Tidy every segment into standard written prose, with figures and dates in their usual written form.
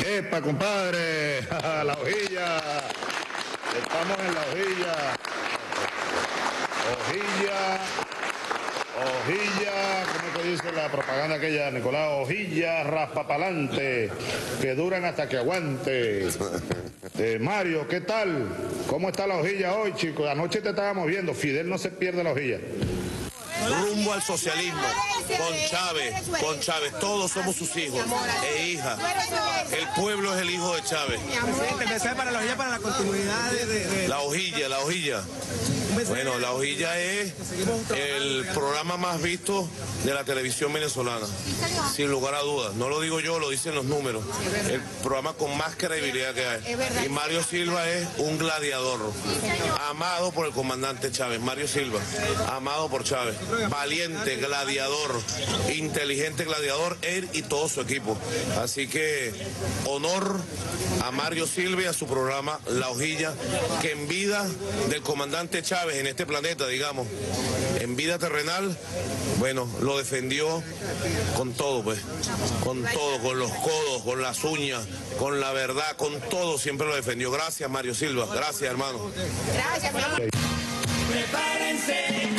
¡Epa, compadre! La hojilla. Estamos en la hojilla. Hojilla, ¿cómo que dice la propaganda aquella, Nicolás? Hojilla raspapalante, que duran hasta que aguante. Mario, ¿qué tal? ¿Cómo está la hojilla hoy, chicos? Anoche te estábamos viendo, Fidel no se pierde la hojilla. Rumbo al socialismo, con Chávez, todos somos sus hijos e hijas. El pueblo es el hijo de Chávez. Presidente, mensaje para la hojilla, para la continuidad de... La hojilla. Bueno, la hojilla es el programa más visto de la televisión venezolana, sin lugar a dudas. No lo digo yo, lo dicen los números. El programa con más credibilidad que hay. Y Mario Silva es un gladiador, amado por el comandante Chávez. Mario Silva, amado por Chávez. Valiente, gladiador, inteligente gladiador, él y todo su equipo. Así que honor a Mario Silva y a su programa La Hojilla, que en vida del comandante Chávez en este planeta, digamos, en vida terrenal, bueno, lo defendió con todo, pues, con todo, con los codos, con las uñas, con la verdad, con todo, siempre lo defendió. Gracias, Mario Silva, gracias, hermano. Gracias, hermano. Prepárense.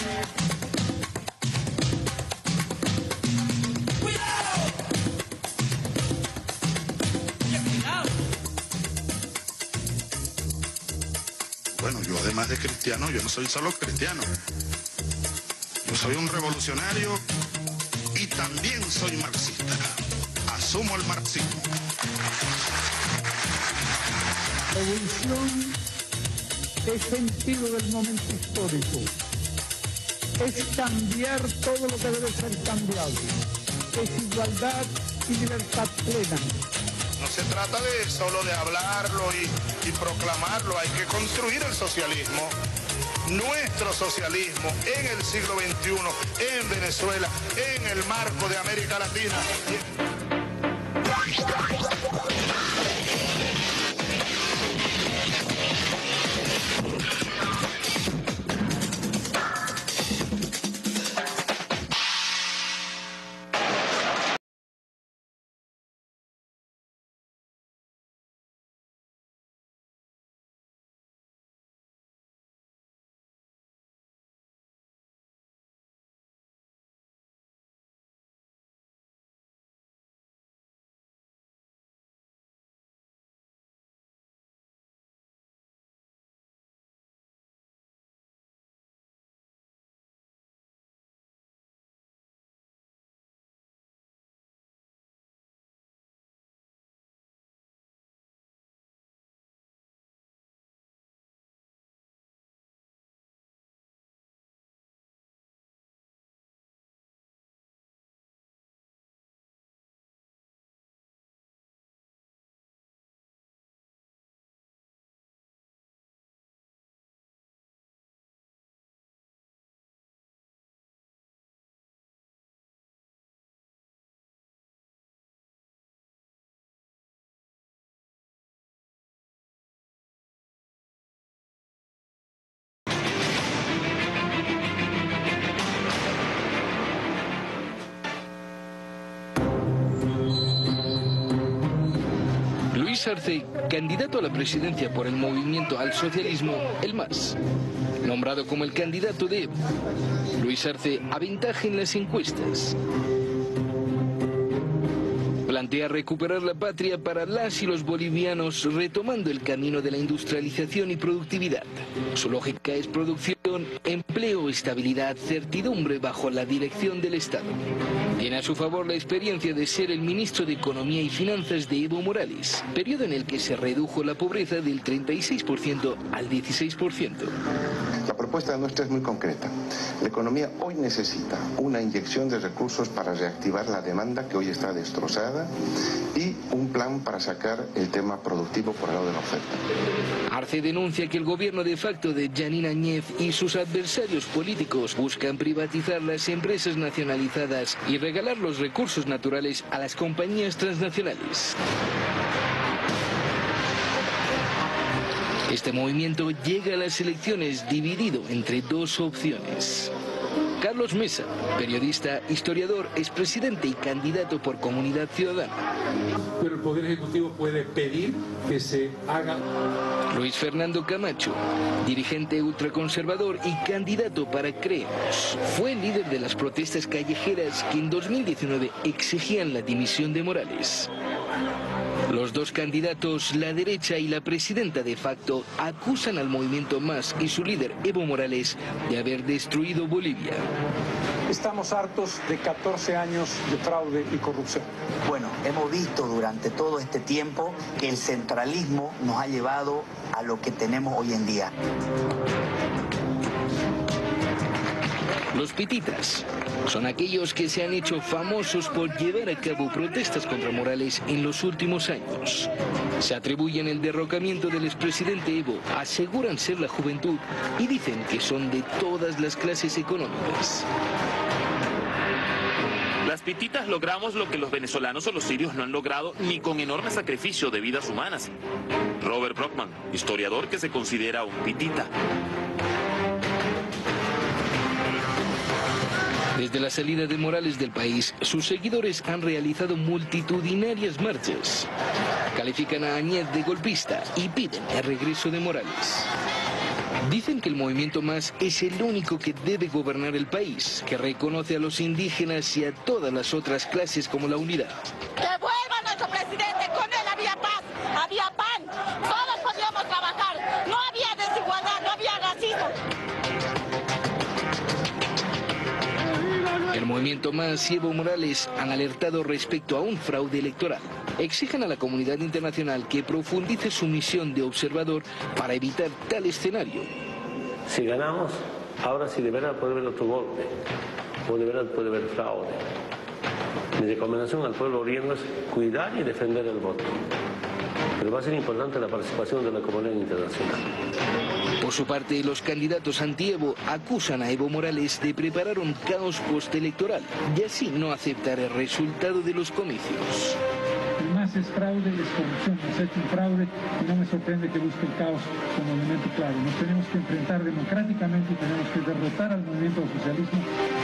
Bueno, yo además de cristiano, yo no soy solo cristiano. Yo soy un revolucionario y también soy marxista. Asumo el marxismo. Revolución es sentido del momento histórico. Es cambiar todo lo que debe ser cambiado. Es igualdad y libertad plena. No se trata de solo de hablarlo y proclamarlo, hay que construir el socialismo, nuestro socialismo en el siglo XXI, en Venezuela, en el marco de América Latina. Luis Arce, candidato a la presidencia por el movimiento al socialismo, el MAS. Nombrado como el candidato de Evo, Luis Arce aventaja en las encuestas. Plantea recuperar la patria para las y los bolivianos, retomando el camino de la industrialización y productividad. Su lógica es producción, empleo, estabilidad, certidumbre bajo la dirección del Estado. Tiene a su favor la experiencia de ser el ministro de Economía y Finanzas de Evo Morales, periodo en el que se redujo la pobreza del 36% al 16%. La propuesta nuestra es muy concreta. La economía hoy necesita una inyección de recursos para reactivar la demanda que hoy está destrozada y un plan para sacar el tema productivo por el lado de la oferta. Arce denuncia que el gobierno de facto de Jeanine Áñez y sus adversarios políticos buscan privatizar las empresas nacionalizadas y regalar los recursos naturales a las compañías transnacionales. Este movimiento llega a las elecciones dividido entre dos opciones. Carlos Mesa, periodista, historiador, expresidente y candidato por Comunidad Ciudadana. Pero el Poder Ejecutivo puede pedir que se haga. Luis Fernando Camacho, dirigente ultraconservador y candidato para Creemos. Fue el líder de las protestas callejeras que en 2019 exigían la dimisión de Morales. Los dos candidatos, la derecha y la presidenta de facto, acusan al movimiento MAS y su líder Evo Morales de haber destruido Bolivia. Estamos hartos de 14 años de fraude y corrupción. Bueno, hemos visto durante todo este tiempo que el centralismo nos ha llevado a lo que tenemos hoy en día. Los pititas son aquellos que se han hecho famosos por llevar a cabo protestas contra Morales en los últimos años. Se atribuyen el derrocamiento del expresidente Evo, aseguran ser la juventud y dicen que son de todas las clases económicas. Las pititas logramos lo que los venezolanos o los sirios no han logrado ni con enorme sacrificio de vidas humanas. Robert Brockman, historiador que se considera un pitita. Desde la salida de Morales del país, sus seguidores han realizado multitudinarias marchas. Califican a Añez de golpista y piden el regreso de Morales. Dicen que el movimiento MAS es el único que debe gobernar el país, que reconoce a los indígenas y a todas las otras clases como la unidad. ¡Que vuelva nuestro presidente! Con él había paz, había pan, todos podíamos trabajar, no había desigualdad, no había racismo. El movimiento MAS y Evo Morales han alertado respecto a un fraude electoral. Exigen a la comunidad internacional que profundice su misión de observador para evitar tal escenario. Si ganamos, ahora sí de verdad puede haber otro golpe, o de verdad puede haber fraude. Mi recomendación al pueblo oriente es cuidar y defender el voto. Pero va a ser importante la participación de la comunidad internacional. Por su parte, los candidatos anti-Evo acusan a Evo Morales de preparar un caos postelectoral y así no aceptar el resultado de los comicios. El MAS es fraude, es corrupción, nos ha hecho un fraude y no me sorprende que busque el caos como elemento clave. Nos tenemos que enfrentar democráticamente y tenemos que derrotar al movimiento del socialismo.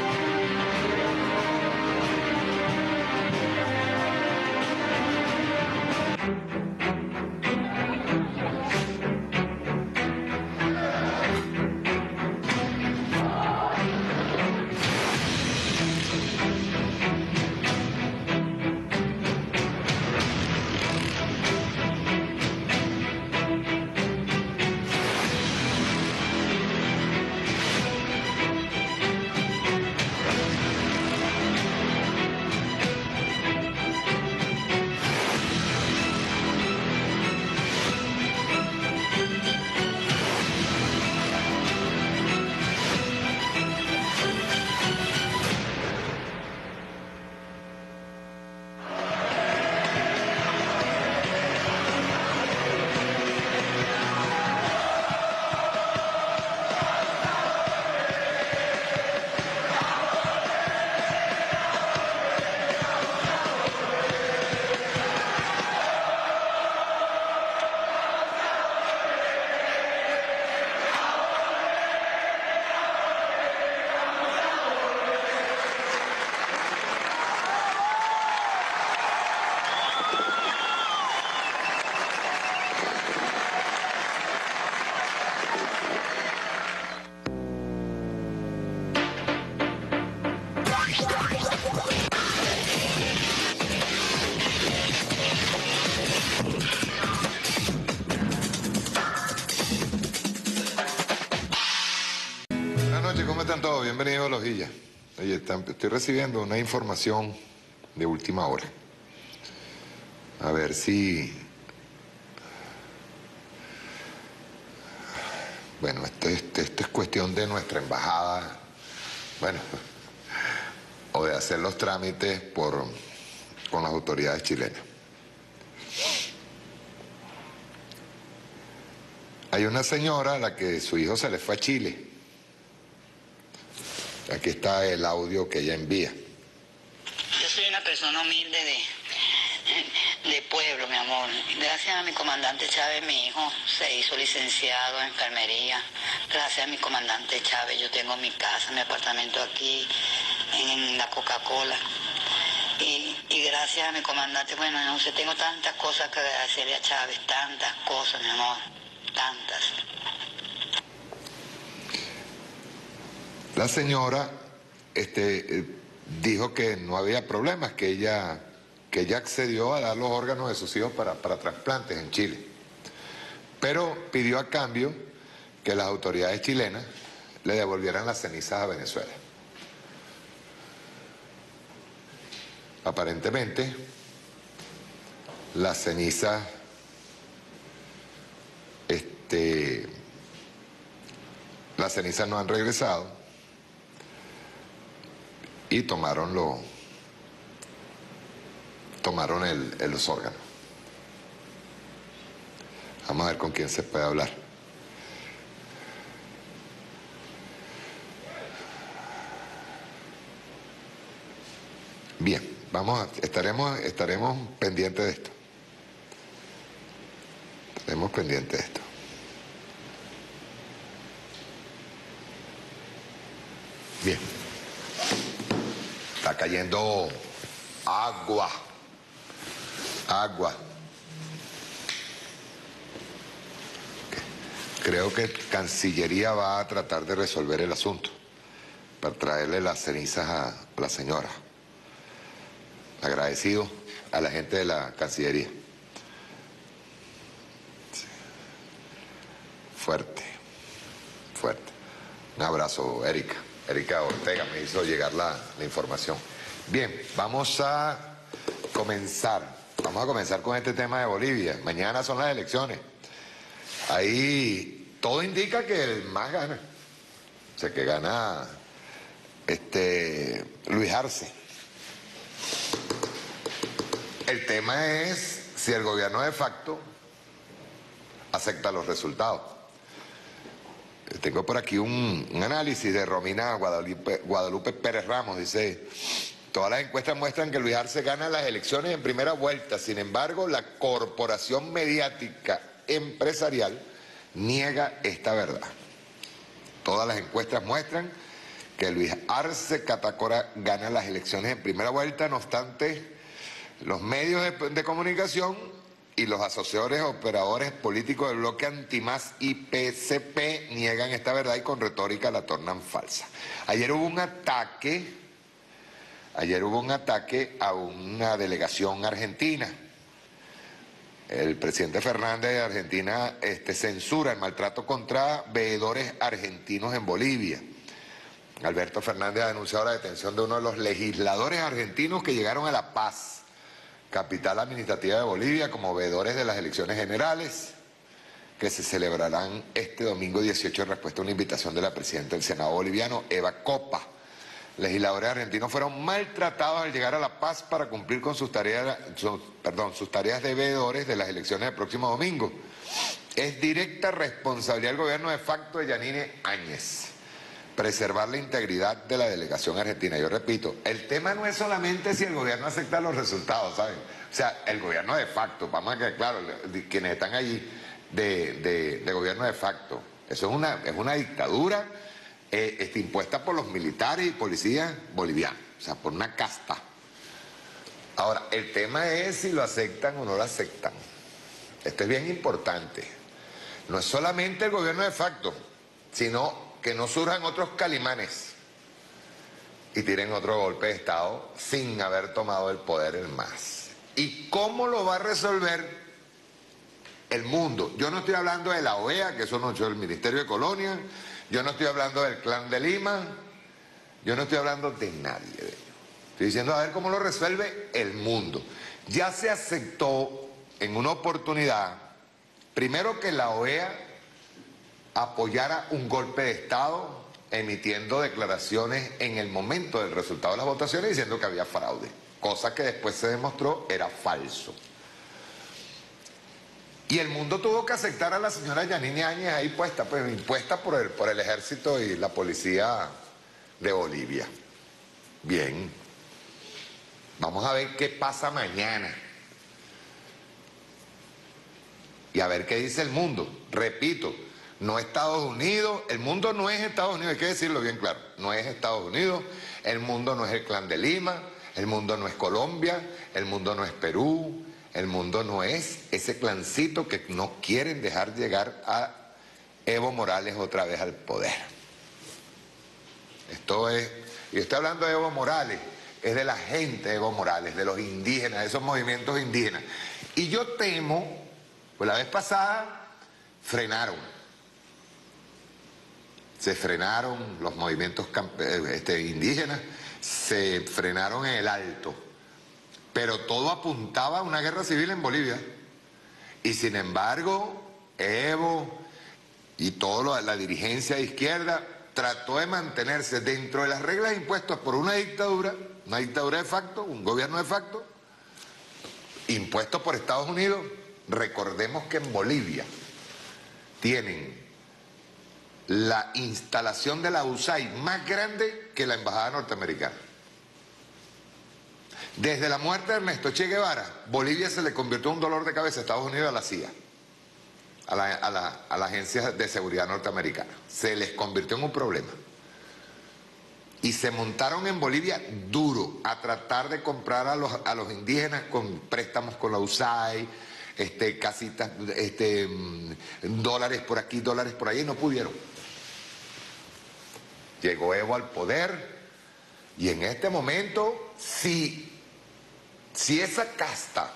Todos, bienvenidos a Los Hojilla. Oye, estoy recibiendo una información de última hora. A ver si... Bueno, esto es cuestión de nuestra embajada, bueno, o de hacer los trámites con las autoridades chilenas. Hay una señora a la que su hijo se le fue a Chile. Aquí está el audio que ella envía. Yo soy una persona humilde de pueblo, mi amor. Gracias a mi comandante Chávez, mi hijo se hizo licenciado en enfermería. Gracias a mi comandante Chávez, yo tengo mi casa, mi apartamento aquí en la Coca-Cola. Y gracias a mi comandante, bueno, no sé, tengo tantas cosas que agradecerle a Chávez, tantas cosas, mi amor, tantas. La señora dijo que no había problemas, que ella accedió a dar los órganos de sus hijos para trasplantes en Chile. Pero pidió a cambio que las autoridades chilenas le devolvieran las cenizas a Venezuela. Aparentemente, las cenizas no han regresado y tomaron los órganos. Vamos a ver con quién se puede hablar. Bien, estaremos pendientes de esto. Estaremos pendientes de esto. Bien. Está cayendo agua. Creo que Cancillería va a tratar de resolver el asunto para traerle las cenizas a la señora. Agradecido a la gente de la Cancillería. Sí. Fuerte. Un abrazo, Erika. Erika Ortega me hizo llegar la información. Bien, vamos a comenzar con este tema de Bolivia. Mañana son las elecciones. Ahí todo indica que el MAS gana. O sea, que gana Luis Arce. El tema es si el gobierno de facto acepta los resultados. Tengo por aquí un análisis de Romina Guadalupe Pérez Ramos. Dice, todas las encuestas muestran que Luis Arce gana las elecciones en primera vuelta. Sin embargo, la corporación mediática empresarial niega esta verdad. Todas las encuestas muestran que Luis Arce Catacora gana las elecciones en primera vuelta. No obstante, los medios de comunicación y los asociadores operadores políticos del bloque Antimás y PCP niegan esta verdad y con retórica la tornan falsa. Ayer hubo un ataque a una delegación argentina. El presidente Fernández de Argentina censura el maltrato contra veedores argentinos en Bolivia. Alberto Fernández ha denunciado la detención de uno de los legisladores argentinos que llegaron a La Paz, capital administrativa de Bolivia, como veedores de las elecciones generales que se celebrarán este domingo 18 en respuesta a una invitación de la presidenta del Senado boliviano, Eva Copa. Legisladores argentinos fueron maltratados al llegar a La Paz para cumplir con sus tareas de veedores de las elecciones del próximo domingo. Es directa responsabilidad del gobierno de facto de Yanine Áñez preservar la integridad de la delegación argentina. Yo repito, el tema no es solamente si el gobierno acepta los resultados, ¿saben? O sea, el gobierno de facto, vamos a quedar claro, quienes están allí de gobierno de facto, eso es una dictadura impuesta por los militares y policías bolivianos, o sea, por una casta. Ahora, el tema es si lo aceptan o no lo aceptan. Esto es bien importante. No es solamente el gobierno de facto, sino que no surjan otros calimanes y tiren otro golpe de Estado sin haber tomado el poder el MAS. ¿Y cómo lo va a resolver el mundo? Yo no estoy hablando de la OEA, que eso no es el Ministerio de Colonia, yo no estoy hablando del Clan de Lima, yo no estoy hablando de nadie de ellos. Estoy diciendo a ver cómo lo resuelve el mundo. Ya se aceptó en una oportunidad, primero que la OEA apoyara un golpe de Estado emitiendo declaraciones en el momento del resultado de las votaciones diciendo que había fraude, cosa que después se demostró era falso. Y el mundo tuvo que aceptar a la señora Yanine Áñez ahí puesta, pues impuesta por el ejército y la policía de Bolivia. Bien, vamos a ver qué pasa mañana. y a ver qué dice el mundo. Repito, no Estados Unidos, el mundo no es Estados Unidos, hay que decirlo bien claro, no es Estados Unidos, el mundo no es el Clan de Lima, el mundo no es Colombia, el mundo no es Perú, el mundo no es ese clancito que no quieren dejar llegar a Evo Morales otra vez al poder. Esto es, y estoy hablando de Evo Morales, es de la gente de Evo Morales, de los indígenas, de esos movimientos indígenas. Y yo temo, pues la vez pasada frenaron. Se frenaron los movimientos indígenas, se frenaron en el alto. Pero todo apuntaba a una guerra civil en Bolivia. Y sin embargo, Evo y toda la dirigencia de izquierda trató de mantenerse dentro de las reglas impuestas por una dictadura de facto, un gobierno de facto, impuesto por Estados Unidos. Recordemos que en Bolivia tienen la instalación de la USAID más grande que la embajada norteamericana. Desde la muerte de Ernesto Che Guevara, Bolivia se le convirtió en un dolor de cabeza a Estados Unidos, a la CIA, a la Agencia de Seguridad Norteamericana. Se les convirtió en un problema. Y se montaron en Bolivia duro a tratar de comprar a los indígenas con préstamos con la USAID, casitas, dólares por aquí, dólares por allá, y no pudieron. Llegó Evo al poder y en este momento, si esa casta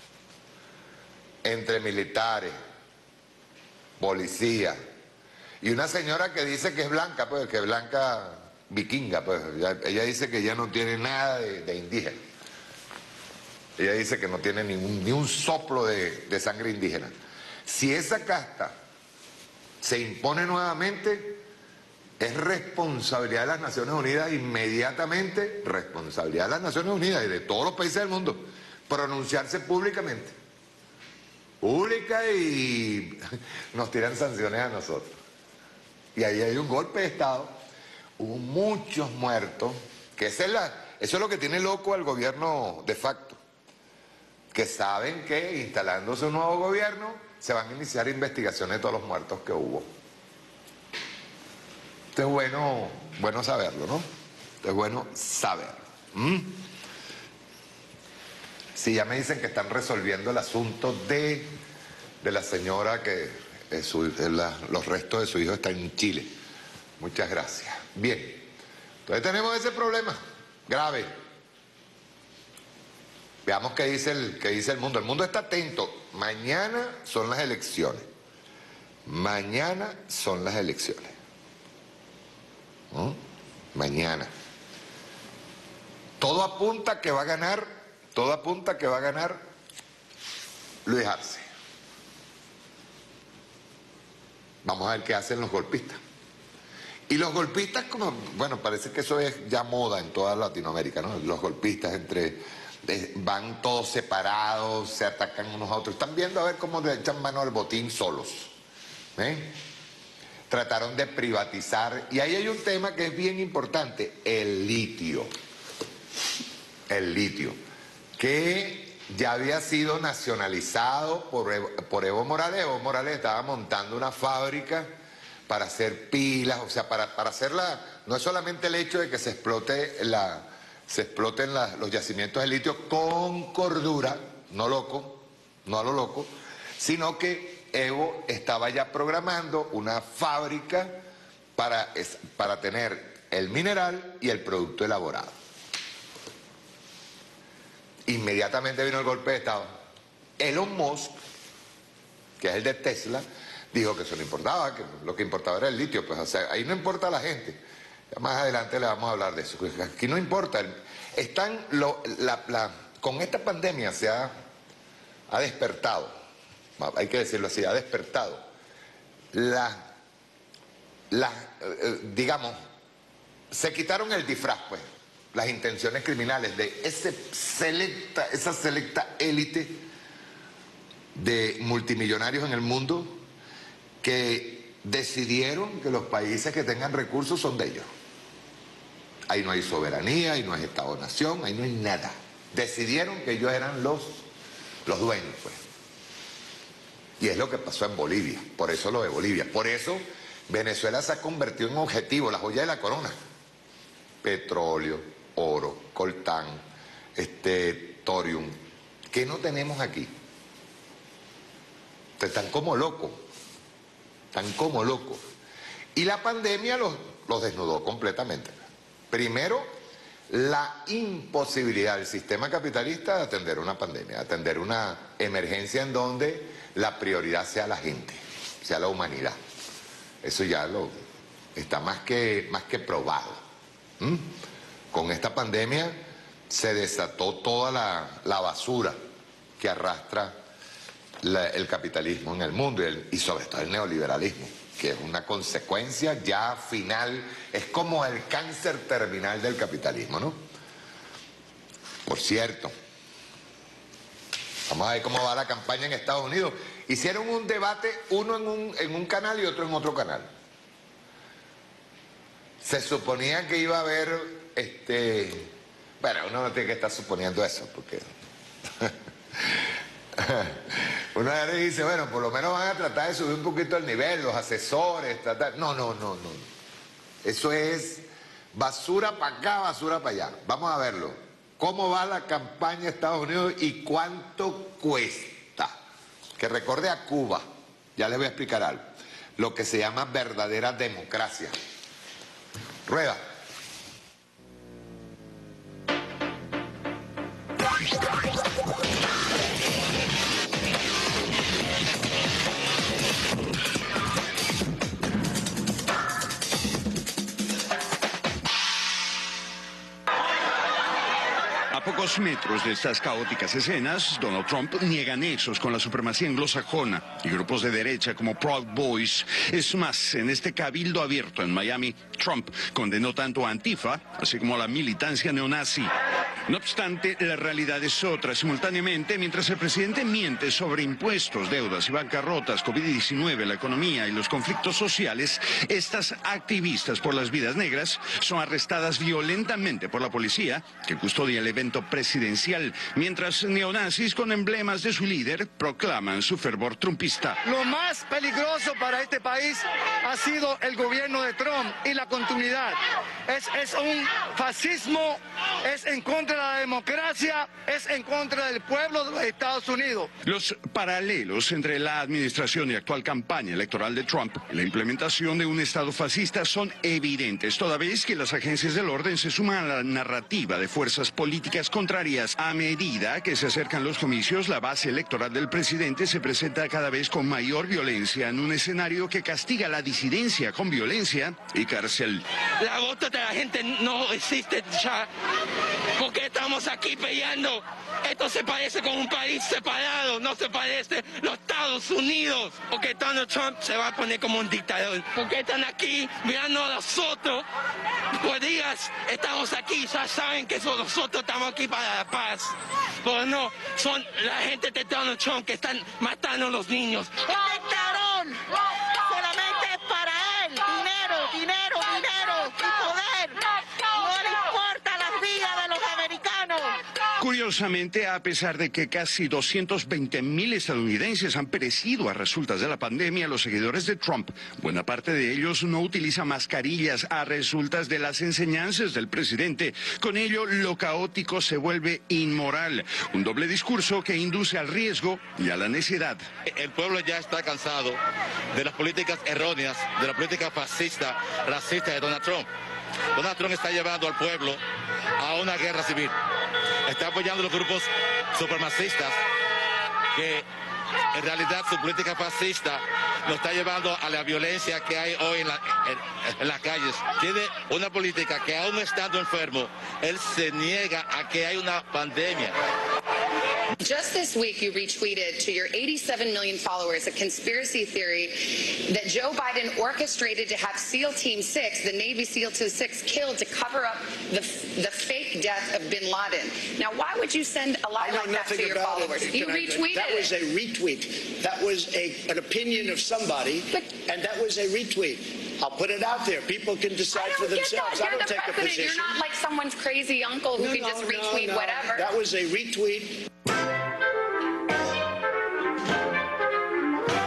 entre militares, policía y una señora que dice que es blanca, pues que es blanca vikinga, pues ella dice que ya no tiene nada de indígena. Ella dice que no tiene ni un soplo de sangre indígena. Si esa casta se impone nuevamente, es responsabilidad de las Naciones Unidas, inmediatamente responsabilidad de las Naciones Unidas y de todos los países del mundo, pronunciarse públicamente. Pública, y nos tiran sanciones a nosotros. Y ahí hay un golpe de Estado, hubo muchos muertos, que eso es lo que tiene loco al gobierno de facto, que saben que instalándose un nuevo gobierno se van a iniciar investigaciones de todos los muertos que hubo. Esto es bueno saberlo, ¿no? Esto es bueno saberlo. Sí, ya me dicen que están resolviendo el asunto de la señora que los restos de su hijo están en Chile. Muchas gracias. Bien, entonces tenemos ese problema grave. Veamos qué dice el mundo. El mundo está atento. Mañana son las elecciones. Mañana son las elecciones. Mañana. Todo apunta que va a ganar Luis Arce. Vamos a ver qué hacen los golpistas. Y los golpistas, bueno, parece que eso es ya moda en toda Latinoamérica, ¿no? Los golpistas van todos separados, se atacan unos a otros. Están viendo a ver cómo le echan mano al botín solos. Trataron de privatizar, y ahí hay un tema que es bien importante, el litio. El litio, que ya había sido nacionalizado por Evo Morales. Evo Morales estaba montando una fábrica para hacer pilas, o sea, para hacerla, no es solamente el hecho de que se exploten los yacimientos de litio con cordura, no a lo loco, sino que Evo estaba ya programando una fábrica para tener el mineral y el producto elaborado. Inmediatamente vino el golpe de Estado. Elon Musk, que es el de Tesla, dijo que eso no importaba, que lo que importaba era el litio. Pues, o sea, ahí no importa la gente. Ya más adelante le vamos a hablar de eso. Aquí no importa. Con esta pandemia se ha despertado, hay que decirlo así, ha despertado digamos, se quitaron el disfraz, pues, las intenciones criminales de esa selecta élite de multimillonarios en el mundo que decidieron que los países que tengan recursos son de ellos. Ahí no hay soberanía, ahí no hay Estado-nación, ahí no hay nada. Decidieron que ellos eran los dueños, pues. Y es lo que pasó en Bolivia, por eso lo de Bolivia. Por eso Venezuela se ha convertido en objetivo, la joya de la corona. Petróleo, oro, coltán, thorium. ¿Qué no tenemos aquí? Están como locos, Y la pandemia los desnudó completamente. Primero, la imposibilidad del sistema capitalista de atender una pandemia, de atender una emergencia en donde la prioridad sea la gente, sea la humanidad. Eso ya está más que probado. Con esta pandemia se desató toda la basura que arrastra el capitalismo en el mundo y sobre todo el neoliberalismo, que es una consecuencia ya final, es como el cáncer terminal del capitalismo, ¿no? Por cierto, vamos a ver cómo va la campaña en Estados Unidos. Hicieron un debate, uno en un canal y otro en otro canal. Se suponía que iba a haber, bueno, uno no tiene que estar suponiendo eso, porque uno dice, bueno, por lo menos van a tratar de subir un poquito el nivel, los asesores, No. Eso es basura para acá, basura para allá. Vamos a verlo. ¿Cómo va la campaña de Estados Unidos y cuánto cuesta? Que recorde a Cuba, ya les voy a explicar algo, lo que se llama verdadera democracia. Rueda. A pocos metros de estas caóticas escenas, Donald Trump niega nexos con la supremacía anglosajona y grupos de derecha como Proud Boys. Es más, en este cabildo abierto en Miami, Trump condenó tanto a Antifa, así como a la militancia neonazi. No obstante, la realidad es otra. Simultáneamente, mientras el presidente miente sobre impuestos, deudas y bancarrotas, COVID-19, la economía y los conflictos sociales, estas activistas por las vidas negras son arrestadas violentamente por la policía, que custodia el evento presidencial, mientras neonazis con emblemas de su líder proclaman su fervor trumpista. Lo más peligroso para este país ha sido el gobierno de Trump y la continuidad. Es un fascismo, es en contra de la democracia, es en contra del pueblo de los Estados Unidos. Los paralelos entre la administración y actual campaña electoral de Trump y la implementación de un Estado fascista son evidentes, toda vez que las agencias del orden se suman a la narrativa de fuerzas políticas contrarias. A medida que se acercan los comicios, la base electoral del presidente se presenta cada vez con mayor violencia en un escenario que castiga la disidencia con violencia y cárcel. La voto de la gente no existe ya. ¿Por qué estamos aquí peleando? Esto se parece con un país separado, no se parece los Estados Unidos. Porque Donald Trump se va a poner como un dictador. Porque están aquí mirando a nosotros. Por días estamos aquí, ya saben que nosotros estamos aquí para la paz. Pero no, son la gente de Donald Trump que están matando a los niños. ¡Dictador! Solamente es para él. Dinero y poder. No le importa las vidas de los americanos. Curiosamente, a pesar de que casi 220.000 estadounidenses han perecido a resultas de la pandemia, los seguidores de Trump, buena parte de ellos no utilizan mascarillas a resultas de las enseñanzas del presidente. Con ello, lo caótico se vuelve inmoral. Un doble discurso que induce al riesgo y a la necedad. El pueblo ya está cansado de las políticas erróneas, de la política fascista, racista de Donald Trump. Donald Trump está llevando al pueblo a una guerra civil. Está apoyando a los grupos supremacistas que en realidad su política fascista nos está llevando a la violencia que hay hoy en las calles. Tiene una política que aún estando enfermo, él se niega a que hay una pandemia. Just this week, you retweeted to your 87 million followers a conspiracy theory that Joe Biden orchestrated to have SEAL Team 6, the Navy SEAL Team 6, killed to cover up the fake death of bin Laden. Now, why would you send a lie like that to your followers? You retweeted That was a retweet. That was an opinion of somebody, and that was a retweet. I'll put it out there. People can decide for themselves. I don't take a position. You're not like someone's crazy uncle who can just retweet whatever. That was a retweet.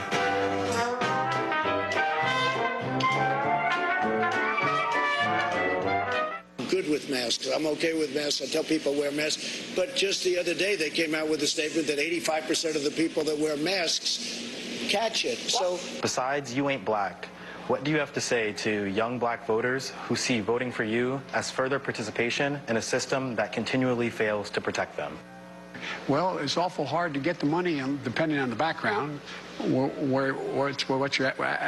masks. I'm okay with masks. I tell people wear masks. But just the other day, they came out with a statement that 85% of the people that wear masks catch it. So, besides, you ain't black. What do you have to say to young black voters who see voting for you as further participation in a system that continually fails to protect them? Well, it's awful hard to get the money, depending on the background, what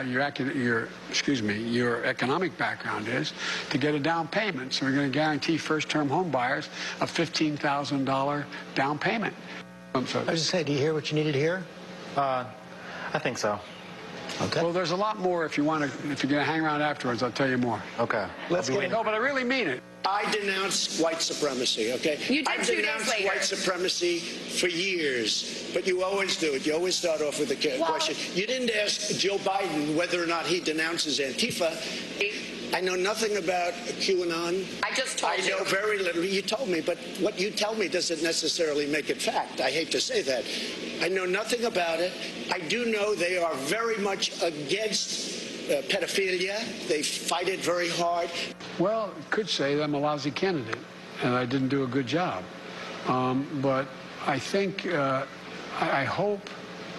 your economic background is, to get a down payment. So we're going to guarantee first-term home buyers a $15,000 down payment. I was going to say, do you hear what you needed to hear? I think so. Okay. Well, there's a lot more if you're going to hang around afterwards. I'll tell you more. Okay. Let's get it. No, but I really mean it. I denounce white supremacy, okay? You did I've 2 days denounced later. white supremacy for years, but you always do it. You always start off with a question. You didn't ask Joe Biden whether or not he denounces Antifa. I know nothing about QAnon. I just told you. I know very little. You told me, but what you tell me doesn't necessarily make it fact. I hate to say that. I know nothing about it. I do know they are very much against pedophilia. They fight it very hard. Well, could say I'm a lousy candidate, and I didn't do a good job. But I think, I hope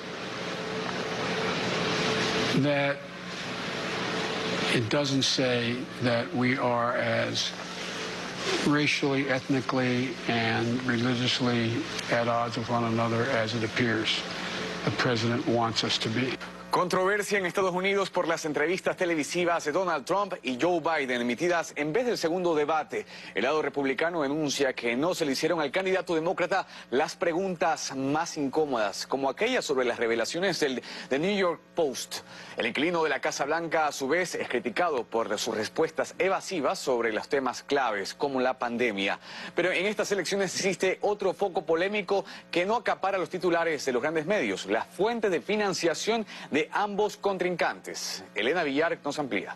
that it doesn't say that we are as racially, ethnically, and religiously at odds with one another as it appears the president wants us to be. Controversia en Estados Unidos por las entrevistas televisivas de Donald Trump y Joe Biden emitidas en vez del segundo debate. El lado republicano denuncia que no se le hicieron al candidato demócrata las preguntas más incómodas, como aquellas sobre las revelaciones del The New York Post. El inquilino de la Casa Blanca, a su vez, es criticado por sus respuestas evasivas sobre los temas claves, como la pandemia. Pero en estas elecciones existe otro foco polémico que no acapara los titulares de los grandes medios: la fuente de financiación de ambos contrincantes. Elena Villar nos amplía.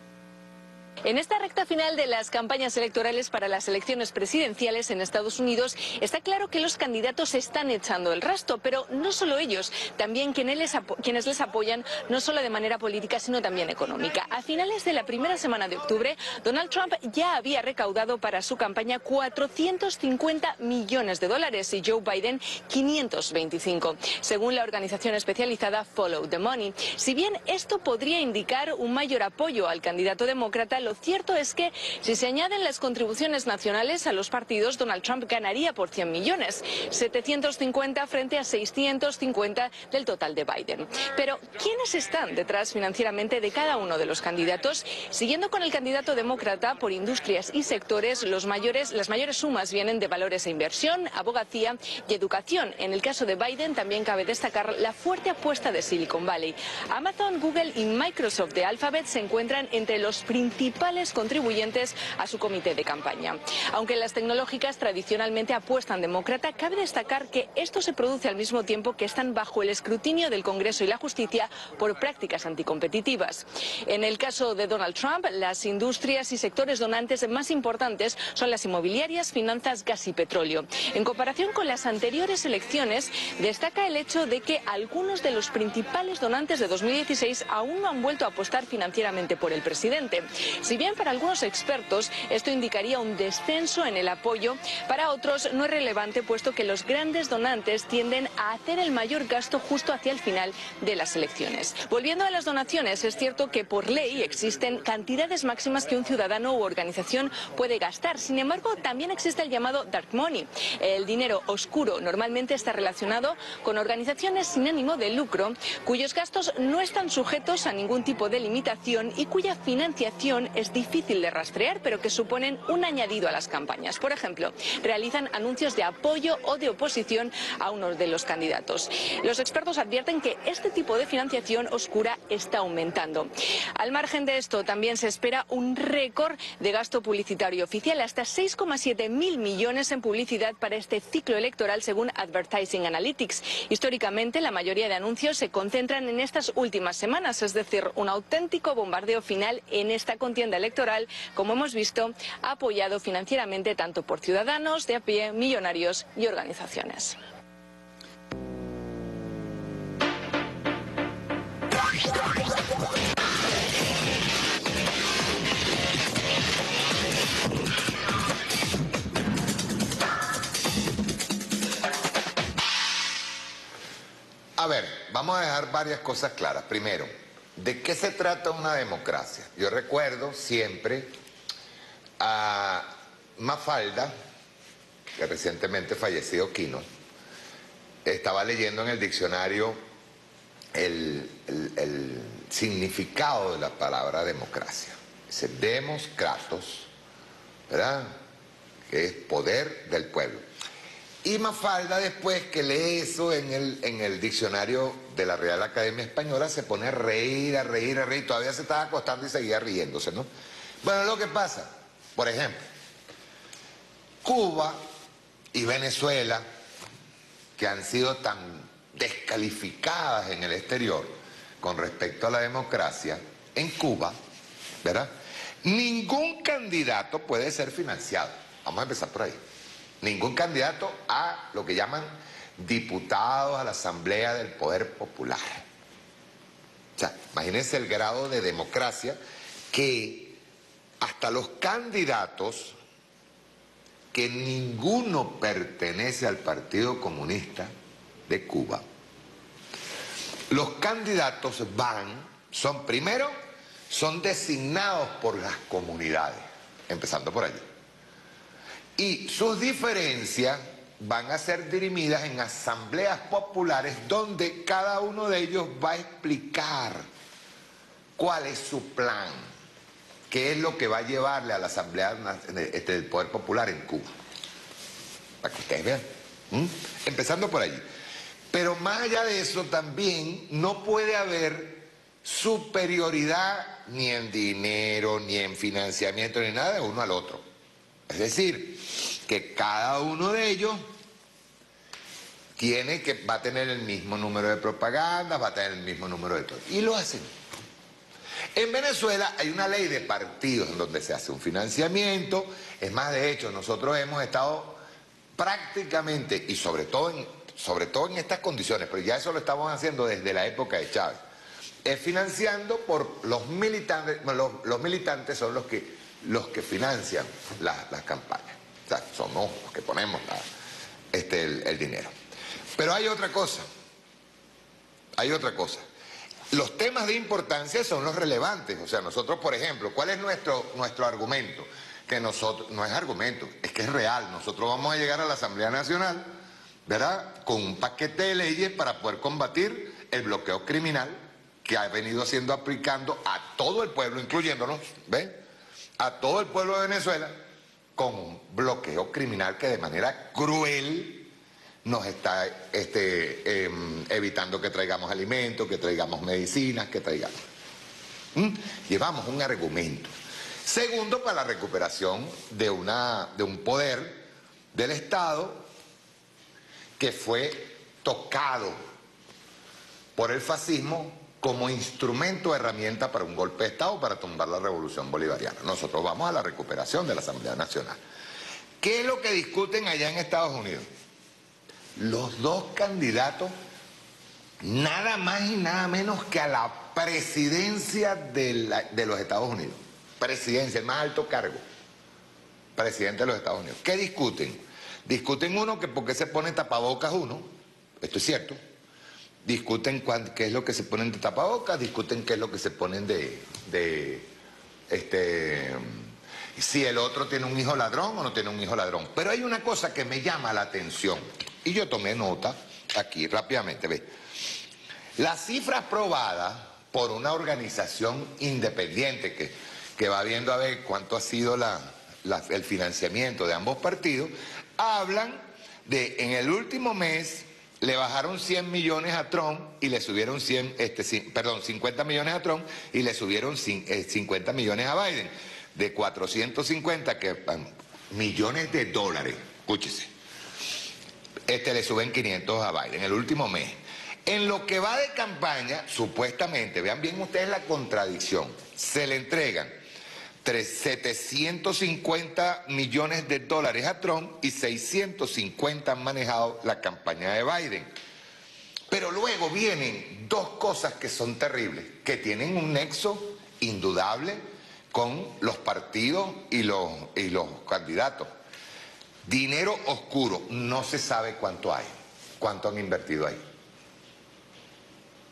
En esta recta final de las campañas electorales para las elecciones presidenciales en Estados Unidos, está claro que los candidatos están echando el rastro, pero no solo ellos, también quienes les apoyan, no solo de manera política, sino también económica. A finales de la primera semana de octubre, Donald Trump ya había recaudado para su campaña $450 millones y Joe Biden 525, según la organización especializada Follow the Money. Si bien esto podría indicar un mayor apoyo al candidato demócrata, lo cierto es que si se añaden las contribuciones nacionales a los partidos, Donald Trump ganaría por 100 millones, 750 frente a 650 del total de Biden. Pero, ¿quiénes están detrás financieramente de cada uno de los candidatos? Siguiendo con el candidato demócrata, por industrias y sectores, las mayores sumas vienen de valores e inversión, abogacía y educación. En el caso de Biden también cabe destacar la fuerte apuesta de Silicon Valley. Amazon, Google y Microsoft de Alphabet se encuentran entre los principales contribuyentes a su comité de campaña. Aunque las tecnológicas tradicionalmente apuestan demócrata, cabe destacar que esto se produce al mismo tiempo que están bajo el escrutinio del Congreso y la justicia por prácticas anticompetitivas. En el caso de Donald Trump, las industrias y sectores donantes más importantes son las inmobiliarias, finanzas, gas y petróleo. En comparación con las anteriores elecciones, destaca el hecho de que algunos de los principales donantes de 2016 aún no han vuelto a apostar financieramente por el presidente. Si bien para algunos expertos esto indicaría un descenso en el apoyo, para otros no es relevante, puesto que los grandes donantes tienden a hacer el mayor gasto justo hacia el final de las elecciones. Volviendo a las donaciones, es cierto que por ley existen cantidades máximas que un ciudadano u organización puede gastar. Sin embargo, también existe el llamado dark money. El dinero oscuro normalmente está relacionado con organizaciones sin ánimo de lucro, cuyos gastos no están sujetos a ningún tipo de limitación y cuya financiación es difícil de rastrear, pero que suponen un añadido a las campañas. Por ejemplo, realizan anuncios de apoyo o de oposición a uno de los candidatos. Los expertos advierten que este tipo de financiación oscura está aumentando. Al margen de esto, también se espera un récord de gasto publicitario oficial, hasta 6,7 mil millones en publicidad para este ciclo electoral, según Advertising Analytics. Históricamente, la mayoría de anuncios se concentran en estas últimas semanas, es decir, un auténtico bombardeo final en esta contienda electoral, como hemos visto, apoyado financieramente tanto por ciudadanos de a pie, millonarios y organizaciones. vamos a dejar varias cosas claras. Primero, ¿de qué se trata una democracia? Yo recuerdo siempre a Mafalda, que recientemente fallecido Quino, estaba leyendo en el diccionario el significado de la palabra democracia. Dice, demos kratos, ¿verdad? Que es poder del pueblo. Y Mafalda, después que lee eso en el diccionario de la Real Academia Española, se pone a reír, todavía se estaba acostando y seguía riéndose, ¿no? Bueno, lo que pasa, por ejemplo, Cuba y Venezuela, que han sido tan descalificadas en el exterior con respecto a la democracia, en Cuba, ¿verdad? Ningún candidato puede ser financiado. Vamos a empezar por ahí. Ningún candidato a lo que llaman diputados a la Asamblea del Poder Popular. O sea, imagínense el grado de democracia que hasta los candidatos, que ninguno pertenece al Partido Comunista de Cuba, los candidatos son designados por las comunidades, empezando por allí. Y sus diferencias van a ser dirimidas en asambleas populares donde cada uno de ellos va a explicar cuál es su plan, qué es lo que va a llevarle a la Asamblea del Poder Popular en Cuba. Para que ustedes vean. Empezando por allí. Pero más allá de eso también no puede haber superioridad ni en dinero, ni en financiamiento, ni nada de uno al otro. Es decir, que cada uno de ellos va a tener el mismo número de propagandas, va a tener el mismo número de todo. Y lo hacen. En Venezuela hay una ley de partidos en donde se hace un financiamiento. Es más, de hecho, nosotros hemos estado prácticamente, y sobre todo en estas condiciones, pero ya eso lo estamos haciendo desde la época de Chávez, financiando por los militantes. Los militantes son los que financian las campañas. O sea, somos los que ponemos el dinero. Pero hay otra cosa. Los temas de importancia son los relevantes. O sea, nosotros, por ejemplo, ¿cuál es nuestro argumento? Que nosotros, no es argumento, es que es real. Nosotros vamos a llegar a la Asamblea Nacional, ¿verdad?, con un paquete de leyes para poder combatir el bloqueo criminal que ha venido siendo aplicando a todo el pueblo, incluyéndonos, ¿ven?, a todo el pueblo de Venezuela, con un bloqueo criminal que de manera cruel nos está evitando que traigamos alimentos, que traigamos medicinas, que traigamos. Llevamos un argumento. Segundo, para la recuperación de un poder del Estado que fue tocado por el fascismo como instrumento, herramienta para un golpe de Estado, para tumbar la revolución bolivariana. Nosotros vamos a la recuperación de la Asamblea Nacional. ¿Qué es lo que discuten allá en Estados Unidos? Los dos candidatos, nada más y nada menos que a la presidencia de los Estados Unidos. Presidencia, el más alto cargo. Presidente de los Estados Unidos. ¿Qué discuten? Discuten uno que por qué se pone tapabocas uno, esto es cierto. Discuten qué es lo que se ponen de tapabocas, discuten qué es lo que se ponen si el otro tiene un hijo ladrón o no tiene un hijo ladrón. Pero hay una cosa que me llama la atención, y yo tomé nota aquí rápidamente, ve. Las cifras probadas por una organización independiente que va viendo a ver cuánto ha sido el financiamiento de ambos partidos, hablan de en el último mes le bajaron 100 millones a Trump y le subieron 50 millones a Trump y le subieron 50 millones a Biden. De 450 millones de dólares, escúchese, le suben 500 a Biden en el último mes. En lo que va de campaña, supuestamente, vean bien ustedes la contradicción, se le entregan 750 millones de dólares a Trump y 650 han manejado la campaña de Biden. Pero luego vienen dos cosas que son terribles, que tienen un nexo indudable con los partidos y los candidatos. Dinero oscuro, no se sabe cuánto hay, cuánto han invertido ahí.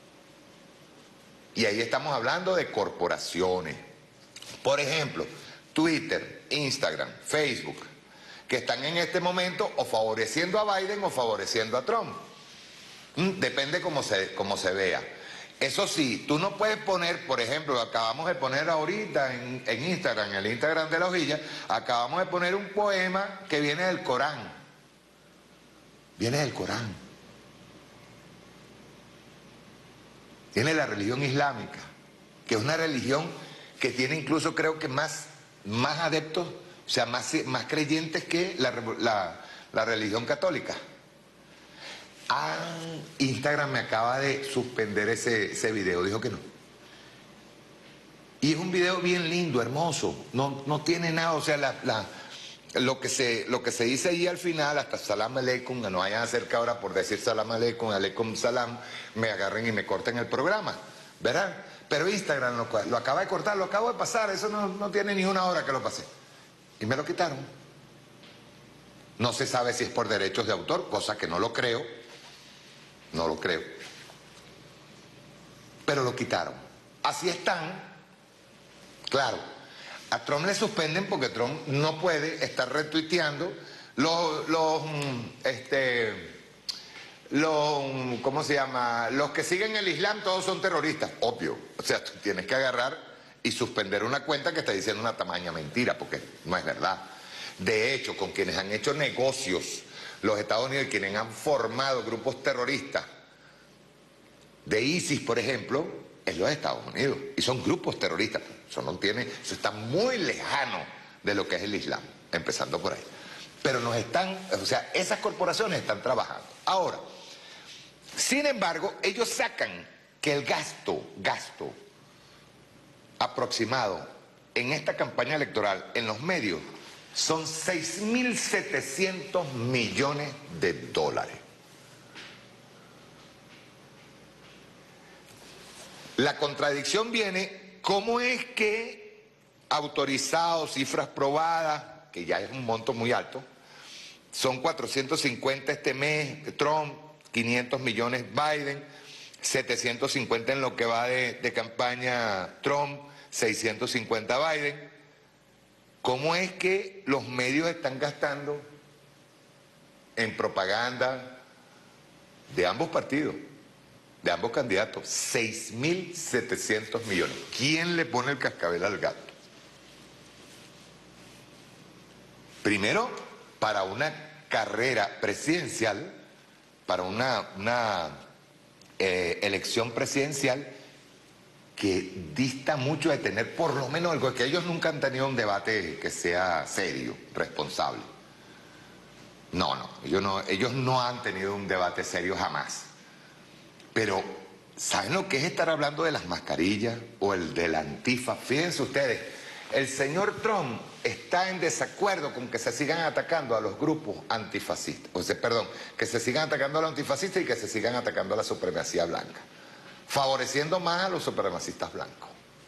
Y ahí estamos hablando de corporaciones. Por ejemplo, Twitter, Instagram, Facebook, que están en este momento o favoreciendo a Biden o favoreciendo a Trump. Depende cómo se vea. Eso sí, tú no puedes poner, por ejemplo, acabamos de poner ahorita en Instagram, en el Instagram de La Hojilla, acabamos de poner un poema que viene del Corán. Viene del Corán. Viene de la religión islámica, que es una religión que tiene incluso, creo que más adeptos, o sea, más creyentes que la religión católica. Instagram me acaba de suspender ese video, dijo que no. Y es un video bien lindo, hermoso, no tiene nada, o sea, lo que se dice ahí al final, hasta salam aleikum, no vayan a hacer que ahora por decir salam aleikum, aleikum salam, me agarren y me corten el programa, ¿verdad? Pero Instagram lo acaba de cortar, lo acabo de pasar, eso no tiene ni una hora que lo pasé. Y me lo quitaron. No se sabe si es por derechos de autor, cosa que no lo creo. No lo creo. Pero lo quitaron. Así están. Claro, a Trump le suspenden porque Trump no puede estar retuiteando ¿cómo se llama? Los que siguen el Islam todos son terroristas. Obvio. O sea, tú tienes que agarrar y suspender una cuenta que está diciendo una tamaña mentira, porque no es verdad. De hecho, con quienes han hecho negocios los Estados Unidos y quienes han formado grupos terroristas de ISIS, por ejemplo, es los Estados Unidos. Y son grupos terroristas. Eso está muy lejano de lo que es el Islam, empezando por ahí. Pero esas corporaciones están trabajando. Ahora, sin embargo, ellos sacan que el gasto aproximado en esta campaña electoral en los medios son 6.700 millones de dólares. La contradicción viene, ¿cómo es que autorizados, cifras probadas, que ya es un monto muy alto, son 450 este mes Trump, 500 millones Biden, 750 en lo que va de campaña Trump, 650 Biden? ¿Cómo es que los medios están gastando en propaganda de ambos partidos, de ambos candidatos? 6.700 millones. ¿Quién le pone el cascabel al gato? Primero, para una carrera presidencial, para una elección presidencial que dista mucho de tener por lo menos algo, que ellos nunca han tenido un debate que sea serio, responsable. Ellos no han tenido un debate serio jamás. Pero, ¿saben lo que es estar hablando de las mascarillas o el de la antifa? Fíjense ustedes, el señor Trump está en desacuerdo con que se sigan atacando a los grupos antifascistas. Que se sigan atacando a los antifascistas y que se sigan atacando a la supremacía blanca, favoreciendo más a los supremacistas blancos.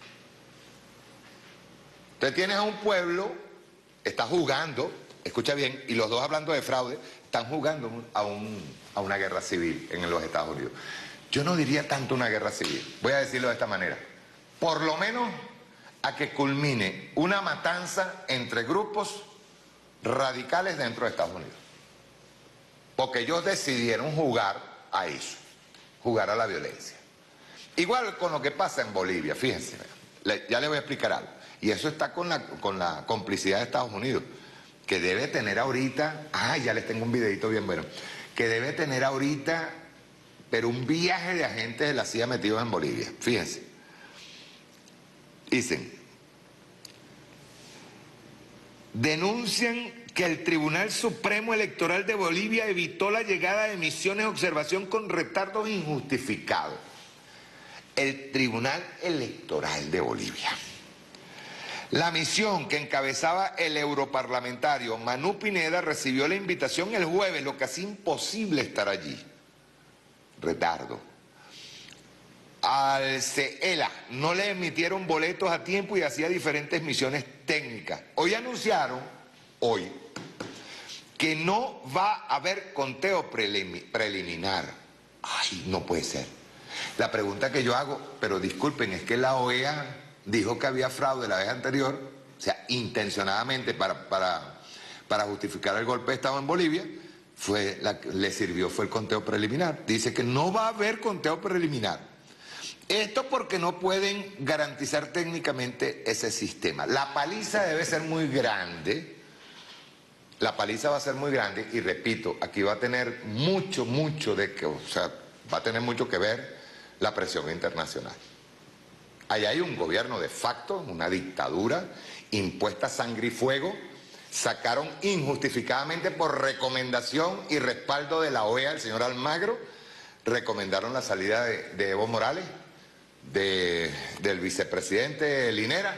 Entonces tienes a un pueblo, está jugando, escucha bien, y los dos hablando de fraude, están jugando a una guerra civil en los Estados Unidos. Yo no diría tanto una guerra civil, voy a decirlo de esta manera. Por lo menos a que culmine una matanza entre grupos radicales dentro de Estados Unidos. Porque ellos decidieron jugar a eso, jugar a la violencia. Igual con lo que pasa en Bolivia, fíjense, ya les voy a explicar algo. Y eso está con la complicidad de Estados Unidos, que debe tener ahorita, ya les tengo un videito bien bueno, que debe tener ahorita, pero un viaje de agentes de la CIA metidos en Bolivia. Fíjense. Dicen, denuncian que el Tribunal Supremo Electoral de Bolivia evitó la llegada de misiones de observación con retardos injustificados. El Tribunal Electoral de Bolivia. La misión que encabezaba el europarlamentario Manu Pineda recibió la invitación el jueves, lo que hacía imposible estar allí. Retardo. Al CELA no le emitieron boletos a tiempo y hacía diferentes misiones técnicas. Hoy anunciaron, que no va a haber conteo preliminar. Ay, no puede ser. La pregunta que yo hago, pero disculpen, es que la OEA dijo que había fraude la vez anterior, o sea, intencionadamente para justificar el golpe de Estado en Bolivia, le sirvió fue el conteo preliminar. Dice que no va a haber conteo preliminar. Esto porque no pueden garantizar técnicamente ese sistema. La paliza debe ser muy grande. La paliza va a ser muy grande y repito, aquí va a tener mucho va a tener mucho que ver la presión internacional. Allá hay un gobierno de facto, una dictadura impuesta a sangre y fuego. Sacaron injustificadamente por recomendación y respaldo de la OEA, el señor Almagro, recomendaron la salida de Evo Morales, del vicepresidente Linera,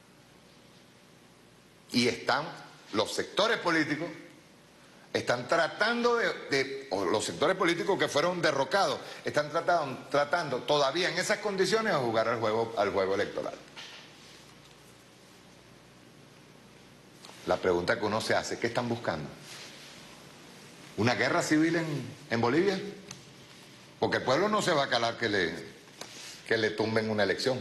y los sectores políticos están tratando o los sectores políticos que fueron derrocados, están tratando todavía en esas condiciones de jugar al juego electoral. La pregunta que uno se hace, ¿qué están buscando? ¿Una guerra civil en Bolivia? Porque el pueblo no se va a calar que le tumben una elección.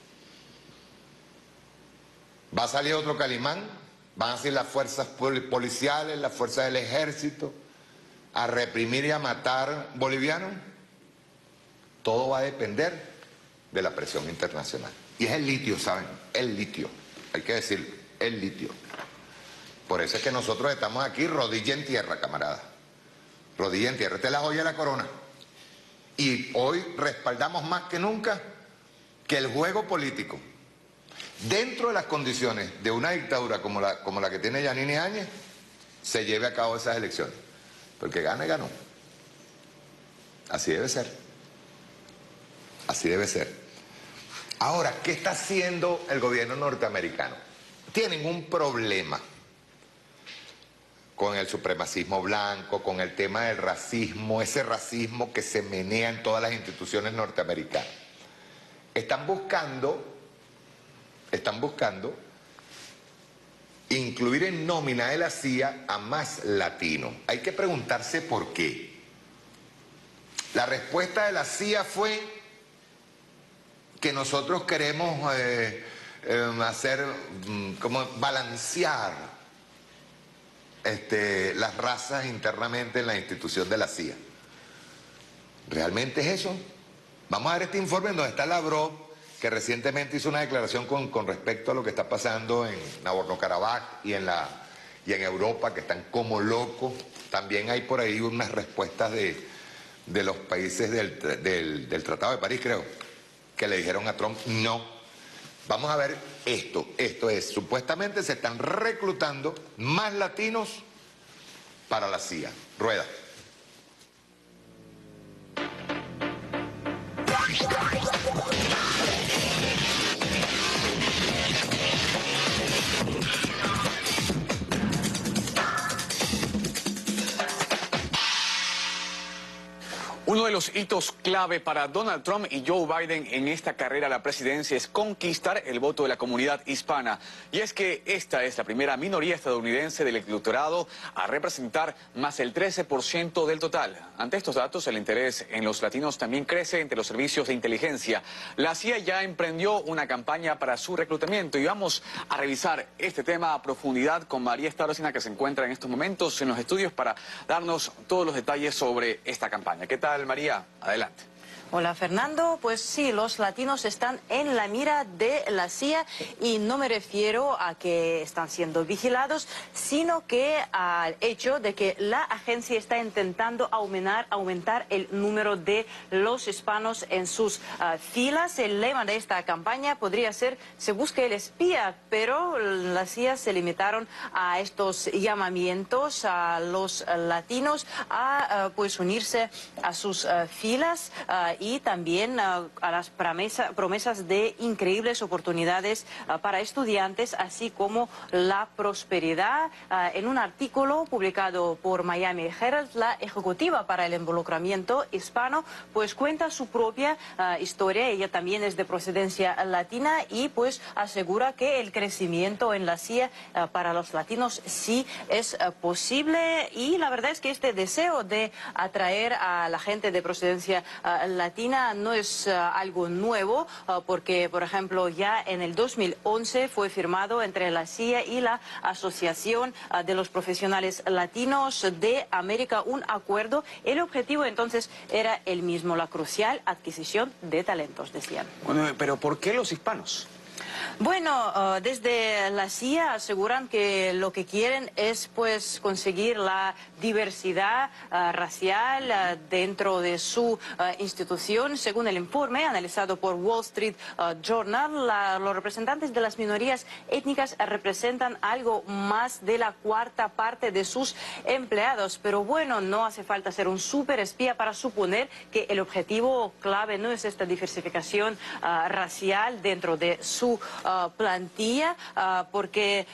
Va a salir otro Calimán, van a salir las fuerzas policiales, las fuerzas del ejército, a reprimir y a matar bolivianos. Todo va a depender de la presión internacional. Y es el litio, ¿saben? El litio, hay que decirlo, el litio. Por eso es que nosotros estamos aquí rodilla en tierra, camarada. Rodilla en tierra. Esta es la joya de la corona. Y hoy respaldamos más que nunca que el juego político, dentro de las condiciones de una dictadura como la que tiene Yanine Áñez, se lleve a cabo esas elecciones. Porque gana y ganó. Así debe ser. Así debe ser. Ahora, ¿qué está haciendo el gobierno norteamericano? Tienen un problema con el supremacismo blanco, con el tema del racismo, ese racismo que se menea en todas las instituciones norteamericanas. Están buscando incluir en nómina de la CIA a más latinos. Hay que preguntarse por qué. La respuesta de la CIA fue que nosotros queremos balancear las razas internamente en la institución de la CIA. ¿Realmente es eso? Vamos a ver este informe en donde está Lavrov, que recientemente hizo una declaración con respecto a lo que está pasando en Nagorno-Karabaj y en Europa, que están como locos. También hay por ahí unas respuestas de los países del Tratado de París, creo, que le dijeron a Trump no. Vamos a ver esto. Esto es, supuestamente se están reclutando más latinos para la CIA. Rueda. Uno de los hitos clave para Donald Trump y Joe Biden en esta carrera a la presidencia es conquistar el voto de la comunidad hispana. Y es que esta es la primera minoría estadounidense del electorado a representar más del 13% del total. Ante estos datos, el interés en los latinos también crece entre los servicios de inteligencia. La CIA ya emprendió una campaña para su reclutamiento y vamos a revisar este tema a profundidad con María Starosina, que se encuentra en estos momentos en los estudios para darnos todos los detalles sobre esta campaña. ¿Qué tal, María? Adelante. Hola, Fernando. Pues sí, los latinos están en la mira de la CIA y no me refiero a que están siendo vigilados, sino que al hecho de que la agencia está intentando aumentar el número de los hispanos en sus filas. El lema de esta campaña podría ser "se busca el espía", pero la CIA se limitaron a estos llamamientos a los latinos a pues unirse a sus filas y también a las promesas de increíbles oportunidades para estudiantes, así como la prosperidad. En un artículo publicado por Miami Herald, la ejecutiva para el involucramiento hispano pues cuenta su propia historia. Ella también es de procedencia latina y pues asegura que el crecimiento en la CIA para los latinos sí es posible, y la verdad es que este deseo de atraer a la gente de procedencia latina latina no es algo nuevo, porque, por ejemplo, ya en el 2011 fue firmado entre la CIA y la Asociación de los Profesionales Latinos de América un acuerdo. El objetivo entonces era el mismo, la crucial adquisición de talentos, decían. Bueno, pero ¿por qué los hispanos? Bueno, desde la CIA aseguran que lo que quieren es pues conseguir la diversidad racial dentro de su institución. Según el informe analizado por Wall Street Journal, los representantes de las minorías étnicas representan algo más de la cuarta parte de sus empleados. Pero bueno, no hace falta ser un superespía para suponer que el objetivo clave no es esta diversificación racial dentro de su plantilla, porque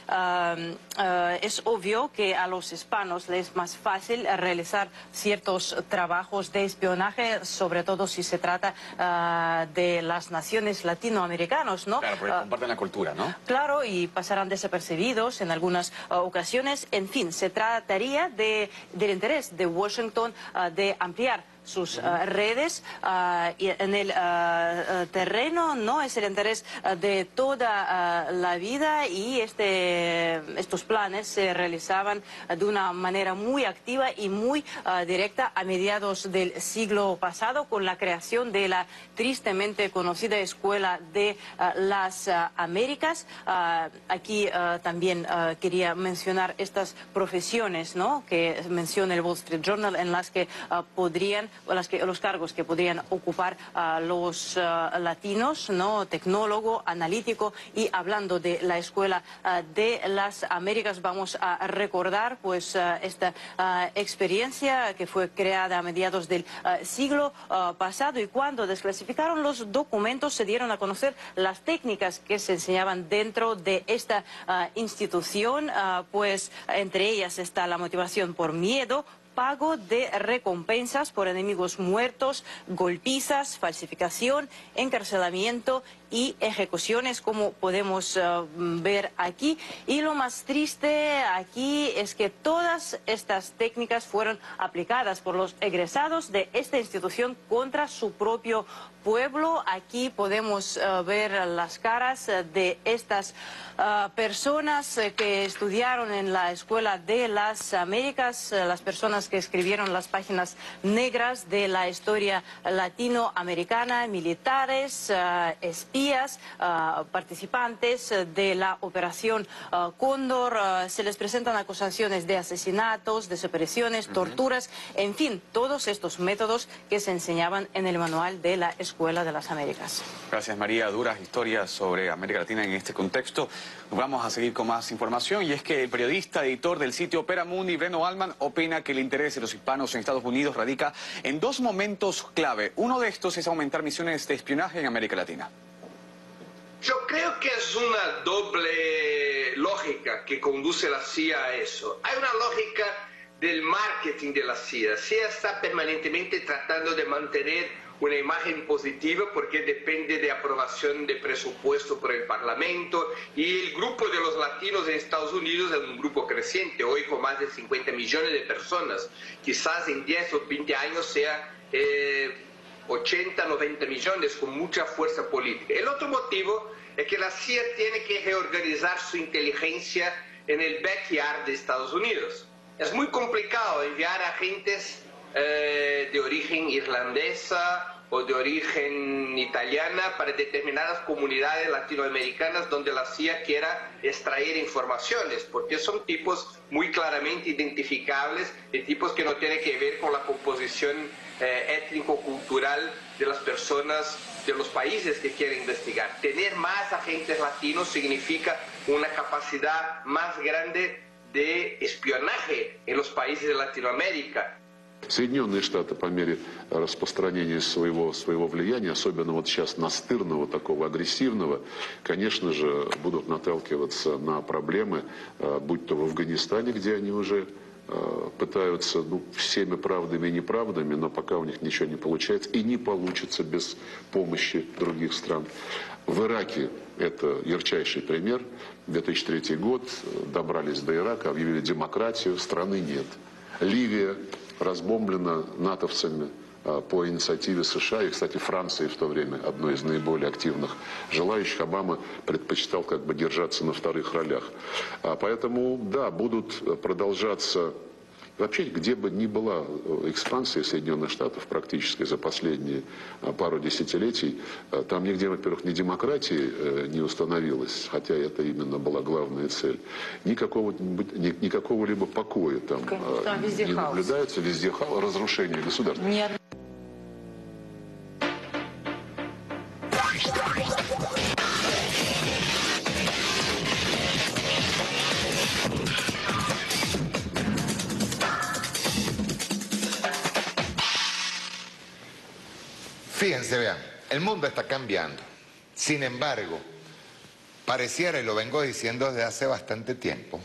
es obvio que a los hispanos les es más fácil realizar ciertos trabajos de espionaje, sobre todo si se trata de las naciones latinoamericanas, ¿no? Claro, porque comparten la cultura, ¿no? Claro, y pasarán desapercibidos en algunas ocasiones. En fin, se trataría del interés de Washington de ampliar sus redes y en el terreno no es el interés de toda la vida, y estos planes se realizaban de una manera muy activa y muy directa a mediados del siglo pasado con la creación de la tristemente conocida Escuela de las Américas. Aquí también quería mencionar estas profesiones, ¿no?, que menciona el Wall Street Journal, en las que los cargos que podrían ocupar los latinos, ¿no?, tecnólogo, analítico. Y hablando de la Escuela de las Américas, vamos a recordar pues esta experiencia que fue creada a mediados del siglo pasado, y cuando desclasificaron los documentos se dieron a conocer las técnicas que se enseñaban dentro de esta institución, pues entre ellas está la motivación por miedo, pago de recompensas por enemigos muertos, golpizas, falsificación, encarcelamiento y ejecuciones, como podemos ver aquí. Y lo más triste aquí es que todas estas técnicas fueron aplicadas por los egresados de esta institución contra su propio pueblo. Aquí podemos ver las caras de estas personas que estudiaron en la Escuela de las Américas, las personas que escribieron las páginas negras de la historia latinoamericana, militares, espías, participantes de la Operación Cóndor. Se les presentan acusaciones de asesinatos, desapariciones, torturas, en fin, todos estos métodos que se enseñaban en el manual de la Escuela de las Américas. Gracias, María. Duras historias sobre América Latina en este contexto. Vamos a seguir con más información, y es que el periodista, editor del sitio Opera Mundi, Breno Allman, opina que el interés de los hispanos en Estados Unidos radica en dos momentos clave. Uno de estos es aumentar misiones de espionaje en América Latina. Yo creo que es una doble lógica que conduce la CIA a eso. Hay una lógica del marketing de la CIA. La CIA está permanentemente tratando de mantener una imagen positiva porque depende de aprobación de presupuesto por el Parlamento, y el grupo de los latinos en Estados Unidos es un grupo creciente, hoy con más de 50 millones de personas. Quizás en 10 o 20 años sea 80, 90 millones, con mucha fuerza política. El otro motivo es que la CIA tiene que reorganizar su inteligencia en el backyard de Estados Unidos. Es muy complicado enviar agentes de origen irlandesa o de origen italiana para determinadas comunidades latinoamericanas donde la CIA quiera extraer informaciones, porque son tipos muy claramente identificables, de tipos que no tienen que ver con la composición étnico-cultural de las personas de los países que quieren investigar. Tener más agentes latinos significa una capacidad más grande de espionaje en los países de Latinoamérica. Соединенные Штаты по мере распространения своего влияния, особенно вот сейчас настырного, такого агрессивного, конечно же, будут наталкиваться на проблемы, будь то в Афганистане, где они уже пытаются всеми правдами и неправдами, но пока у них ничего не получается и не получится без помощи других стран. В Ираке это ярчайший пример. 2003 год, добрались до Ирака, объявили демократию, страны нет. Ливия разбомблена натовцами, по инициативе США, и, кстати, Франции в то время, одной из наиболее активных желающих, Обама предпочитал как бы держаться на вторых ролях. Поэтому, да, будут продолжаться... Вообще, где бы ни была экспансия Соединенных Штатов практически за последние пару десятилетий, там нигде, во-первых, ни демократии не установилось, хотя это именно была главная цель, ни какого-либо покоя там не наблюдается, везде разрушение государства. Fíjense, vean, el mundo está cambiando. Sin embargo, pareciera, y lo vengo diciendo desde hace bastante tiempo,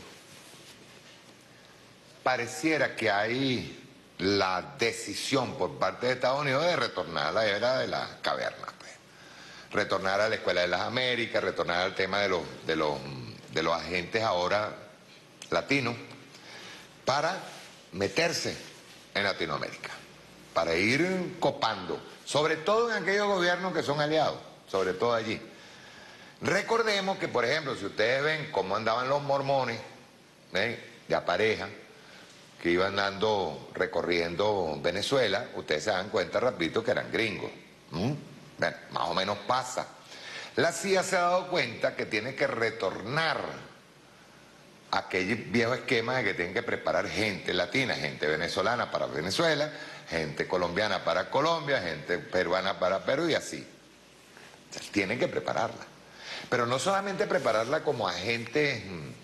pareciera que hay la decisión por parte de Estados Unidos de retornar a la era de la caverna, pues. Retornar a la Escuela de las Américas, retornar al tema de los agentes ahora latinos, para meterse en Latinoamérica, para ir copando, sobre todo en aquellos gobiernos que son aliados, sobre todo allí. Recordemos que, por ejemplo, si ustedes ven cómo andaban los mormones, de a pareja, que iban recorriendo Venezuela, ustedes se dan cuenta rapidito que eran gringos. Bueno, más o menos pasa. La CIA se ha dado cuenta que tiene que retornar a aquel viejo esquema de que tienen que preparar gente latina, gente venezolana para Venezuela, gente colombiana para Colombia, gente peruana para Perú y así. O sea, tienen que prepararla. Pero no solamente prepararla como agentes,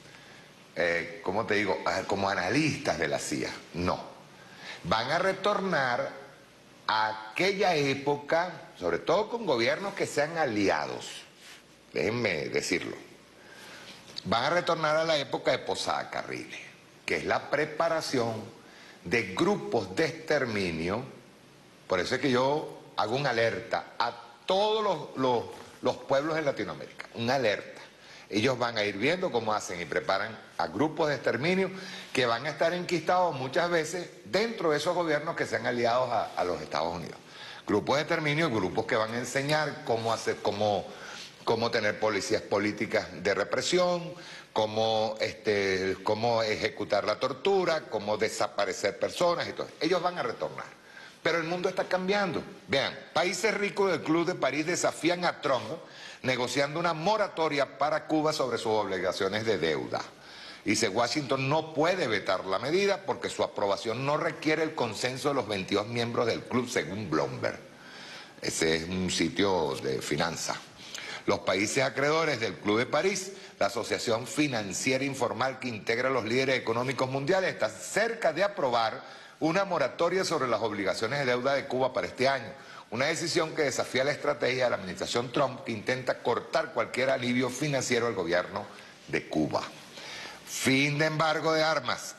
¿cómo te digo? Como analistas de la CIA, no. Van a retornar a aquella época, sobre todo con gobiernos que sean aliados, déjenme decirlo. Van a retornar a la época de Posada Carriles, que es la preparación de grupos de exterminio. Por eso es que yo hago una alerta a todos los pueblos en Latinoamérica, una alerta. Ellos van a ir viendo cómo hacen y preparan a grupos de exterminio que van a estar enquistados muchas veces dentro de esos gobiernos que sean aliados a los Estados Unidos. Grupos de exterminio, grupos que van a enseñar cómo hacer, cómo tener policías políticas de represión, cómo ejecutar la tortura, cómo desaparecer personas y todo. Ellos van a retornar. Pero el mundo está cambiando. Vean, países ricos del Club de París desafían a Trump negociando una moratoria para Cuba sobre sus obligaciones de deuda. Dice, Washington no puede vetar la medida porque su aprobación no requiere el consenso de los 22 miembros del club, según Bloomberg. Ese es un sitio de finanzas. Los países acreedores del Club de París, la asociación financiera informal que integra a los líderes económicos mundiales, está cerca de aprobar una moratoria sobre las obligaciones de deuda de Cuba para este año. Una decisión que desafía la estrategia de la administración Trump, que intenta cortar cualquier alivio financiero al gobierno de Cuba. Fin de embargo de armas.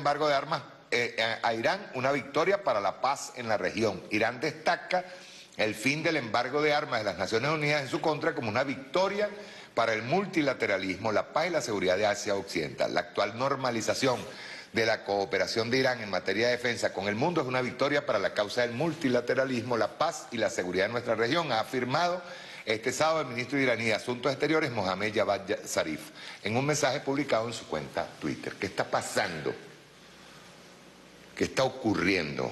A Irán, una victoria para la paz en la región. Irán destaca el fin del embargo de armas de las Naciones Unidas en su contra como una victoria para el multilateralismo, la paz y la seguridad de Asia Occidental. La actual normalización de la cooperación de Irán en materia de defensa con el mundo es una victoria para la causa del multilateralismo, la paz y la seguridad de nuestra región, ha afirmado este sábado el ministro iraní de Asuntos Exteriores, Mohammad Javad Zarif, en un mensaje publicado en su cuenta Twitter. ¿Qué está pasando? ¿Qué está ocurriendo?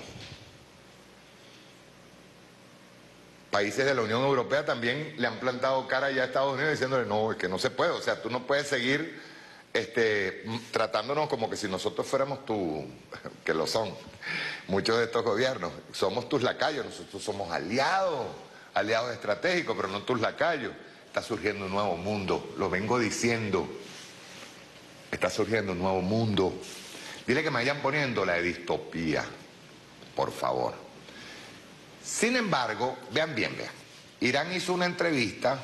Países de la Unión Europea también le han plantado cara ya a Estados Unidos diciéndole, no, es que no se puede, o sea, tú no puedes seguir tratándonos como que si nosotros fuéramos que lo son, muchos de estos gobiernos, somos tus lacayos, nosotros somos aliados estratégicos, pero no tus lacayos. Está surgiendo un nuevo mundo, lo vengo diciendo, está surgiendo un nuevo mundo. Dile que me vayan poniendo la de distopía, por favor. Sin embargo, vean bien, vean. Irán hizo una entrevista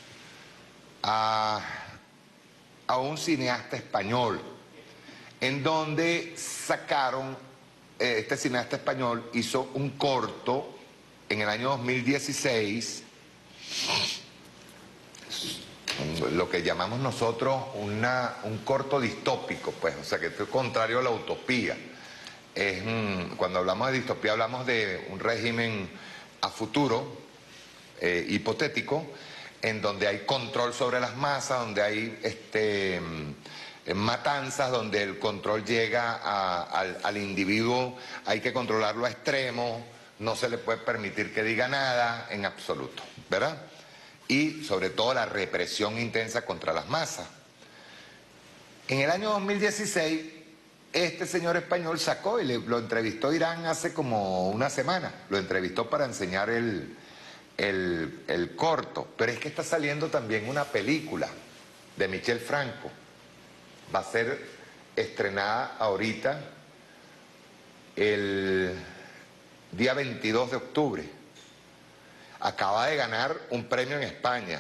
a un cineasta español, en donde sacaron, este cineasta español hizo un corto en el año 2016, lo que llamamos nosotros un corto distópico, pues, o sea, que es contrario a la utopía. Cuando hablamos de distopía hablamos de un régimen a futuro, hipotético, en donde hay control sobre las masas, donde hay matanzas, donde el control llega al individuo, hay que controlarlo a extremo, no se le puede permitir que diga nada en absoluto, ¿verdad? Y sobre todo la represión intensa contra las masas. En el año 2016, este señor español sacó y lo entrevistó Irán hace como una semana, lo entrevistó para enseñar el corto, pero es que está saliendo también una película de Michel Franco, va a ser estrenada ahorita el día 22 de octubre, acaba de ganar un premio en España.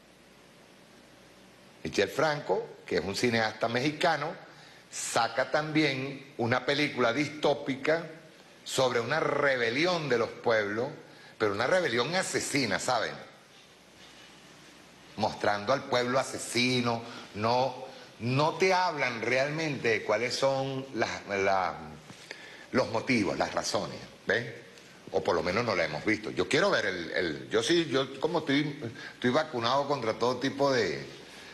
Michel Franco, que es un cineasta mexicano, saca también una película distópica sobre una rebelión de los pueblos, pero una rebelión asesina, ¿saben? Mostrando al pueblo asesino, no te hablan realmente de cuáles son los motivos, las razones, ¿ven? O por lo menos no la hemos visto. Yo quiero ver yo como estoy vacunado contra todo tipo de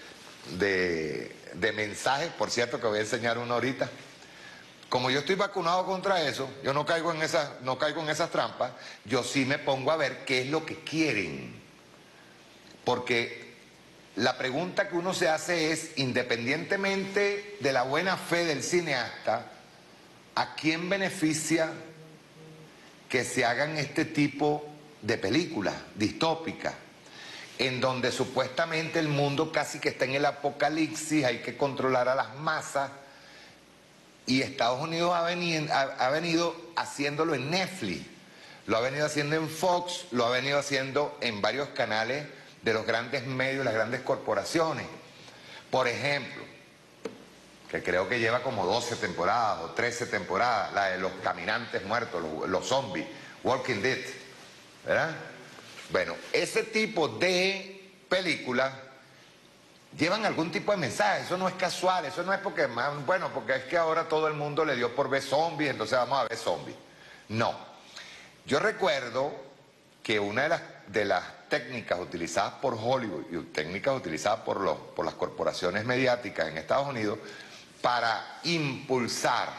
mensajes, por cierto que voy a enseñar uno ahorita. Como yo estoy vacunado contra eso, yo no caigo en esas trampas, yo sí me pongo a ver qué es lo que quieren. Porque la pregunta que uno se hace es, independientemente de la buena fe del cineasta, ¿a quién beneficia que se hagan este tipo de películas distópicas? En donde supuestamente el mundo casi que está en el apocalipsis, hay que controlar a las masas, y Estados Unidos ha venido haciéndolo en Netflix, lo ha venido haciendo en Fox, lo ha venido haciendo en varios canales de los grandes medios, las grandes corporaciones. Por ejemplo, que creo que lleva como 12 temporadas o 13 temporadas, la de los caminantes muertos, los zombies, Walking Dead, ¿verdad? Bueno, ese tipo de películas llevan algún tipo de mensaje, eso no es casual, eso no es porque, bueno, porque es que ahora todo el mundo le dio por ver zombies, entonces vamos a ver zombies. No. Yo recuerdo que una de las técnicas utilizadas por Hollywood y técnicas utilizadas por las corporaciones mediáticas en Estados Unidos para impulsar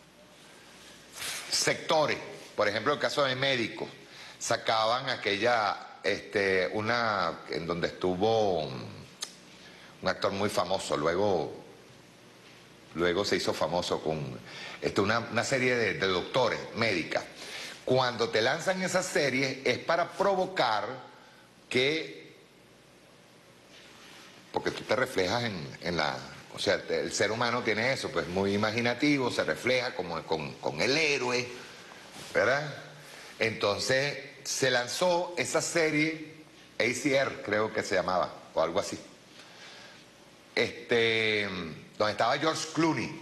sectores, por ejemplo el caso de médicos, sacaban una en donde estuvo un actor muy famoso, luego se hizo famoso con una serie de doctores, médicas. Cuando te lanzan esas series es para provocar porque tú te reflejas o sea, el ser humano tiene eso, pues muy imaginativo, se refleja como con el héroe, ¿verdad? Entonces se lanzó esa serie, ACR creo que se llamaba, o algo así, donde estaba George Clooney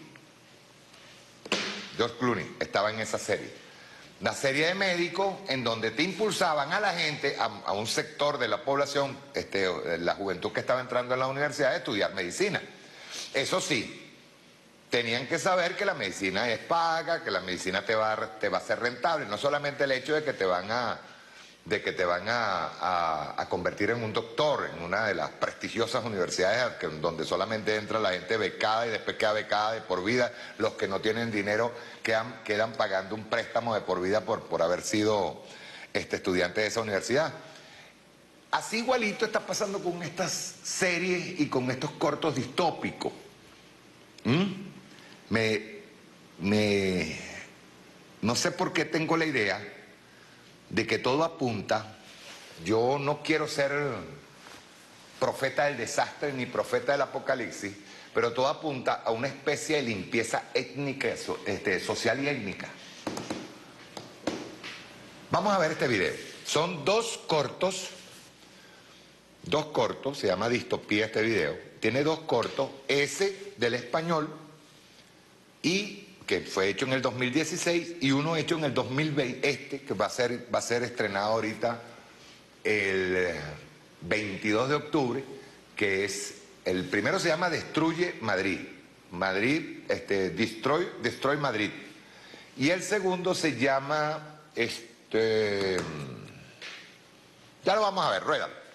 estaba en esa serie. Una serie de médicos en donde te impulsaban a la gente, a un sector de la población, la juventud que estaba entrando en la universidad, a estudiar medicina. Eso sí, tenían que saber que la medicina es paga, que la medicina te va a ser rentable, no solamente el hecho de que te van a convertir en un doctor en una de las prestigiosas universidades donde solamente entra la gente becada y después queda becada de por vida. Los que no tienen dinero quedan pagando un préstamo de por vida por haber sido estudiante de esa universidad. Así igualito está pasando con estas series y con estos cortos distópicos. No sé por qué tengo la idea de que todo apunta, yo no quiero ser profeta del desastre ni profeta del apocalipsis, pero todo apunta a una especie de limpieza étnica, social y étnica. Vamos a ver este video. Son dos cortos, se llama Distopía este video. Tiene dos cortos, ese del español y que fue hecho en el 2016 y uno hecho en el 2020, que va a ser estrenado ahorita el 22 de octubre, que es, el primero se llama Destruye Madrid, Destroy Madrid, Y el segundo se llama, ya lo vamos a ver, ruédalo.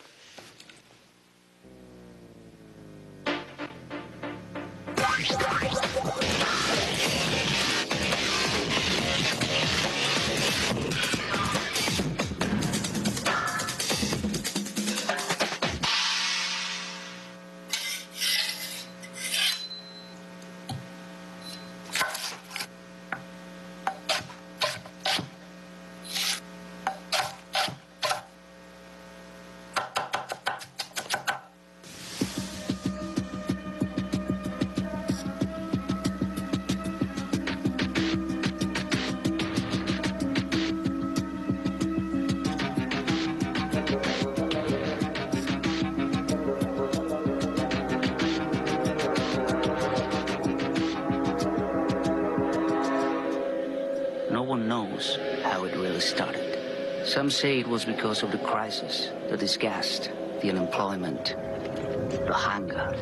No one knows how it really started. Some say it was because of the crisis, the disgust, the unemployment, the hunger.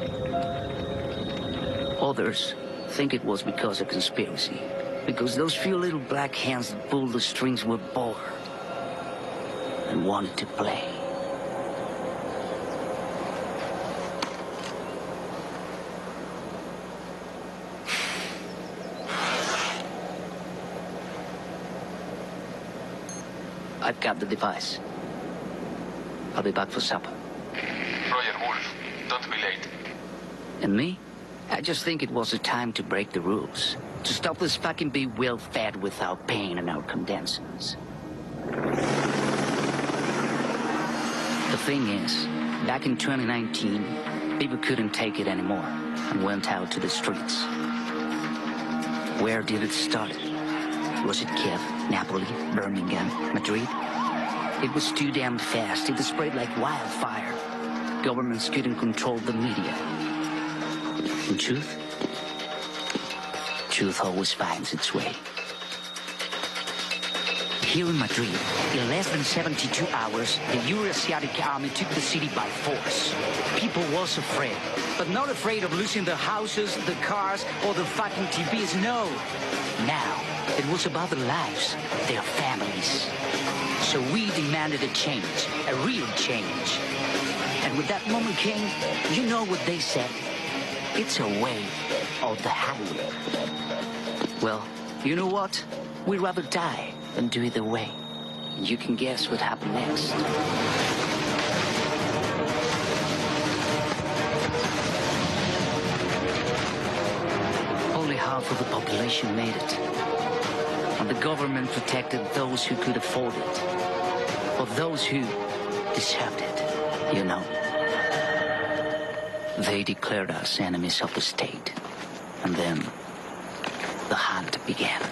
Others think it was because of conspiracy, because those few little black hands that pulled the strings were bored and wanted to play. I've got the device. I'll be back for supper. Roger, Wolf, don't be late. And me? I just think it was a time to break the rules. To stop this fucking be well-fed without pain and our condensers. The thing is, back in 2019, people couldn't take it anymore and went out to the streets. Where did it start? Was it Kiev, Napoli, Birmingham, Madrid? It was too damn fast. It spread like wildfire. Governments couldn't control the media. And truth? Truth always finds its way. Here in Madrid, in less than 72 hours, the Eurasiatic army took the city by force. People was afraid, but not afraid of losing their houses, their cars, or their fucking TVs, no. Now, it was about their lives, their families. So we demanded a change, a real change. And when that moment came, you know what they said. It's a way or the highway. Well, you know what? We'd rather die than do it the way. And you can guess what happened next. Only half of the population made it. And the government protected those who could afford it. Or those who deserved it, you know. They declared us enemies of the state. And then the hunt began.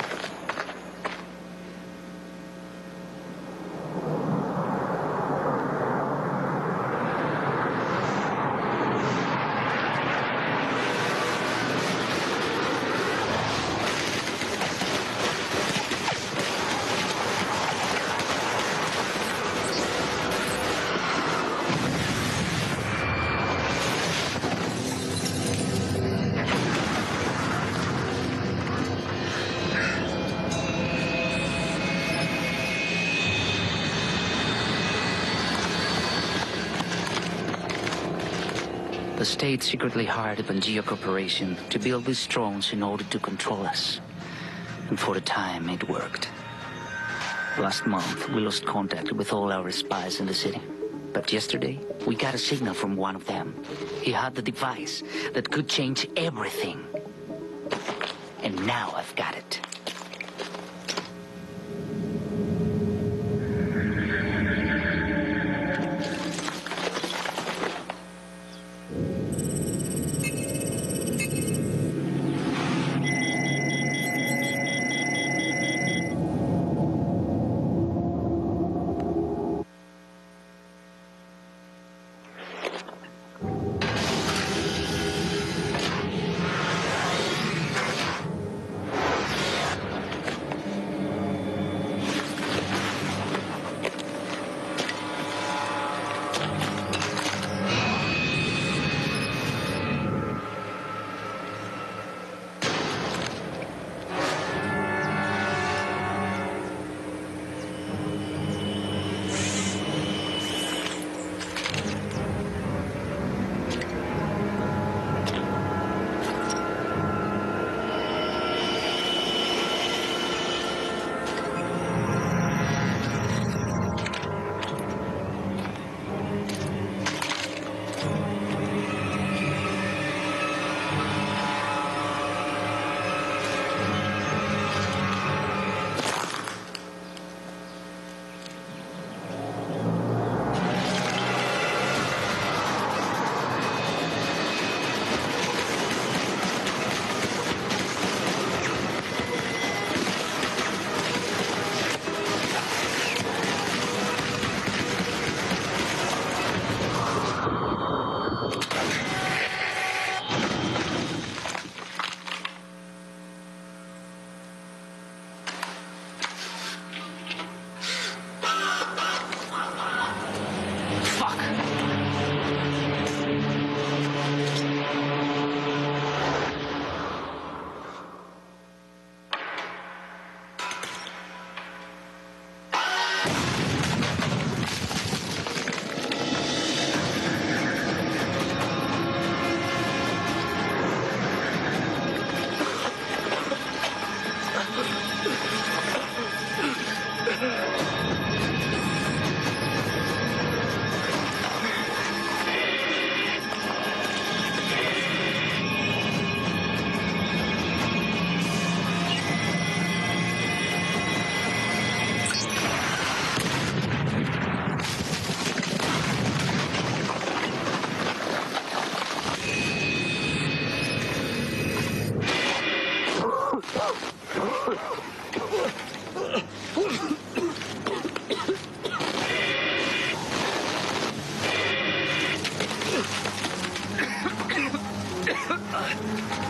The state secretly hired a Pangea corporation to build these drones in order to control us. And for the time, it worked. Last month, we lost contact with all our spies in the city. But yesterday, we got a signal from one of them. He had the device that could change everything. And now I've got it.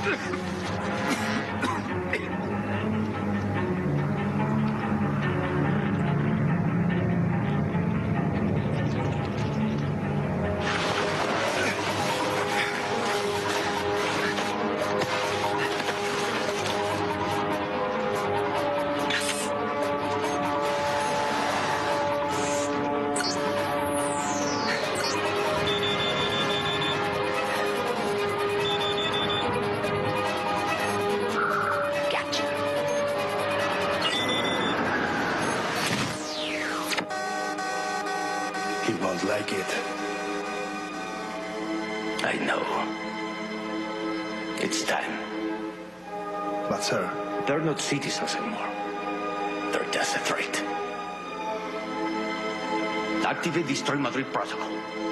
He won't like it. I know. It's time. But, sir, They're not citizens anymore. They're just a threat. Activate Destroy Madrid protocol.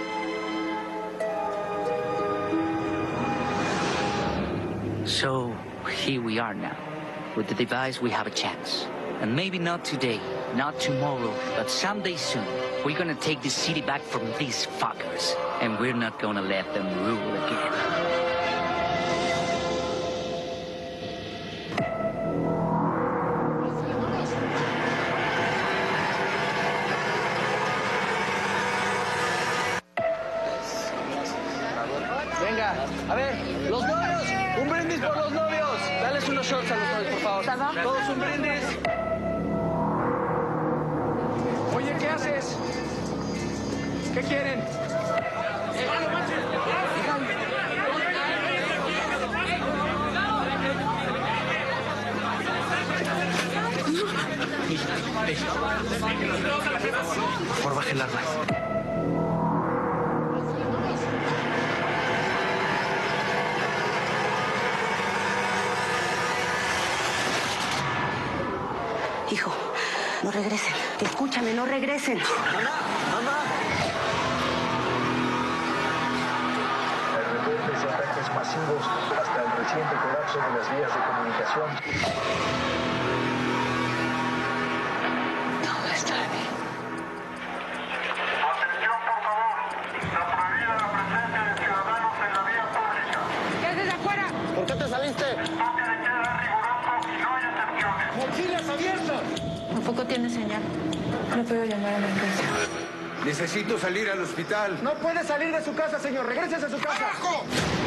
So, here we are now. With the device, we have a chance. And maybe not today, not tomorrow, but someday soon, we're gonna take the city back from these fuckers. And we're not gonna let them rule again. Venga, a ver, los novios, un brindis por los novios. Dales unos shots a los novios, por favor. Todos un brindis. Oye, ¿qué haces? ¿Qué quieren? Por favor, baje el arma. Hijo, no regresen. Escúchame, no regresen. ¡Mamá! De reportes de ataques masivos hasta el reciente colapso de las vías de comunicación. Todo está bien. Atención, por favor. La prohibida la presencia de ciudadanos en la vía pública. ¿Qué haces afuera? ¿Por qué te saliste? Toque de queda riguroso y no hay excepciones. ¡Mochilas abiertas! Tampoco tiene señal. No puedo llamar a emergencia. Necesito salir al hospital. No puede salir de su casa, señor. Regrese a su casa. ¡Carajo!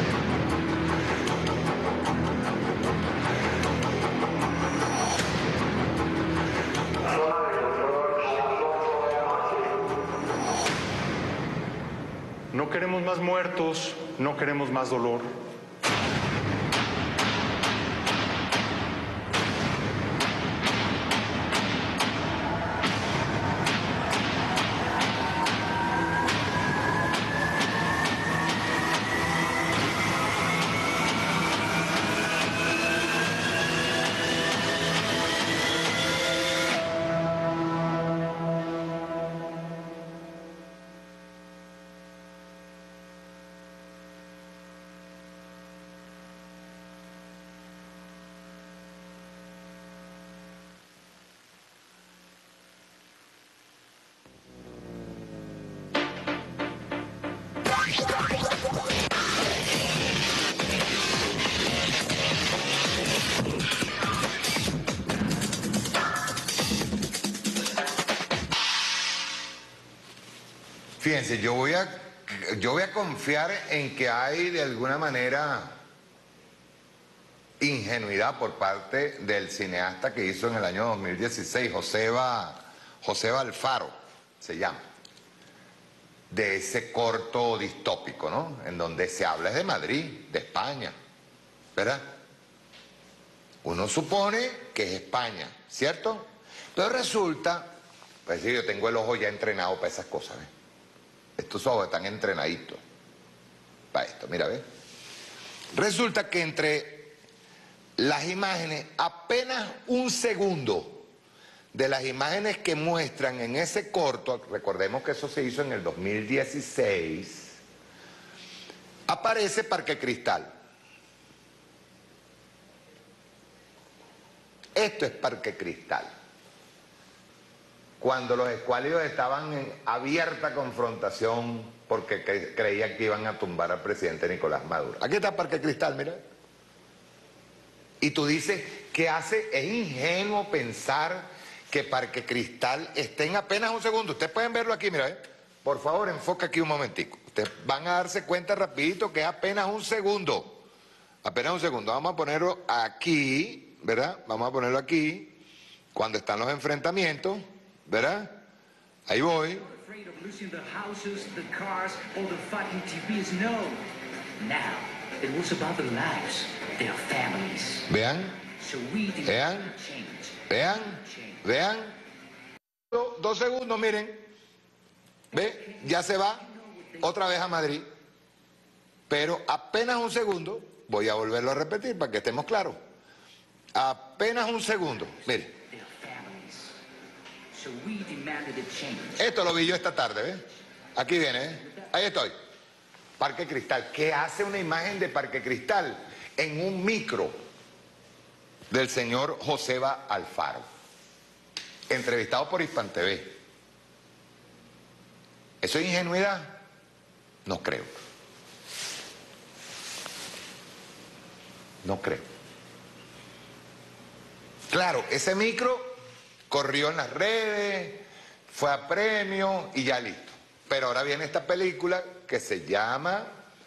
No queremos más muertos, no queremos más dolor. Fíjense, yo voy a confiar en que hay de alguna manera ingenuidad por parte del cineasta que hizo en el año 2016, Joseba Alfaro, se llama, de ese corto distópico, ¿no? En donde se habla de Madrid, de España, ¿verdad? Uno supone que es España, ¿cierto? Pero resulta, pues sí, yo tengo el ojo ya entrenado para esas cosas, ¿ves? Estos ojos están entrenaditos para esto, mira, ¿ves? Resulta que entre las imágenes, apenas un segundo de las imágenes que muestran en ese corto, recordemos que eso se hizo en el 2016, aparece Parque Cristal. Esto es Parque Cristal. Cuando los escuálidos estaban en abierta confrontación porque creían que iban a tumbar al presidente Nicolás Maduro. Aquí está Parque Cristal, mira. Y tú dices, ¿qué hace? Es ingenuo pensar que Parque Cristal esté en apenas un segundo. Ustedes pueden verlo aquí, mira, por favor, enfoca aquí un momentico. Ustedes van a darse cuenta rapidito que es apenas un segundo. Apenas un segundo. Vamos a ponerlo aquí, ¿verdad? Vamos a ponerlo aquí, cuando están los enfrentamientos, ¿verdad? Ahí voy. Vean, vean, vean, vean. 2 segundos, miren. Ve, ya se va otra vez a Madrid. Pero apenas un segundo, voy a volverlo a repetir para que estemos claros. Apenas un segundo, miren. Esto lo vi yo esta tarde, ¿ves? Aquí viene, ¿eh? Ahí estoy. Parque Cristal. ¿Qué hace una imagen de Parque Cristal en un micro del señor Joseba Alfaro, entrevistado por Hispan TV? ¿Eso es ingenuidad? No creo. No creo. Claro, ese micro corrió en las redes, fue a premio y ya listo. Pero ahora viene esta película que se llama,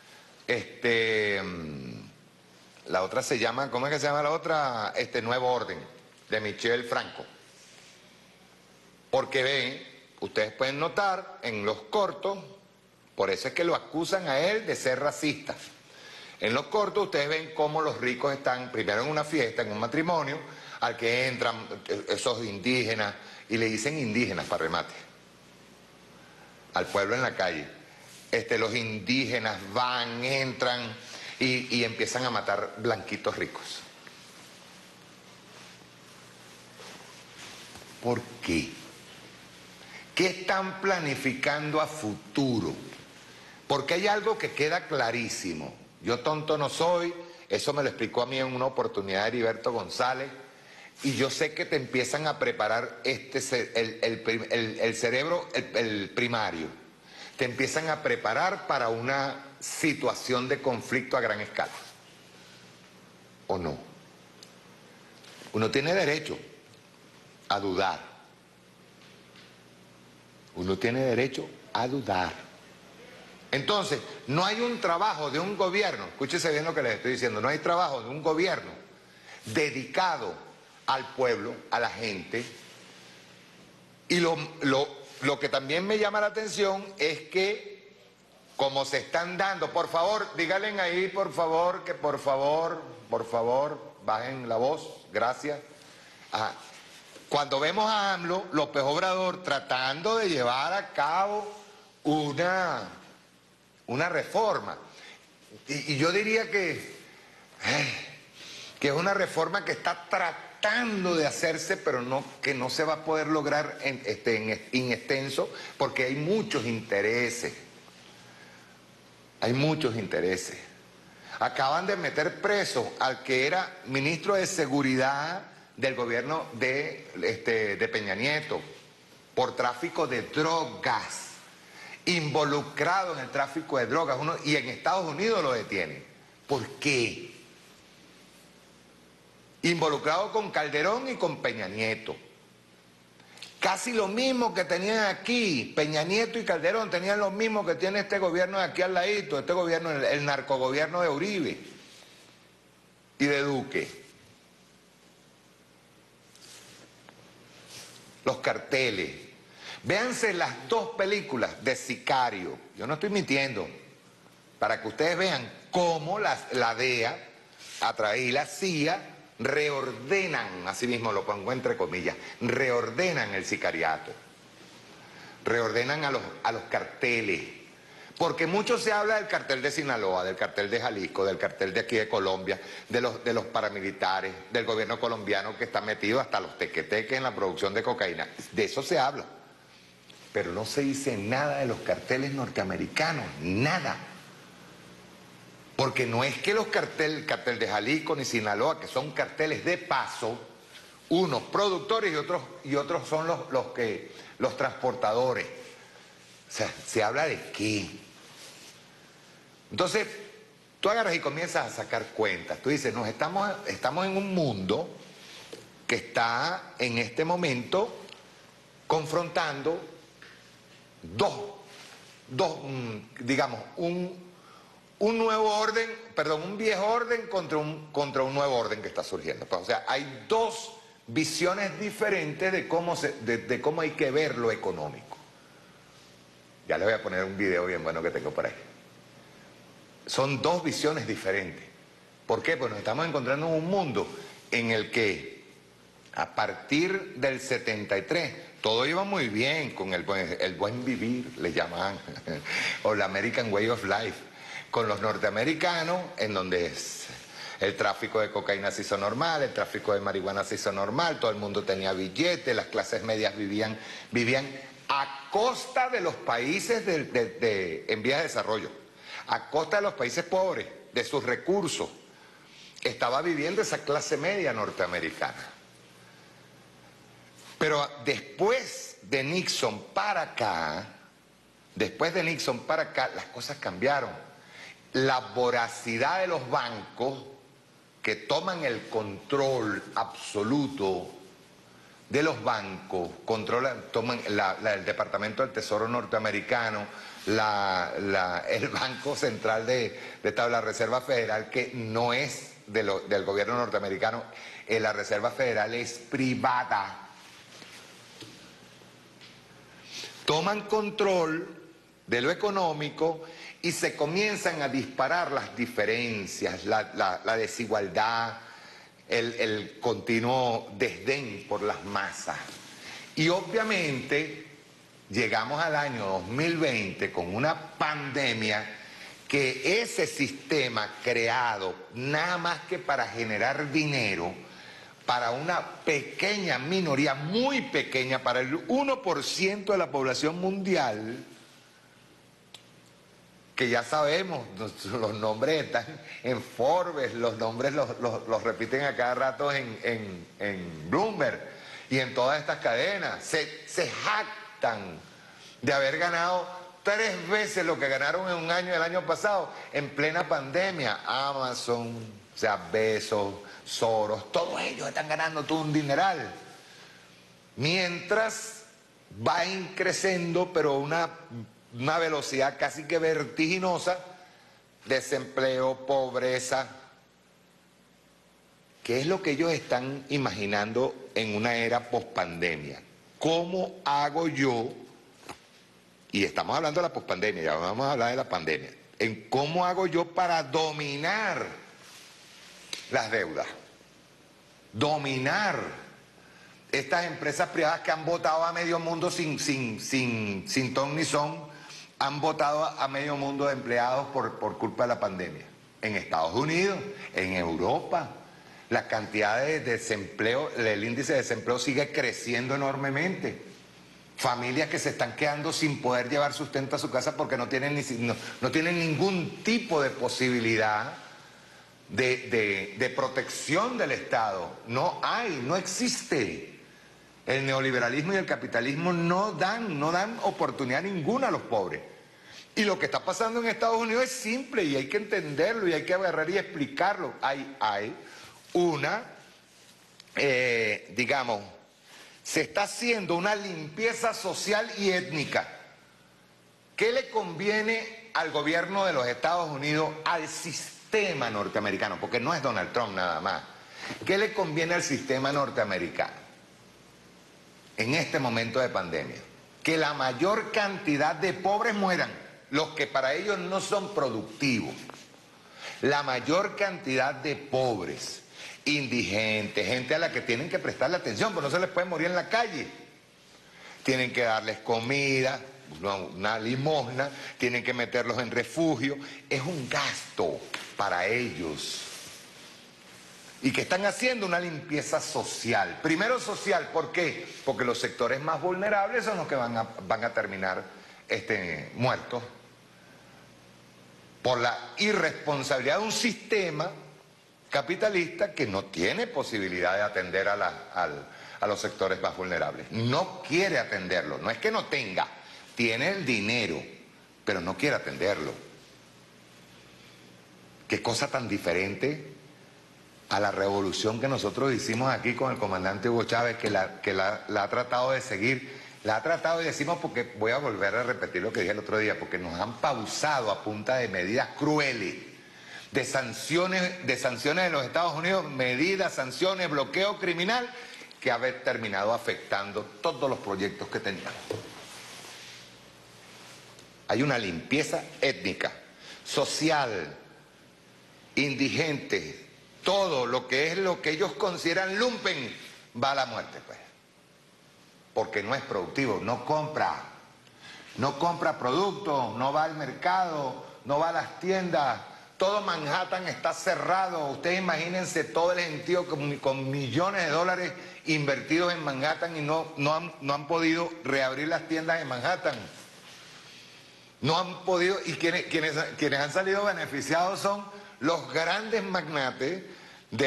la otra se llama, ¿cómo es que se llama la otra? Nuevo Orden, de Michel Franco. Porque ven, ustedes pueden notar en los cortos, por eso es que lo acusan a él de ser racista. En los cortos ustedes ven cómo los ricos están, primero en una fiesta, en un matrimonio, al que entran esos indígenas, y le dicen indígenas para remate, al pueblo en la calle. Los indígenas van, entran y empiezan a matar blanquitos ricos. ¿Por qué? ¿Qué están planificando a futuro? Porque hay algo que queda clarísimo. Yo tonto no soy, eso me lo explicó a mí en una oportunidad Heriberto González, y yo sé que te empiezan a preparar el cerebro, el primario, te empiezan a preparar para una situación de conflicto a gran escala. ¿O no? Uno tiene derecho a dudar. Uno tiene derecho a dudar. Entonces, no hay un trabajo de un gobierno, escúchese bien lo que les estoy diciendo, no hay trabajo de un gobierno dedicado al pueblo, a la gente. Y lo que también me llama la atención es que, como se están dando, por favor, díganle ahí, por favor, que por favor, bajen la voz, gracias. Ajá. Cuando vemos a AMLO, López Obrador, tratando de llevar a cabo una reforma, y yo diría que es una reforma que está tratando de hacerse, pero que no se va a poder lograr en extenso, porque hay muchos intereses. Hay muchos intereses. Acaban de meter preso al que era ministro de Seguridad del gobierno de Peña Nieto por tráfico de drogas, involucrado en el tráfico de drogas, y en Estados Unidos lo detienen. ¿Por qué? Involucrado con Calderón y con Peña Nieto. Casi lo mismo que tenían aquí, Peña Nieto y Calderón tenían lo mismo que tiene este gobierno de aquí al ladito, este gobierno, el narcogobierno de Uribe y de Duque. Los carteles. Véanse las 2 películas de Sicario, yo no estoy mintiendo, para que ustedes vean cómo la DEA a través y la CIA reordenan, así mismo lo pongo entre comillas, reordenan el sicariato, reordenan a los carteles, porque mucho se habla del cartel de Sinaloa, del cartel de Jalisco, del cartel de aquí de Colombia, de los paramilitares, del gobierno colombiano que está metido hasta los tequeteques en la producción de cocaína, de eso se habla, pero no se dice nada de los carteles norteamericanos, nada. Porque no es que el cartel de Jalisco ni Sinaloa, que son carteles de paso, unos productores y otros son los transportadores. O sea, ¿se habla de qué? Entonces, tú agarras y comienzas a sacar cuentas. Tú dices, estamos en un mundo que está en este momento confrontando digamos, un nuevo orden, perdón, un viejo orden contra un nuevo orden que está surgiendo. O sea, hay dos visiones diferentes de cómo hay que ver lo económico. Ya les voy a poner un video bien bueno que tengo por ahí. Son dos visiones diferentes. ¿Por qué? Pues nos estamos encontrando en un mundo en el que a partir del 73 todo iba muy bien con el buen vivir, le llamaban, o la American Way of Life, con los norteamericanos, en donde el tráfico de cocaína se hizo normal, el tráfico de marihuana se hizo normal, todo el mundo tenía billetes, las clases medias vivían a costa de los países en vías de desarrollo, a costa de los países pobres, de sus recursos. Estaba viviendo esa clase media norteamericana. Pero después de Nixon para acá, las cosas cambiaron. La voracidad de los bancos que toman el control absoluto de los bancos, toman el Departamento del Tesoro norteamericano, el Banco Central de la Reserva Federal, que no es del gobierno norteamericano, la Reserva Federal es privada. Toman control de lo económico y se comienzan a disparar las diferencias, la desigualdad, el continuo desdén por las masas. Y obviamente llegamos al año 2020 con una pandemia que ese sistema creado nada más que para generar dinero para una pequeña minoría, muy pequeña, para el 1% de la población mundial, que ya sabemos, los nombres están en Forbes, los nombres los repiten a cada rato en Bloomberg y en todas estas cadenas. Se jactan de haber ganado 3 veces lo que ganaron en un año el año pasado, en plena pandemia. Amazon, o sea, Bezos, Soros, todos ellos están ganando todo un dineral. Mientras va creciendo, pero una velocidad casi que vertiginosa, desempleo, pobreza. ¿Qué es lo que ellos están imaginando en una era pospandemia? ¿Cómo hago yo? Y estamos hablando de la pospandemia, ya vamos a hablar de la pandemia. En cómo hago yo para dominar las deudas, dominar estas empresas privadas que han votado a medio mundo sin ton ni son, han votado a medio mundo de empleados por culpa de la pandemia. En Estados Unidos, en Europa, la cantidad de desempleo, el índice de desempleo sigue creciendo enormemente. Familias que se están quedando sin poder llevar sustento a su casa porque no tienen ningún tipo de posibilidad de protección del Estado. No existe. El neoliberalismo y el capitalismo no dan oportunidad ninguna a los pobres. Y lo que está pasando en Estados Unidos es simple y hay que entenderlo y hay que agarrar y explicarlo. Hay una, digamos, se está haciendo una limpieza social y étnica. ¿Qué le conviene al gobierno de los Estados Unidos, al sistema norteamericano? Porque no es Donald Trump nada más. ¿Qué le conviene al sistema norteamericano en este momento de pandemia? Que la mayor cantidad de pobres mueran, los que para ellos no son productivos. La mayor cantidad de pobres, indigentes, gente a la que tienen que prestarle atención, porque no se les puede morir en la calle. Tienen que darles comida, una limosna, tienen que meterlos en refugio. Es un gasto para ellos. Y que están haciendo una limpieza social. Primero social, ¿por qué? Porque los sectores más vulnerables son los que van a terminar muertos por la irresponsabilidad de un sistema capitalista que no tiene posibilidad de atender a los sectores más vulnerables. No quiere atenderlo. No es que no tenga, tiene el dinero, pero no quiere atenderlo. Qué cosa tan diferente a la revolución que nosotros hicimos aquí con el comandante Hugo Chávez, que la ha tratado de seguir. La ha tratado, y decimos porque voy a volver a repetir lo que dije el otro día, porque nos han pausado a punta de medidas crueles, de sanciones de los Estados Unidos, medidas, sanciones, bloqueo criminal, que ha terminado afectando todos los proyectos que teníamos. Hay una limpieza étnica, social, indigente, todo lo que es lo que ellos consideran lumpen va a la muerte, pues. Porque no es productivo, no compra productos, no va al mercado, no va a las tiendas, todo Manhattan está cerrado. Ustedes imagínense todo el gentío con millones de dólares invertidos en Manhattan y no han podido reabrir las tiendas en Manhattan. No han podido, y quienes han salido beneficiados son los grandes magnates de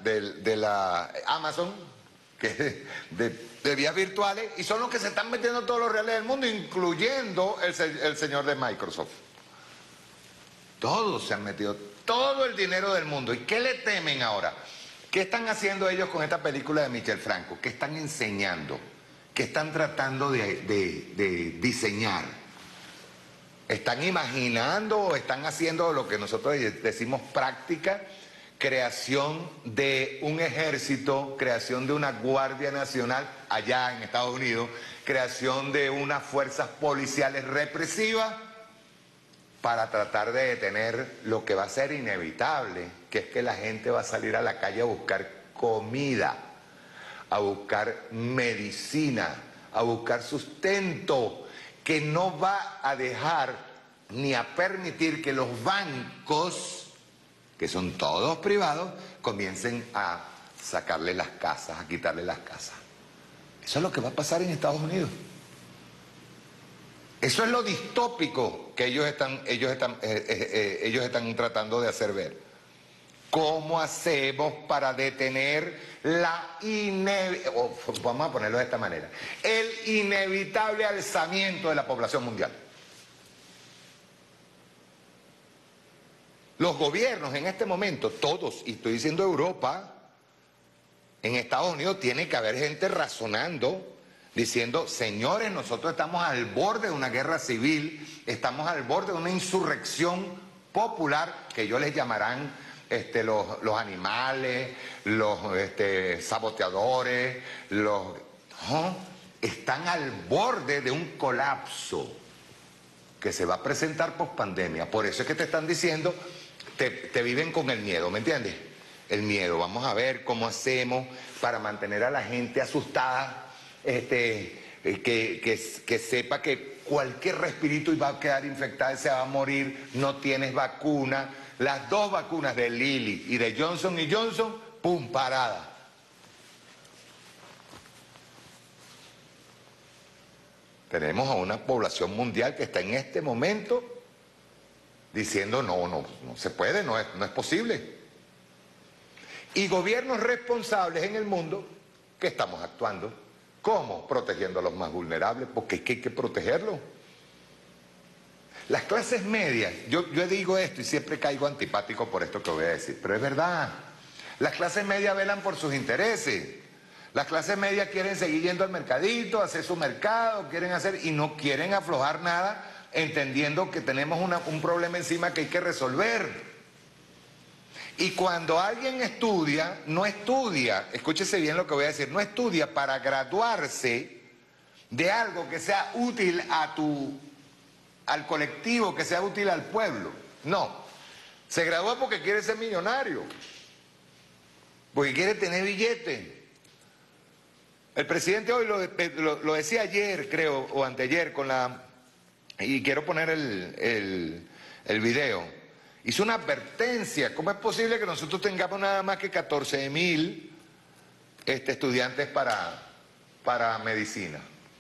la Amazon, que de vías virtuales, y son los que se están metiendo todos los reales del mundo, incluyendo el señor de Microsoft. Todos se han metido, todo el dinero del mundo. ¿Y qué le temen ahora? ¿Qué están haciendo ellos con esta película de Michel Franco? ¿Qué están enseñando? ¿Qué están tratando de diseñar? ¿Están imaginando o están haciendo lo que nosotros decimos práctica? Creación de un ejército, creación de una Guardia Nacional allá en Estados Unidos, creación de unas fuerzas policiales represivas para tratar de detener lo que va a ser inevitable, que es que la gente va a salir a la calle a buscar comida, a buscar medicina, a buscar sustento, que no va a dejar ni a permitir que los bancos, que son todos privados, comiencen a sacarle las casas, a quitarle las casas. Eso es lo que va a pasar en Estados Unidos. Eso es lo distópico que ellos están tratando de hacer ver. ¿Cómo hacemos para detener vamos a ponerlo de esta manera, el inevitable alzamiento de la población mundial? Los gobiernos en este momento, todos, y estoy diciendo Europa, en Estados Unidos tiene que haber gente razonando, diciendo, señores, nosotros estamos al borde de una guerra civil, estamos al borde de una insurrección popular, que ellos les llamarán los animales, los saboteadores, ¿no? Están al borde de un colapso que se va a presentar post pandemia. Por eso es que te están diciendo, te viven con el miedo, ¿me entiendes? El miedo, vamos a ver cómo hacemos para mantener a la gente asustada, que sepa que cualquier respirito va a quedar infectada y se va a morir, no tienes vacuna. Las dos vacunas de Lilly y de Johnson & Johnson, ¡pum!, parada. Tenemos a una población mundial que está en este momento diciendo no se puede, no es posible. Y gobiernos responsables en el mundo que estamos actuando. ¿Cómo? Protegiendo a los más vulnerables, porque hay que protegerlos. Las clases medias, yo digo esto y siempre caigo antipático por esto que voy a decir, pero es verdad. Las clases medias velan por sus intereses. Las clases medias quieren seguir yendo al mercadito, hacer su mercado, y no quieren aflojar nada, entendiendo que tenemos un problema encima que hay que resolver. Y cuando alguien estudia, no estudia, escúchese bien lo que voy a decir, no estudia para graduarse de algo que sea útil al colectivo, que sea útil al pueblo. No, se gradúa porque quiere ser millonario, porque quiere tener billete. El presidente hoy lo decía ayer, creo, o anteayer, y quiero poner el video. Hizo una advertencia. ¿Cómo es posible que nosotros tengamos nada más que 14.000 estudiantes para medicina?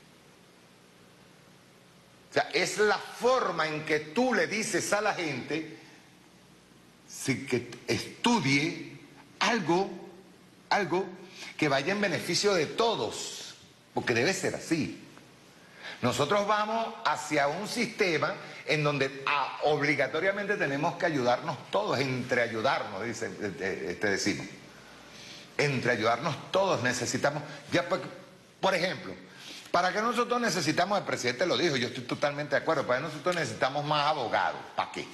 O sea, es la forma en que tú le dices a la gente que estudie algo que vaya en beneficio de todos, porque debe ser así. Nosotros vamos hacia un sistema en donde obligatoriamente tenemos que ayudarnos todos, entre ayudarnos, decimos. Entre ayudarnos todos necesitamos, ya por ejemplo, ¿para qué nosotros necesitamos? El presidente lo dijo, yo estoy totalmente de acuerdo, para qué nosotros necesitamos más abogados, ¿para qué?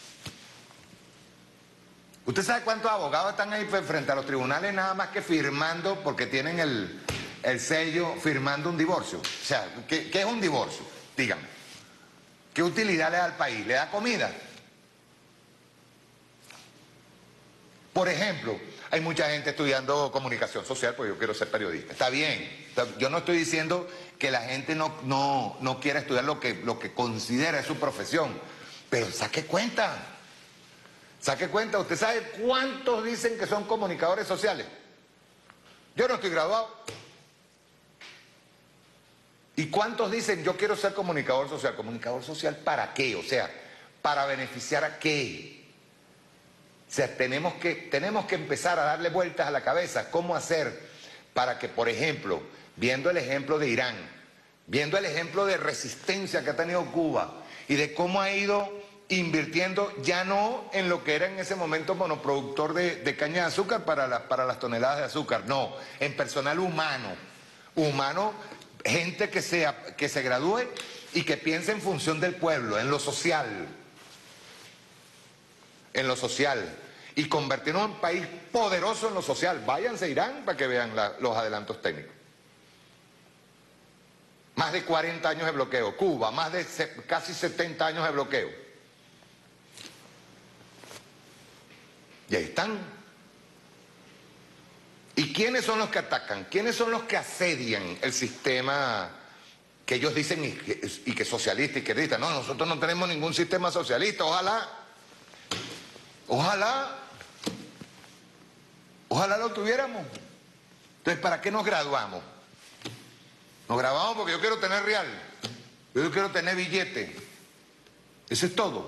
¿Usted sabe cuántos abogados están ahí frente a los tribunales nada más que firmando, porque tienen el sello, firmando un divorcio? O sea, ¿qué es un divorcio? Díganme. ¿Qué utilidad le da al país? ¿Le da comida? Por ejemplo, hay mucha gente estudiando comunicación social, porque yo quiero ser periodista. Está bien. Yo no estoy diciendo que la gente no quiera estudiar lo que considera es su profesión. Pero saque cuenta. Saque cuenta. ¿Usted sabe cuántos dicen que son comunicadores sociales? Yo no estoy graduado. ¿Y cuántos dicen yo quiero ser comunicador social? ¿Comunicador social para qué? O sea, ¿para beneficiar a qué? O sea, tenemos que empezar a darle vueltas a la cabeza. ¿Cómo hacer para que, por ejemplo, viendo el ejemplo de Irán, viendo el ejemplo de resistencia que ha tenido Cuba y de cómo ha ido invirtiendo ya no en lo que era en ese momento monoproductor de caña de azúcar para las toneladas de azúcar, no, en personal humano, gente que se gradúe y que piense en función del pueblo, en lo social, y convertirnos en un país poderoso en lo social. Váyanse a Irán para que vean los adelantos técnicos. Más de 40 años de bloqueo. Cuba, más de casi 70 años de bloqueo. Y ahí están. ¿Y quiénes son los que atacan? ¿Quiénes son los que asedian el sistema que ellos dicen y que socialista, izquierdista? No, nosotros no tenemos ningún sistema socialista. Ojalá lo tuviéramos. Entonces, ¿para qué nos graduamos? Nos graduamos porque yo quiero tener real, yo quiero tener billete. Eso es todo.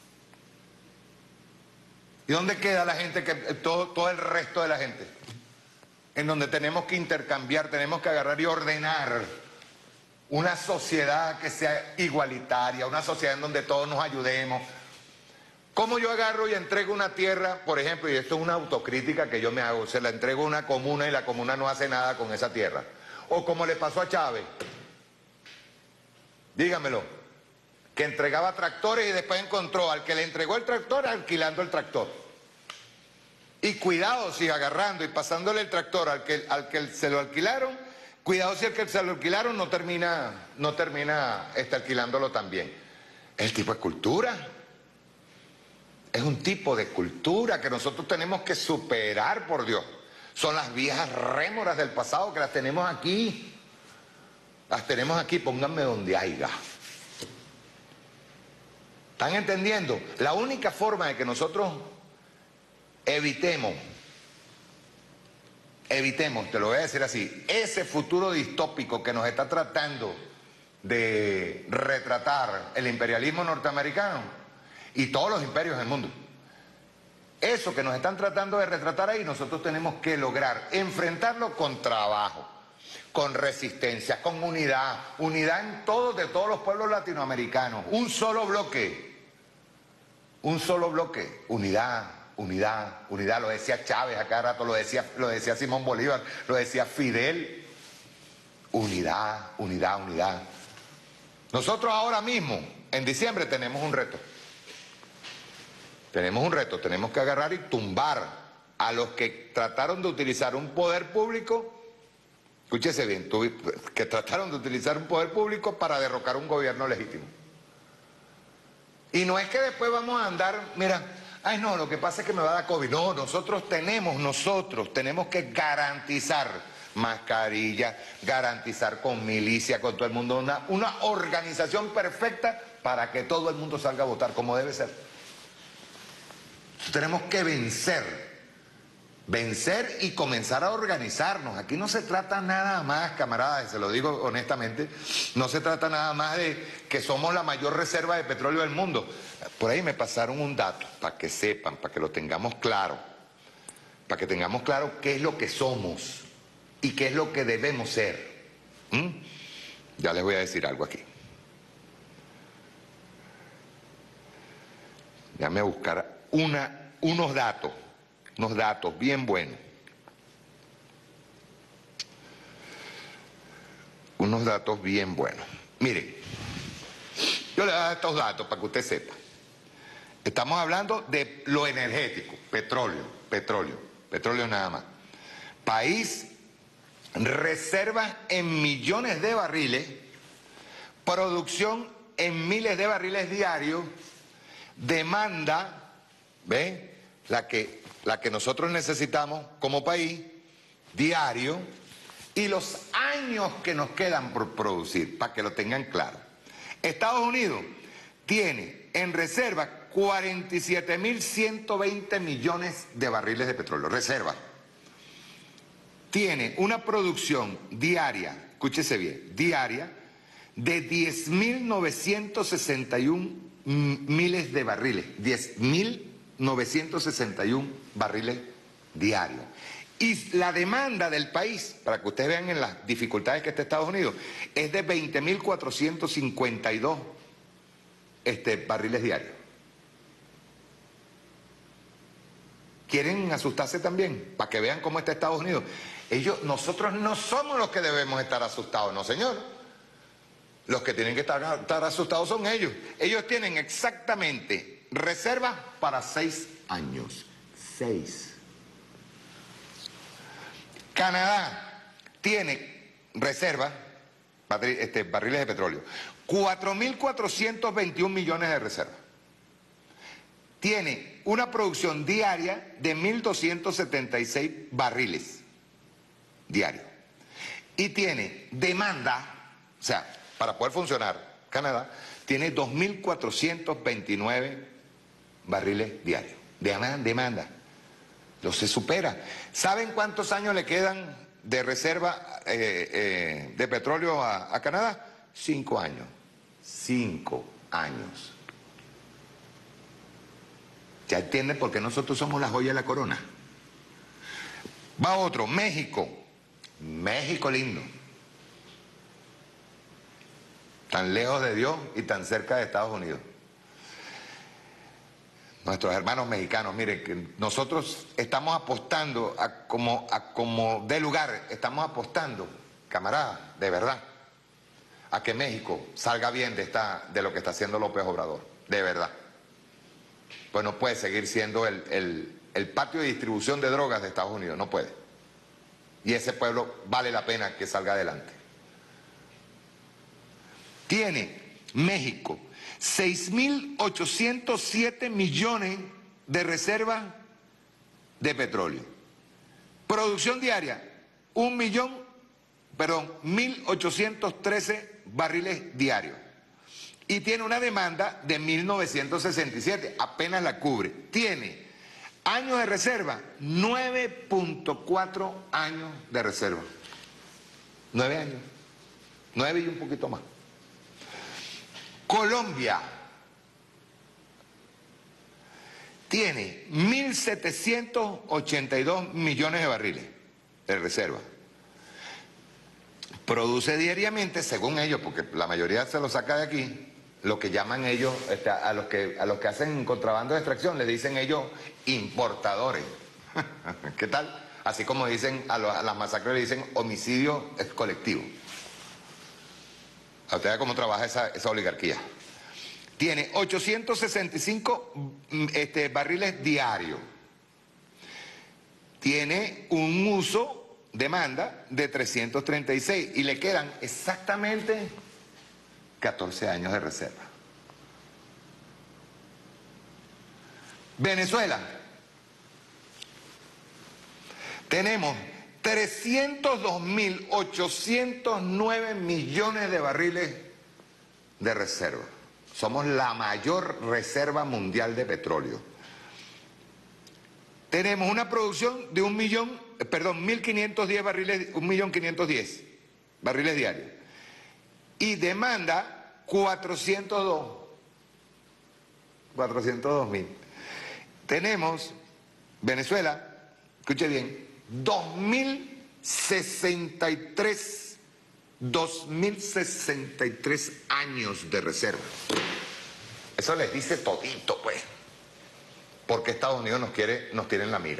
¿Y dónde queda la gente, todo el resto de la gente? En donde tenemos que intercambiar, tenemos que agarrar y ordenar una sociedad que sea igualitaria, una sociedad en donde todos nos ayudemos. ¿Cómo yo agarro y entrego una tierra, por ejemplo, y esto es una autocrítica que yo me hago, se la entrego a una comuna y la comuna no hace nada con esa tierra? O como le pasó a Chávez, dígamelo, que entregaba tractores y después encontró al que le entregó el tractor alquilando el tractor. Y cuidado si agarrando y pasándole el tractor al que se lo alquilaron, cuidado si el que se lo alquilaron no termina alquilándolo también. El tipo de cultura. Es un tipo de cultura que nosotros tenemos que superar, por Dios. Son las viejas rémoras del pasado que las tenemos aquí. Las tenemos aquí, pónganme donde haya. ¿Están entendiendo? La única forma de que nosotros evitemos, te lo voy a decir así, ese futuro distópico que nos está tratando de retratar el imperialismo norteamericano y todos los imperios del mundo. Eso que nos están tratando de retratar ahí, nosotros tenemos que lograr enfrentarlo con trabajo, con resistencia, con unidad de todos los pueblos latinoamericanos, un solo bloque, unidad, lo decía Chávez a cada rato, lo decía Simón Bolívar, lo decía Fidel, unidad. Nosotros ahora mismo, en diciembre, tenemos un reto. Tenemos que agarrar y tumbar a los que trataron de utilizar un poder público, escúchese bien, que trataron de utilizar un poder público para derrocar un gobierno legítimo. Y no es que después vamos a andar, mira, ay no, lo que pasa es que me va a dar COVID. No, nosotros tenemos que garantizar mascarilla, garantizar con milicia, con todo el mundo, una organización perfecta para que todo el mundo salga a votar como debe ser. Tenemos que vencer y comenzar a organizarnos. Aquí no se trata nada más, camaradas, se lo digo honestamente, no se trata nada más de que somos la mayor reserva de petróleo del mundo. Por ahí me pasaron un dato, para que sepan, para que lo tengamos claro, qué es lo que somos y qué es lo que debemos ser. Ya les voy a decir algo aquí. Déjame buscar unos datos bien buenos. Unos datos bien buenos. Miren, yo le voy a dar estos datos para que usted sepa. Estamos hablando de lo energético, petróleo nada más. País, reservas en millones de barriles, producción en miles de barriles diarios, demanda, ¿ven? La que nosotros necesitamos como país, diario, y los años que nos quedan por producir, para que lo tengan claro. Estados Unidos tiene en reserva 47.120 millones de barriles de petróleo, reserva. Tiene una producción diaria, escúchese bien, diaria, de 10.961 miles de barriles, 10.961 barriles diarios. Y la demanda del país, para que ustedes vean en las dificultades que está Estados Unidos, es de 20.452 barriles diarios. ¿Quieren asustarse también? Para que vean cómo está Estados Unidos. Nosotros no somos los que debemos estar asustados, no señor. Los que tienen que estar asustados son ellos. Ellos tienen exactamente reservas para 6 años. 6. Canadá tiene reservas, barriles de petróleo, 4.421 millones de reservas. Tiene una producción diaria de 1.276 barriles diarios. Y tiene demanda, o sea, para poder funcionar, Canadá tiene 2.429 barriles diarios. Demanda. No se supera. ¿Saben cuántos años le quedan de reserva de petróleo a Canadá? 5 años. 5 años. ¿Ya entienden por qué nosotros somos la joya de la corona? Va otro, México. México lindo. Tan lejos de Dios y tan cerca de Estados Unidos. Nuestros hermanos mexicanos, miren, que nosotros estamos apostando a como de lugar, estamos apostando, camaradas, de verdad, a que México salga bien de lo que está haciendo López Obrador, de verdad. Pues no puede seguir siendo el patio de distribución de drogas de Estados Unidos, no puede. Y ese pueblo vale la pena que salga adelante. Tiene México 6.807 millones de reservas de petróleo. Producción diaria, 1.813 barriles diarios. Y tiene una demanda de 1.967, apenas la cubre. Tiene años de reserva, 9.4 años de reserva. 9 años. 9 y un poquito más. Colombia tiene 1.782 millones de barriles de reserva. Produce diariamente, según ellos, porque la mayoría se lo saca de aquí, lo que llaman ellos, a los que hacen contrabando de extracción, le dicen ellos importadores. ¿Qué tal? Así como dicen a las masacres le dicen homicidio colectivo. A usted ve cómo trabaja esa oligarquía. Tiene 865 barriles diarios. Tiene un uso, demanda, de 336. Y le quedan exactamente 14 años de reserva. Venezuela. Tenemos 302.809 millones de barriles de reserva. Somos la mayor reserva mundial de petróleo. Tenemos una producción de 1.510 barriles, 1.510 barriles diarios. Y demanda 402.000. Tenemos, Venezuela, escuche bien, 2.063 años de reserva. Eso les dice todito, pues. ¿Por qué Estados Unidos nos tiene en la mira?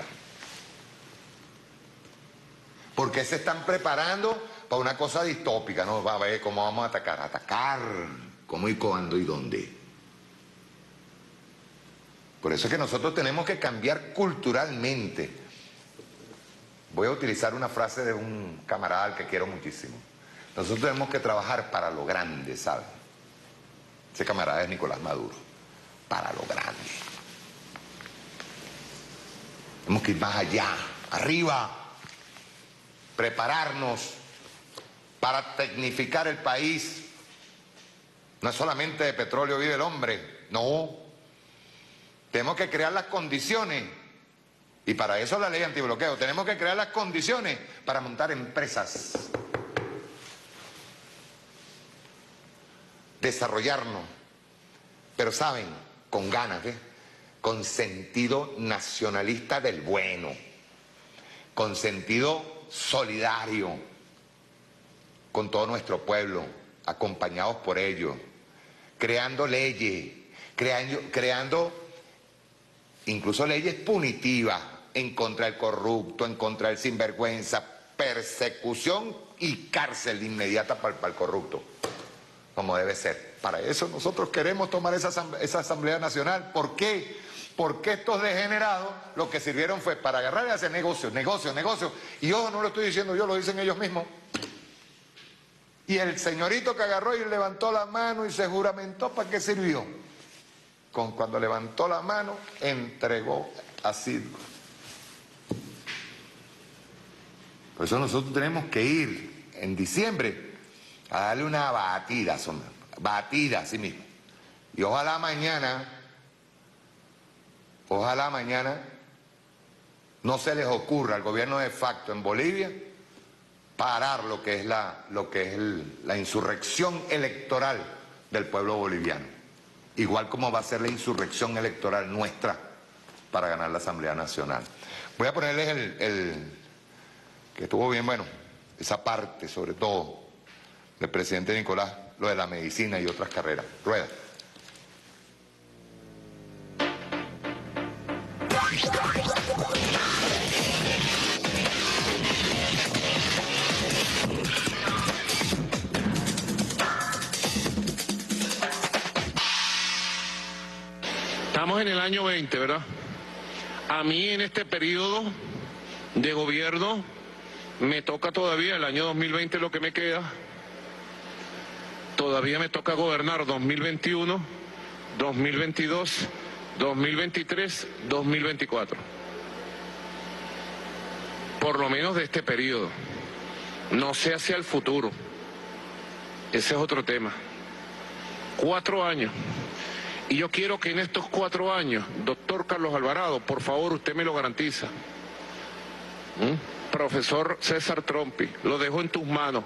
¿Por qué se están preparando para una cosa distópica? No, va a ver cómo vamos a atacar. Atacar, cómo y cuándo y dónde. Por eso es que nosotros tenemos que cambiar culturalmente. Voy a utilizar una frase de un camarada al que quiero muchísimo. Nosotros tenemos que trabajar para lo grande, ¿saben? Ese camarada es Nicolás Maduro. Para lo grande. Tenemos que ir más allá, arriba. Prepararnos para tecnificar el país. No es solamente de petróleo vive el hombre, no. Tenemos que crear las condiciones, y para eso la ley antibloqueo, tenemos que crear las condiciones para montar empresas, desarrollarnos, pero saben, con ganas, con sentido nacionalista del bueno, con sentido solidario con todo nuestro pueblo, acompañados por ellos, creando leyes, creando incluso leyes punitivas en contra del corrupto, en contra del sinvergüenza, persecución y cárcel inmediata para el corrupto, como debe ser. Para eso nosotros queremos tomar esa Asamblea Nacional. ¿Por qué? Porque estos degenerados lo que sirvieron fue para agarrar y hacer negocios. Y ojo, no lo estoy diciendo yo, lo dicen ellos mismos. Y el señorito que agarró y levantó la mano y se juramentó, ¿para qué sirvió? Cuando levantó la mano, entregó así. Por eso nosotros tenemos que ir en diciembre a darle una batida así mismo. Y ojalá mañana no se les ocurra al gobierno de facto en Bolivia parar lo que es la insurrección electoral del pueblo boliviano. Igual como va a ser la insurrección electoral nuestra para ganar la Asamblea Nacional. Voy a ponerles el que estuvo bien bueno, esa parte sobre todo del presidente Nicolás, lo de la medicina y otras carreras. Rueda. Estamos en el año 20, ¿verdad? A mí en este periodo de gobierno me toca todavía el año 2020 lo que me queda. Todavía me toca gobernar 2021, 2022, 2023, 2024. Por lo menos de este periodo. No sé hacia el futuro. Ese es otro tema. 4 años. Y yo quiero que en estos 4 años, doctor Carlos Alvarado, por favor, usted me lo garantiza. Profesor César Trompi, lo dejo en tus manos,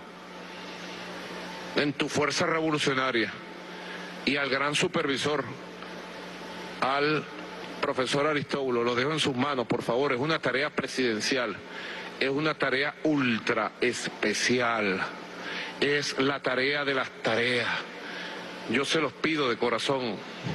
en tu fuerza revolucionaria, y al gran supervisor, al profesor Aristóbulo, lo dejo en sus manos, por favor. Es una tarea presidencial, es una tarea ultra especial, es la tarea de las tareas. Yo se los pido de corazón.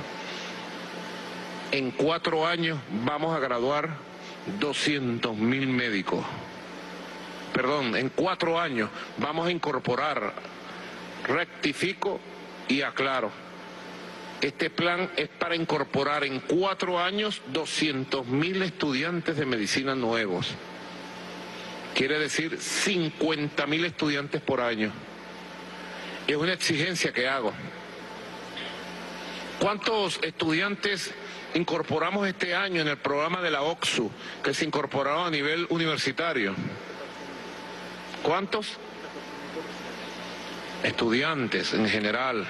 En 4 años vamos a graduar 200.000 médicos. Perdón, en 4 años vamos a incorporar, rectifico y aclaro. Este plan es para incorporar en 4 años 200.000 estudiantes de medicina nuevos. Quiere decir 50.000 estudiantes por año. Es una exigencia que hago. ¿Cuántos estudiantes incorporamos este año en el programa de la OCSU, que se incorporaron a nivel universitario? ¿Cuántos? Estudiantes en general.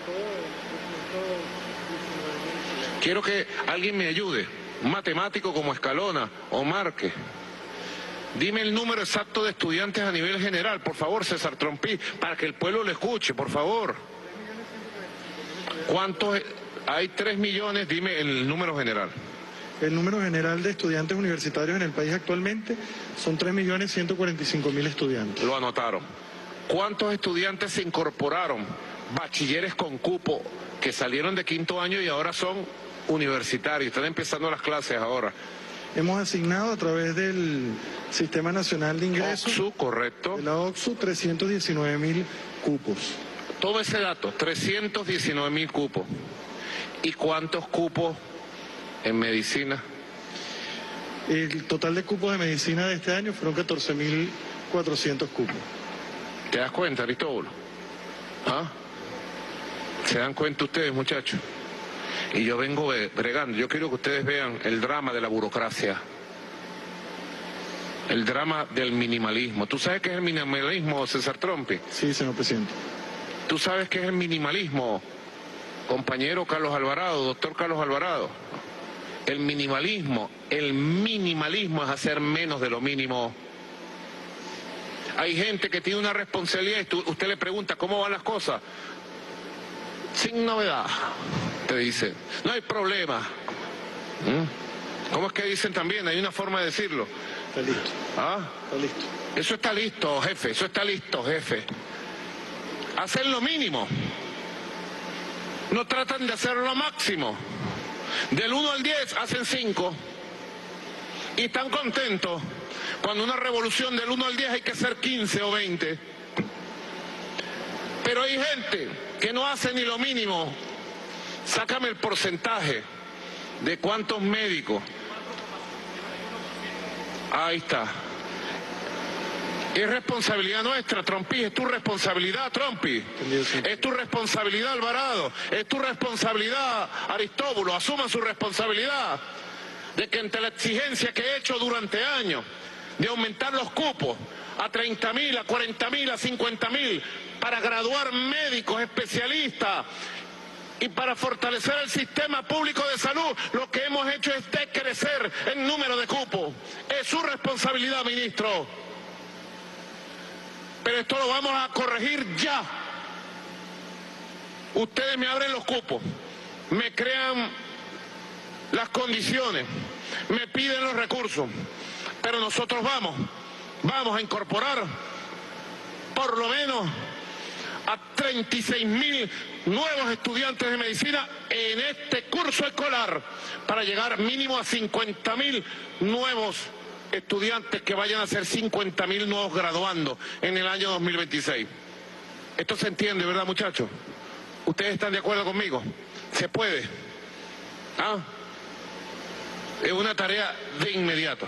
Quiero que alguien me ayude, un matemático como Escalona o Márquez. Dime el número exacto de estudiantes a nivel general, por favor, César Trompi, para que el pueblo lo escuche, por favor. ¿Cuántos? Hay 3 millones, dime el número general. El número general de estudiantes universitarios en el país actualmente son 3.145.000 estudiantes. Lo anotaron. ¿Cuántos estudiantes se incorporaron, bachilleres con cupo, que salieron de 5º año y ahora son universitario. Están empezando las clases ahora. Hemos asignado a través del Sistema Nacional de Ingresos, OXU, correcto, de la OXU, 319.000 cupos. Todo ese dato, 319.000 cupos. ¿Y cuántos cupos en medicina? El total de cupos de medicina de este año fueron 14.400 cupos. ¿Te das cuenta, Aristóbulo? ¿Ah? ¿Se dan cuenta ustedes, muchachos? Y yo vengo bregando. Yo quiero que ustedes vean el drama de la burocracia. El drama del minimalismo. ¿Tú sabes qué es el minimalismo, César Trompi? Sí, señor presidente. ¿Tú sabes qué es el minimalismo, compañero Carlos Alvarado, doctor Carlos Alvarado? El minimalismo es hacer menos de lo mínimo. Hay gente que tiene una responsabilidad y usted le pregunta cómo van las cosas. Sin novedad, te dice. No hay problema. ¿Cómo es que dicen también? Hay una forma de decirlo. Está listo. ¿Ah? Está listo. Eso está listo, jefe. Eso está listo, jefe. Hacen lo mínimo. No tratan de hacer lo máximo. Del 1 al 10 hacen 5. Y están contentos. Cuando una revolución del 1 al 10 hay que hacer 15 o 20. Pero hay gente que no hace ni lo mínimo. Sácame el porcentaje de cuántos médicos. Ahí está. Es responsabilidad nuestra, Trompi, es tu responsabilidad, Trompi. Es tu responsabilidad, Alvarado. Es tu responsabilidad, Aristóbulo. Asuma su responsabilidad de que ante la exigencia que he hecho durante años de aumentar los cupos a 30.000, a 40.000, a 50.000 para graduar médicos especialistas y para fortalecer el sistema público de salud, lo que hemos hecho es decrecer el número de cupos. Es su responsabilidad, ministro. Pero esto lo vamos a corregir ya. Ustedes me abren los cupos, me crean las condiciones, me piden los recursos, pero nosotros vamos a incorporar por lo menos a 36.000 nuevos estudiantes de medicina en este curso escolar para llegar mínimo a 50.000 nuevos estudiantes que vayan a ser 50.000 nuevos graduandos en el año 2026. Esto se entiende, ¿verdad, muchachos? ¿Ustedes están de acuerdo conmigo? ¿Se puede? ¿Ah? Es una tarea de inmediato.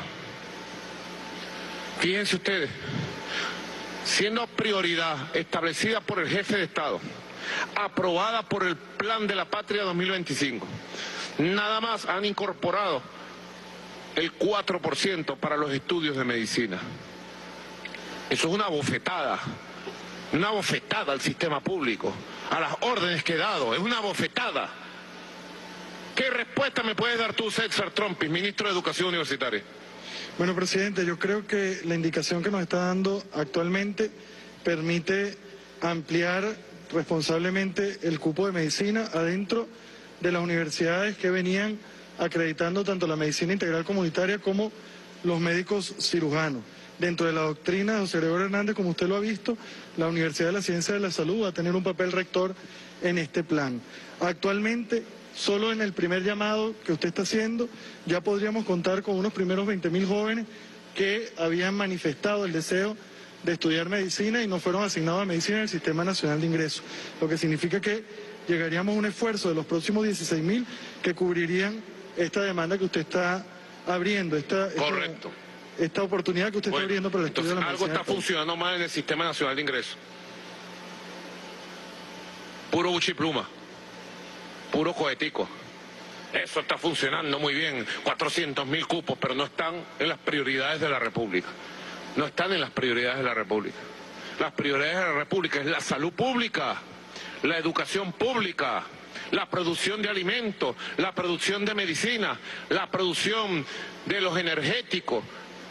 Fíjense ustedes, siendo prioridad establecida por el jefe de Estado, aprobada por el Plan de la Patria 2025, nada más han incorporado el 4% para los estudios de medicina. Eso es una bofetada al sistema público, a las órdenes que he dado, es una bofetada. ¿Qué respuesta me puedes dar tú, César Trompi, ministro de Educación Universitaria? Bueno, presidente, yo creo que la indicación que nos está dando actualmente permite ampliar responsablemente el cupo de medicina adentro de las universidades que venían acreditando tanto la medicina integral comunitaria como los médicos cirujanos. Dentro de la doctrina de José Gregorio Hernández, como usted lo ha visto, la Universidad de la Ciencia de la Salud va a tener un papel rector en este plan. Actualmente, solo en el primer llamado que usted está haciendo, ya podríamos contar con unos primeros 20.000 jóvenes que habían manifestado el deseo de estudiar medicina y no fueron asignados a medicina en el Sistema Nacional de Ingresos, lo que significa que llegaríamos a un esfuerzo de los próximos 16.000 que cubrirían esta demanda que usted está abriendo, Correcto. Esta oportunidad que usted está abriendo para el estudio de la medicina. Algo está funcionando mal en el Sistema Nacional de Ingresos. Puro buchipluma, puro cohetico. Eso está funcionando muy bien, 400.000 cupos, pero no están en las prioridades de la República. No están en las prioridades de la República. Las prioridades de la República es la salud pública, la educación pública, la producción de alimentos, la producción de medicina, la producción de los energéticos.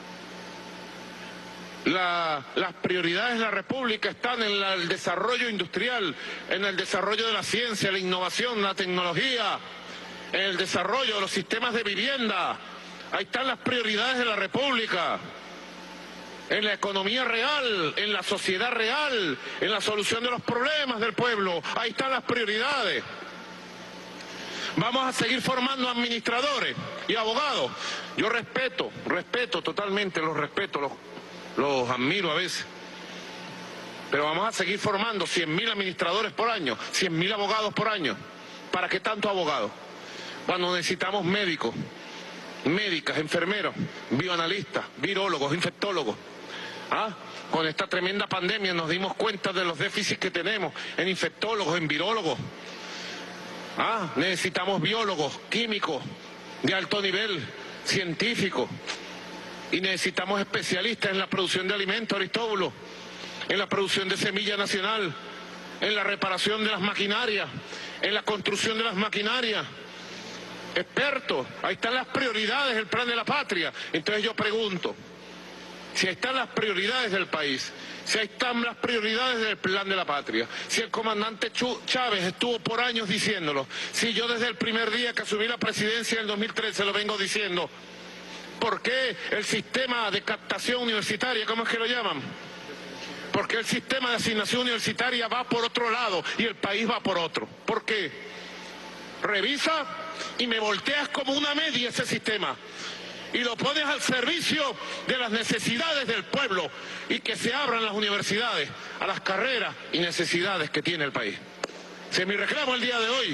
Las prioridades de la República están en el desarrollo industrial, en el desarrollo de la ciencia, la innovación, la tecnología, en el desarrollo de los sistemas de vivienda. Ahí están las prioridades de la República. En la economía real, en la sociedad real, en la solución de los problemas del pueblo. Ahí están las prioridades. Vamos a seguir formando administradores y abogados. Yo respeto totalmente, los admiro a veces. Pero vamos a seguir formando 100.000 administradores por año, 100.000 abogados por año. ¿Para qué tanto abogados? Cuando necesitamos médicos, médicas, enfermeros, bioanalistas, virólogos, infectólogos. Con esta tremenda pandemia nos dimos cuenta de los déficits que tenemos en infectólogos, en virólogos. Necesitamos biólogos, químicos de alto nivel, científicos. Y necesitamos especialistas en la producción de alimentos, Aristóbulo, en la producción de semilla nacional, en la reparación de las maquinarias, en la construcción de las maquinarias. Expertos, ahí están las prioridades del Plan de la Patria. Entonces yo pregunto, si ahí están las prioridades del país, si ahí están las prioridades del Plan de la Patria, si el comandante Chávez estuvo por años diciéndolo, si yo desde el primer día que asumí la presidencia en el 2013 lo vengo diciendo, ¿por qué el sistema de captación universitaria, cómo es que lo llaman? ¿Por qué el sistema de asignación universitaria va por otro lado y el país va por otro? ¿Por qué? Revisa y me volteas como una media ese sistema y lo pones al servicio de las necesidades del pueblo y que se abran las universidades a las carreras y necesidades que tiene el país. Ese es mi reclamo el día de hoy.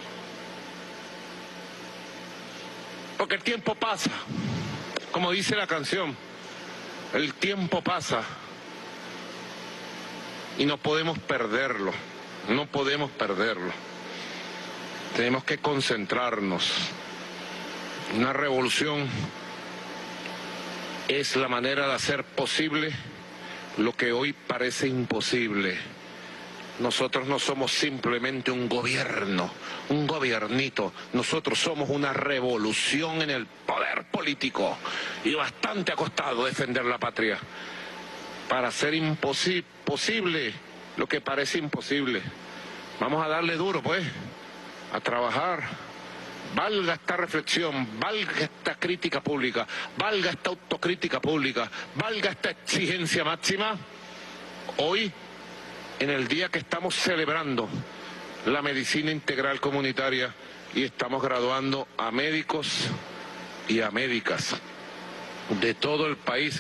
Porque el tiempo pasa, como dice la canción, el tiempo pasa y no podemos perderlo, no podemos perderlo. Tenemos que concentrarnos. Una revolución es la manera de hacer posible lo que hoy parece imposible. Nosotros no somos simplemente un gobierno, un gobiernito. Nosotros somos una revolución en el poder político y bastante ha costado defender la patria para hacer posible lo que parece imposible. Vamos a darle duro, pues, a trabajar. Valga esta reflexión, valga esta crítica pública, valga esta autocrítica pública, valga esta exigencia máxima. Hoy, en el día que estamos celebrando la medicina integral comunitaria y estamos graduando a médicos y a médicas de todo el país.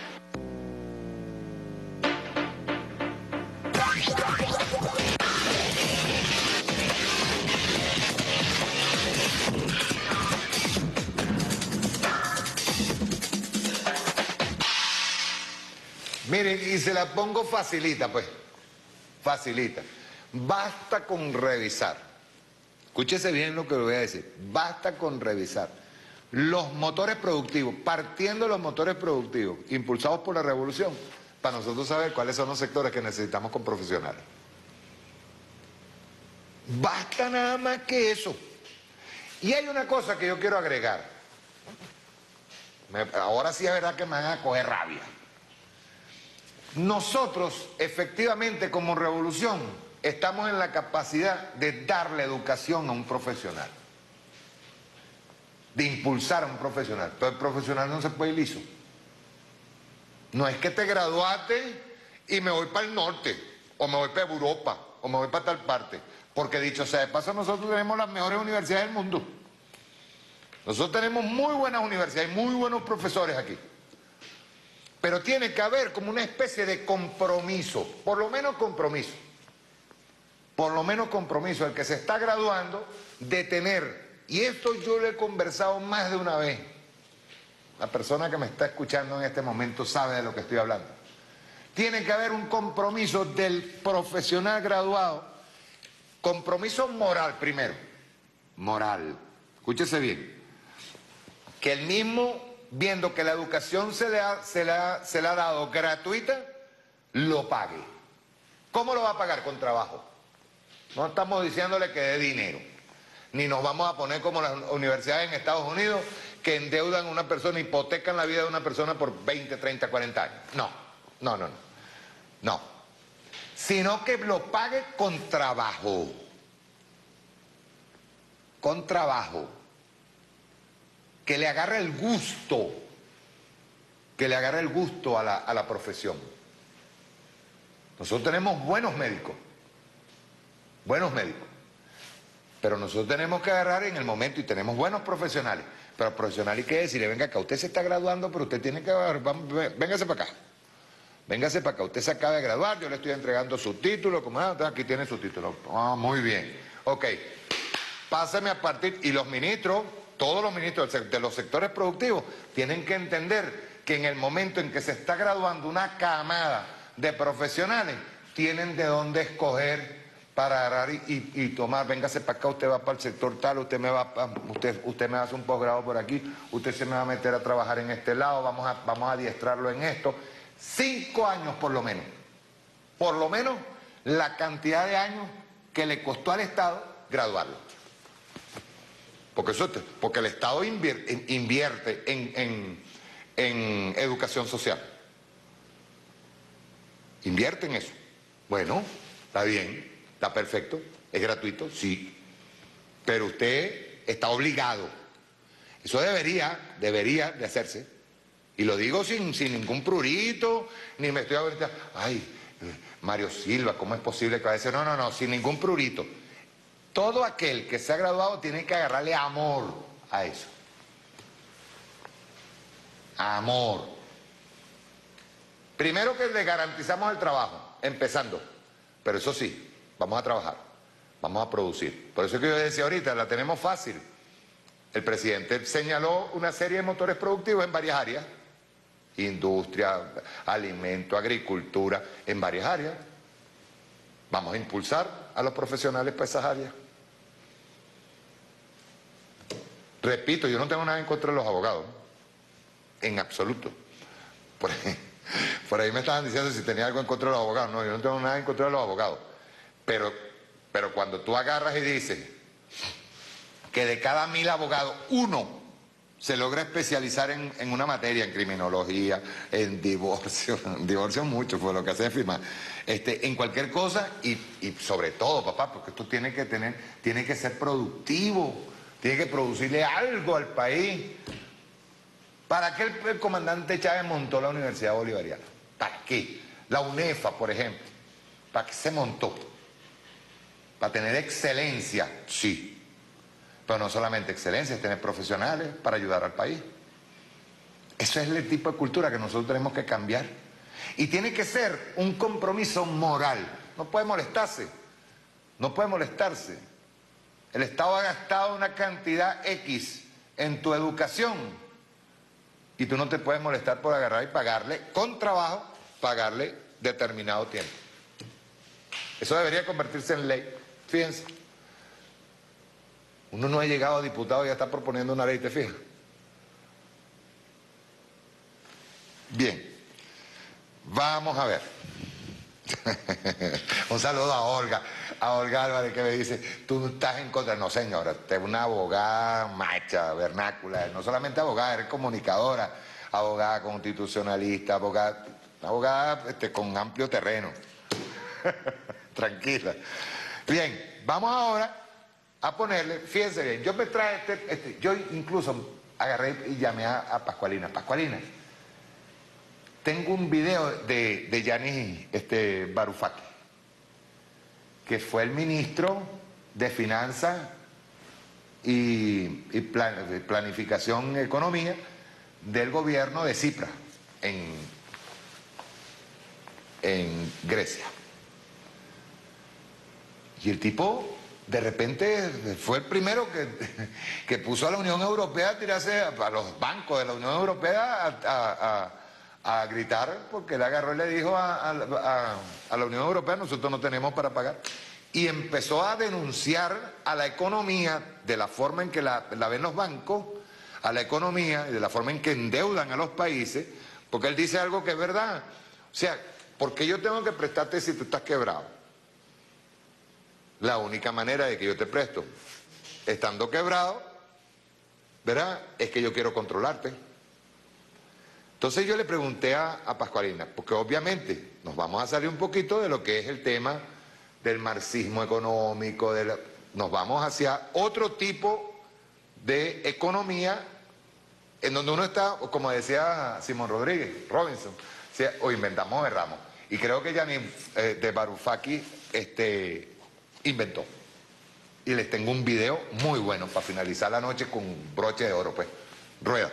Miren, y se la pongo facilita, pues. Facilita. Basta con revisar. Escúchese bien lo que le voy a decir. Basta con revisar los motores productivos, partiendo de los motores productivos, impulsados por la revolución, para nosotros saber cuáles son los sectores que necesitamos con profesionales. Basta nada más que eso. Y hay una cosa que yo quiero agregar. Ahora sí es verdad que me van a coger rabia. Nosotros, efectivamente, como revolución, estamos en la capacidad de darle educación a un profesional, de impulsar a un profesional. Pero el profesional no se puede ir liso. No es que te graduaste y me voy para el norte, o me voy para Europa, o me voy para tal parte. Porque dicho sea de paso, nosotros tenemos las mejores universidades del mundo. Nosotros tenemos muy buenas universidades, muy buenos profesores aquí. Pero tiene que haber como una especie de compromiso, por lo menos compromiso. Por lo menos compromiso, el que se está graduando, de tener, y esto yo lo he conversado más de una vez, la persona que me está escuchando en este momento sabe de lo que estoy hablando. Tiene que haber un compromiso del profesional graduado, compromiso moral primero, moral, escúchese bien, que el mismo, viendo que la educación se le ha dado gratuita, lo pague. ¿Cómo lo va a pagar? Con trabajo. No estamos diciéndole que dé dinero, ni nos vamos a poner como las universidades en Estados Unidos que endeudan a una persona, hipotecan la vida de una persona por 20, 30, 40 años. No. Sino que lo pague con trabajo. Con trabajo. Que le agarre el gusto. Que le agarre el gusto a la profesión. Nosotros tenemos buenos médicos. Buenos médicos. Pero nosotros tenemos que agarrar en el momento y tenemos buenos profesionales. Pero profesional, ¿y qué decirle? Venga acá, usted se está graduando, pero usted tiene que... Véngase para acá. Véngase para acá, usted se acaba de graduar, yo le estoy entregando su título, como aquí tiene su título. Ah, muy bien. Ok, pásame a partir, y los ministros, todos los ministros de los sectores productivos, tienen que entender que en el momento en que se está graduando una camada de profesionales, tienen de dónde escoger para agarrar y tomar, véngase para acá, usted va para el sector tal, usted me va a hacer un posgrado por aquí, usted se me va a meter a trabajar en este lado, vamos a adiestrarlo en esto. 5 años por lo menos la cantidad de años que le costó al Estado graduarlo. Porque el Estado invierte en educación social. Invierte en eso. Bueno, está bien, está perfecto, es gratuito, sí. Pero usted está obligado. Eso debería de hacerse. Y lo digo sin ningún prurito, ni me estoy ahorita, ay, Mario Silva, ¿cómo es posible que va a decir? No, sin ningún prurito. Todo aquel que se ha graduado tiene que agarrarle amor a eso. Amor. Primero que le garantizamos el trabajo, empezando. Pero eso sí, vamos a trabajar, vamos a producir. Por eso es que yo decía ahorita, la tenemos fácil. El presidente señaló una serie de motores productivos en varias áreas. Industria, alimento, agricultura, en varias áreas. Vamos a impulsar a los profesionales para esas áreas. Repito, yo no tengo nada en contra de los abogados, en absoluto. Por ahí me estaban diciendo si tenía algo en contra de los abogados. No, yo no tengo nada en contra de los abogados. Pero cuando tú agarras y dices que de cada 1000 abogados, uno se logra especializar en una materia, en criminología, en divorcio mucho fue lo que hace firmar, en cualquier cosa y sobre todo, papá, porque esto tiene que ser productivo, tiene que producirle algo al país. ¿Para qué el comandante Chávez montó la Universidad Bolivariana? ¿Para qué? La UNEFA, por ejemplo, ¿para qué se montó? ¿Para tener excelencia? Sí. Pero no solamente excelencia, es tener profesionales para ayudar al país. Ese es el tipo de cultura que nosotros tenemos que cambiar. Y tiene que ser un compromiso moral. No puede molestarse. No puede molestarse. El Estado ha gastado una cantidad X en tu educación y tú no te puedes molestar por agarrar y pagarle, con trabajo, pagarle determinado tiempo. Eso debería convertirse en ley. Fíjense. Uno no ha llegado a diputado y ya está proponiendo una ley, ¿te fijas? Bien, vamos a ver. Un saludo a Olga Álvarez, que me dice, tú estás en contra. No, señora, usted es una abogada macha, vernácula, no solamente abogada, eres comunicadora, abogada constitucionalista, abogada con amplio terreno. Tranquila. Bien, vamos ahora a ponerle, fíjense bien, yo me traje yo incluso agarré y llamé a Pascualina. Pascualina, tengo un video de Yanis Varoufakis, que fue el ministro de Finanzas y Planificación Economía del gobierno de Tsipras en Grecia. Y el tipo de repente fue el primero que puso a la Unión Europea a tirarse, a los bancos de la Unión Europea a gritar, porque le agarró y le dijo a la Unión Europea, nosotros no tenemos para pagar. Y empezó a denunciar a la economía de la forma en que la ven los bancos, a la economía y de la forma en que endeudan a los países, porque él dice algo que es verdad. O sea, ¿por qué yo tengo que prestarte si tú estás quebrado? La única manera de que yo te presto, estando quebrado, ¿verdad?, es que yo quiero controlarte. Entonces yo le pregunté a Pascualina, porque obviamente nos vamos a salir un poquito de lo que es el tema del marxismo económico, nos vamos hacia otro tipo de economía en donde uno está, como decía Simón Robinson, o inventamos o erramos. Y creo que Yanis de Varoufakis inventó. y les tengo un video muy bueno para finalizar la noche con broche de oro, pues. Rueda.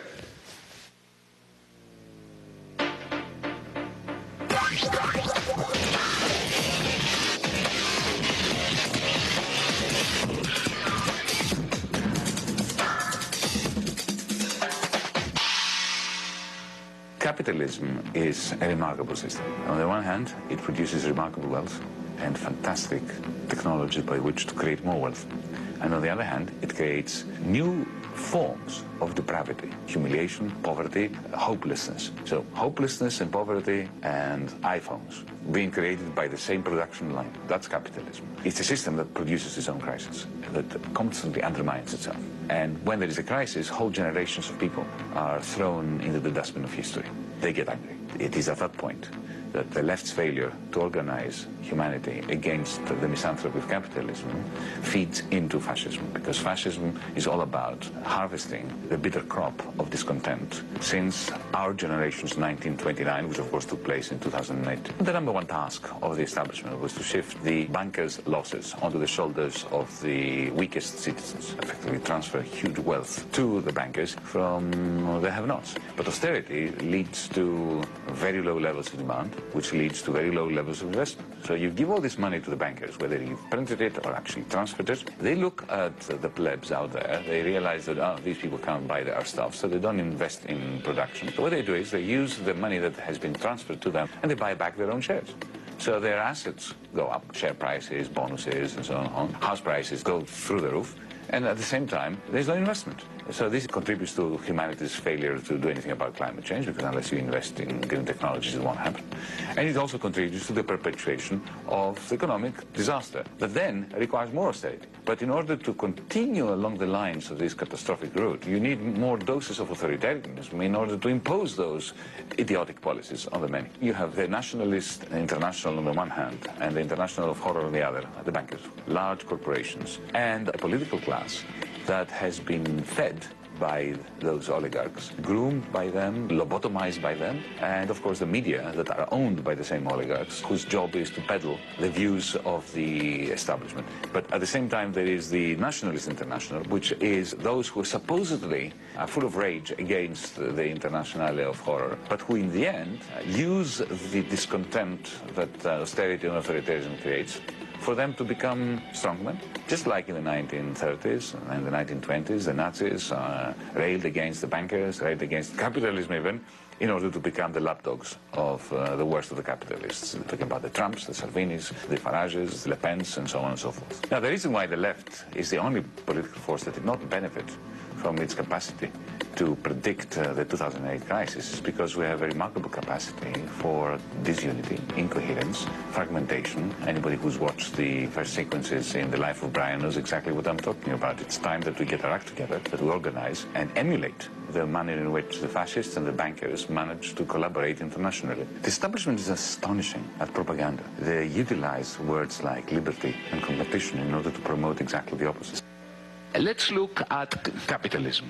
Capitalism is a remarkable system. On the one hand, it produces remarkable wealth and fantastic technology by which to create more wealth. And on the other hand, it creates new forms of depravity, humiliation, poverty, hopelessness. So hopelessness and poverty and iPhones being created by the same production line. That's capitalism. It's a system that produces its own crisis, that constantly undermines itself. And when there is a crisis, whole generations of people are thrown into the dustbin of history. They get angry. It is at that point that the left's failure to organize humanity against the misanthropy of capitalism feeds into fascism, because fascism is all about harvesting the bitter crop of discontent since our generation's 1929, which of course took place in 2008. The number one task of the establishment was to shift the bankers' losses onto the shoulders of the weakest citizens, effectively transfer huge wealth to the bankers from the have-nots. But austerity leads to very low levels of demand, which leads to very low levels of investment. So you give all this money to the bankers, whether you've printed it or actually transferred it. They look at the plebs out there, they realize that, oh, these people can't buy our stuff, so they don't invest in production. So what they do is they use the money that has been transferred to them and they buy back their own shares. So their assets go up, share prices, bonuses, and so on. House prices go through the roof. And at the same time, there's no investment. So this contributes to humanity's failure to do anything about climate change, because unless you invest in green technologies, it won't happen. And it also contributes to the perpetuation of economic disaster that then requires more austerity. But in order to continue along the lines of this catastrophic route, you need more doses of authoritarianism in order to impose those idiotic policies on the many. You have the nationalist international on the one hand and the international of horror on the other, the bankers, large corporations, and a political class that has been fed by those oligarchs, groomed by them, lobotomized by them, and of course the media that are owned by the same oligarchs, whose job is to peddle the views of the establishment. But at the same time there is the Nationalist International, which is those who supposedly are full of rage against the Internationale of horror, but who in the end use the discontent that austerity and authoritarianism creates for them to become strongmen. Just like in the 1930s and the 1920s, the Nazis railed against the bankers, railed against capitalism even, in order to become the lapdogs of the worst of the capitalists. We're talking about the Trumps, the Salvinis, the Farages, the Le Pens, and so on and so forth. Now, the reason why the left is the only political force that did not benefit from its capacity to predict the 2008 crisis is because we have a remarkable capacity for disunity, incoherence, fragmentation. Anybody who's watched the first sequences in The Life of Brian knows exactly what I'm talking about. It's time that we get our act together, that we organize and emulate the manner in which the fascists and the bankers managed to collaborate internationally. The establishment is astonishing at propaganda. They utilize words like liberty and competition in order to promote exactly the opposite. Let's look at capitalism.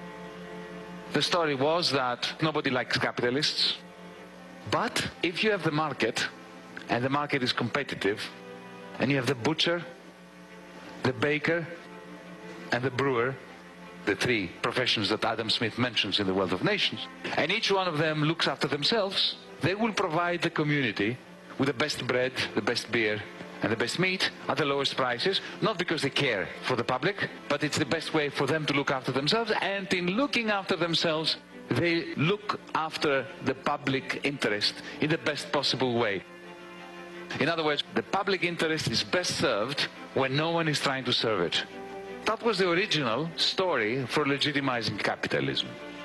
The story was that nobody likes capitalists, but if you have the market, and the market is competitive, and you have the butcher, the baker, and the brewer, the three professions that Adam Smith mentions in The Wealth of Nations, and each one of them looks after themselves, they will provide the community with the best bread, the best beer, and the best meat at the lowest prices, not because they care for the public, but it's the best way for them to look after themselves, and in looking after themselves, they look after the public interest in the best possible way. In other words, the public interest is best served when no one is trying to serve it. That was the original story for legitimizing capitalism.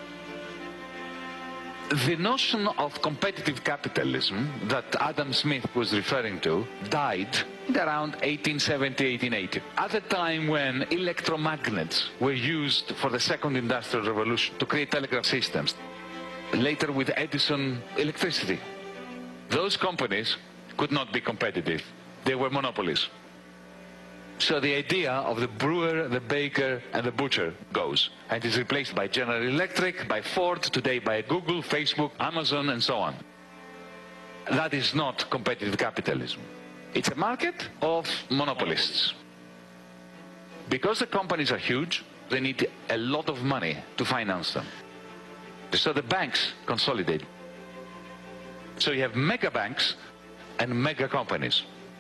The notion of competitive capitalism that Adam Smith was referring to died around 1870, 1880, at a time when electromagnets were used for the second industrial revolution to create telegraph systems. Later with Edison electricity. Those companies could not be competitive. They were monopolies. So the idea of the brewer, the baker, and the butcher goes, and is replaced by General Electric, by Ford, today by Google, Facebook, Amazon, and so on. That is not competitive capitalism. It's a market of monopolists. because the companies are huge, they need a lot of money to finance them. So the banks consolidate. So you have mega banks and mega companies.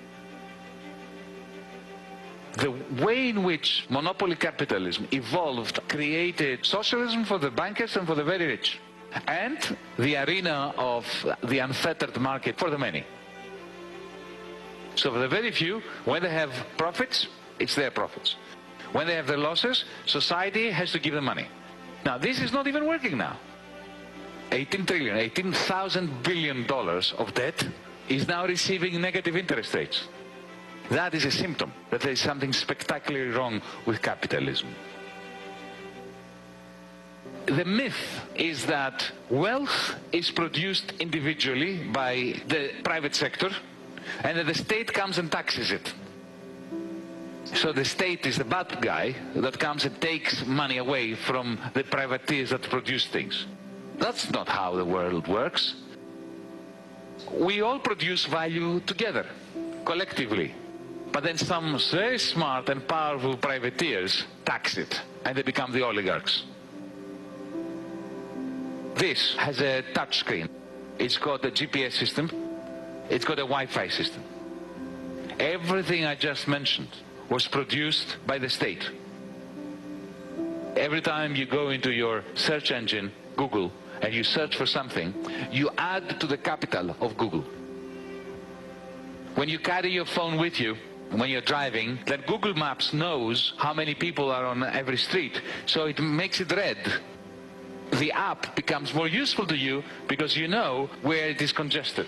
The way in which monopoly capitalism evolved created socialism for the bankers and for the very rich, and the arena of the unfettered market for the many. So for the very few, when they have profits, it's their profits. When they have their losses, society has to give them money. Now, this is not even working now. 18,000 billion of debt is now receiving negative interest rates. That is a symptom that there is something spectacularly wrong with capitalism. The myth is that wealth is produced individually by the private sector, and that the state comes and taxes it. So the state is the bad guy that comes and takes money away from the privateers that produce things. That's not how the world works. We all produce value together, collectively. But then some very smart and powerful privateers tax it, and they become the oligarchs. This has a touch screen. It's got a GPS system. It's got a Wi-Fi system. Everything I just mentioned was produced by the state. Every time you go into your search engine, Google, and you search for something, you add to the capital of Google. When you carry your phone with you, when you're driving, then Google Maps knows how many people are on every street, so it makes it red. The app becomes more useful to you because you know where it is congested.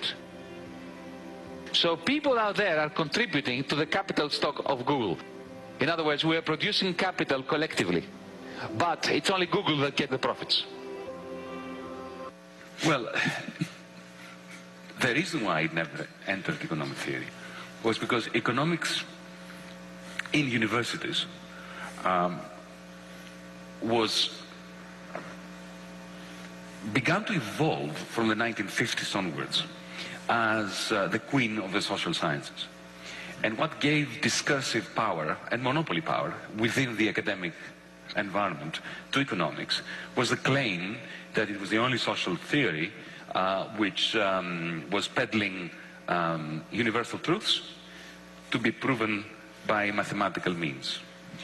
So people out there are contributing to the capital stock of Google. In other words, we are producing capital collectively, but it's only Google that gets the profits. Well, the reason why it never entered economic theory was because economics in universities began to evolve from the 1950s onwards as the queen of the social sciences. And what gave discursive power and monopoly power within the academic environment to economics was the claim that it was the only social theory which was peddling universal truths to be proven by mathematical means.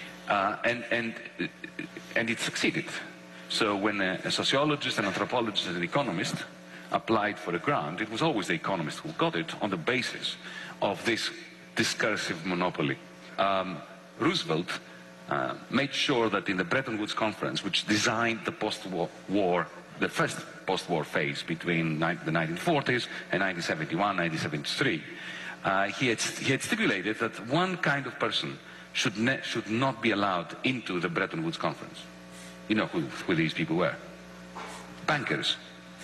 And it succeeded. So when a sociologist, an anthropologist, and an economist applied for a grant, it was always the economist who got it on the basis of this discursive monopoly. Roosevelt made sure that in the Bretton Woods Conference, which designed the post-war, the first post-war phase between the 1940s and 1971, 1973, he had stipulated that one kind of person should not be allowed into the Bretton Woods Conference. You know who these people were? Bankers.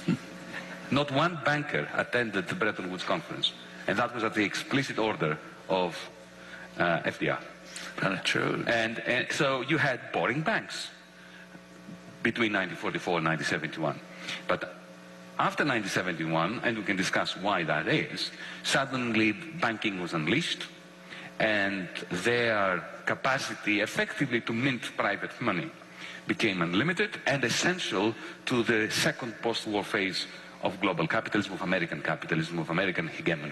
Not one banker attended the Bretton Woods Conference, and that was at the explicit order of FDR. True. And so you had boring banks between 1944 and 1971. But after 1971, and we can discuss why that is, suddenly banking was unleashed, and their capacity effectively to mint private money became unlimited and essential to the second post-war phase of global capitalism, of American hegemony.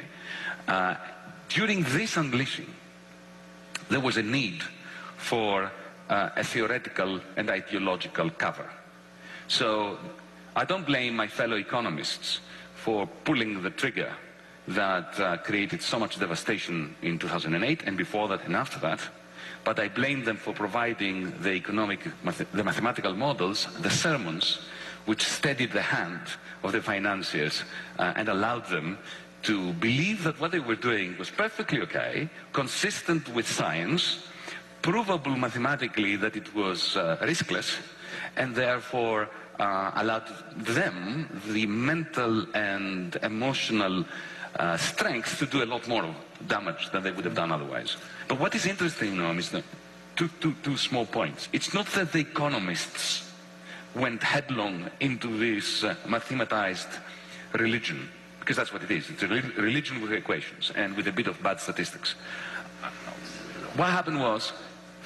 During this unleashing, there was a need for a theoretical and ideological cover. So I don't blame my fellow economists for pulling the trigger that created so much devastation in 2008 and before that and after that, but I blame them for providing the mathematical models, the sermons, which steadied the hand of the financiers and allowed them to believe that what they were doing was perfectly okay, consistent with science, provable mathematically that it was riskless, and therefore allowed them the mental and emotional strength to do a lot more damage than they would have done otherwise. But what is interesting, Noam, is that two small points. It's not that the economists went headlong into this mathematized religion, because that's what it is. It's a religion with equations and with a bit of bad statistics. What happened was,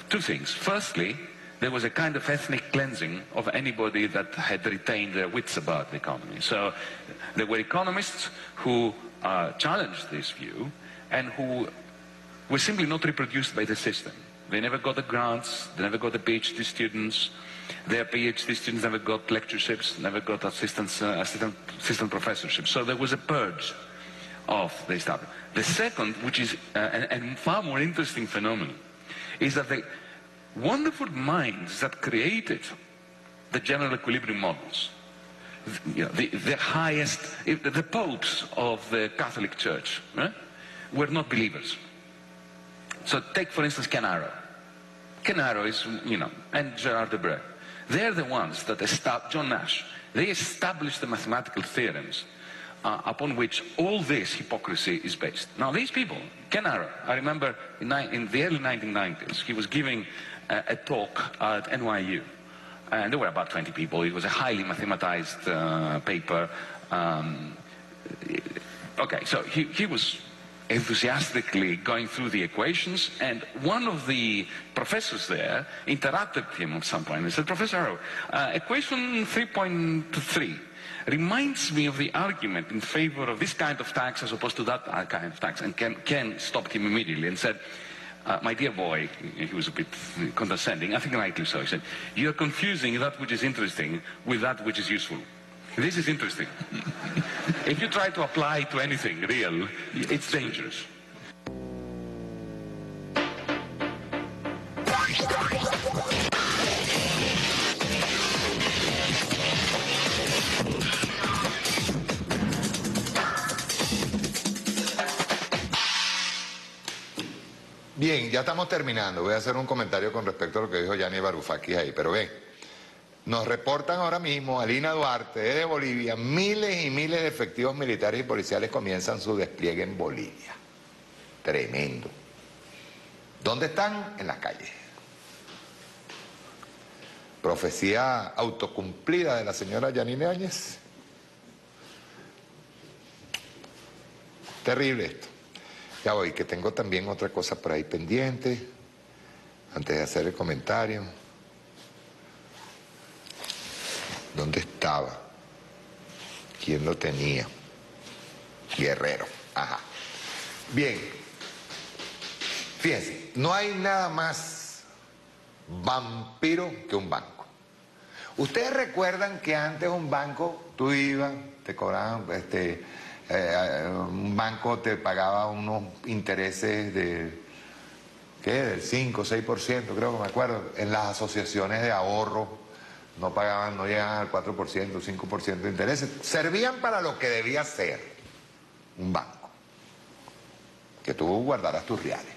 two things. Firstly, there was a kind of ethnic cleansing of anybody that had retained their wits about the economy. So there were economists who challenged this view and who were simply not reproduced by the system. They never got the grants, they never got the PhD students, their PhD students never got lectureships, never got assistant professorships. So there was a purge of the establishment. The second, which is a far more interesting phenomenon, is that the wonderful minds that created the general equilibrium models, the highest, the popes of the Catholic Church, were not believers. So take, for instance, Ken Arrow. Ken Arrow is, and Gerard Debreu. They're the ones that John Nash, they established the mathematical theorems upon which all this hypocrisy is based. Now these people, Ken Arrow, I remember in the early 1990s, he was giving a talk at NYU. And there were about 20 people. It was a highly mathematized paper. Okay, so he was enthusiastically going through the equations, and one of the professors there interrupted him at some point and said, Professor Arrow, equation 3.3 reminds me of the argument in favor of this kind of tax as opposed to that kind of tax. And Ken stopped him immediately and said, my dear boy, he was a bit condescending, I think rightly so, he said, you're confusing that which is interesting with that which is useful. This is interesting. If you try to apply to anything real, it's dangerous. Bien, ya estamos terminando. Voy a hacer un comentario con respecto a lo que dijo Gianni Varoufakis ahí, pero ven. Nos reportan ahora mismo, Alina Duarte, de Bolivia, miles y miles de efectivos militares y policiales comienzan su despliegue en Bolivia. Tremendo. ¿Dónde están? En las calles. Profecía autocumplida de la señora Yanine Áñez. Terrible esto. Ya voy, que tengo también otra cosa por ahí pendiente, antes de hacer el comentario. ¿Dónde estaba? ¿Quién lo tenía? Guerrero. Ajá. Bien. Fíjense, no hay nada más vampiro que un banco. Ustedes recuerdan que antes un banco, tú ibas, te cobraban, un banco te pagaba unos intereses de, ¿qué? Del 5 o 6%, creo que me acuerdo, en las asociaciones de ahorro. No pagaban, no llegaban al 4%, 5% de intereses. Servían para lo que debía ser un banco. Que tú guardaras tus reales.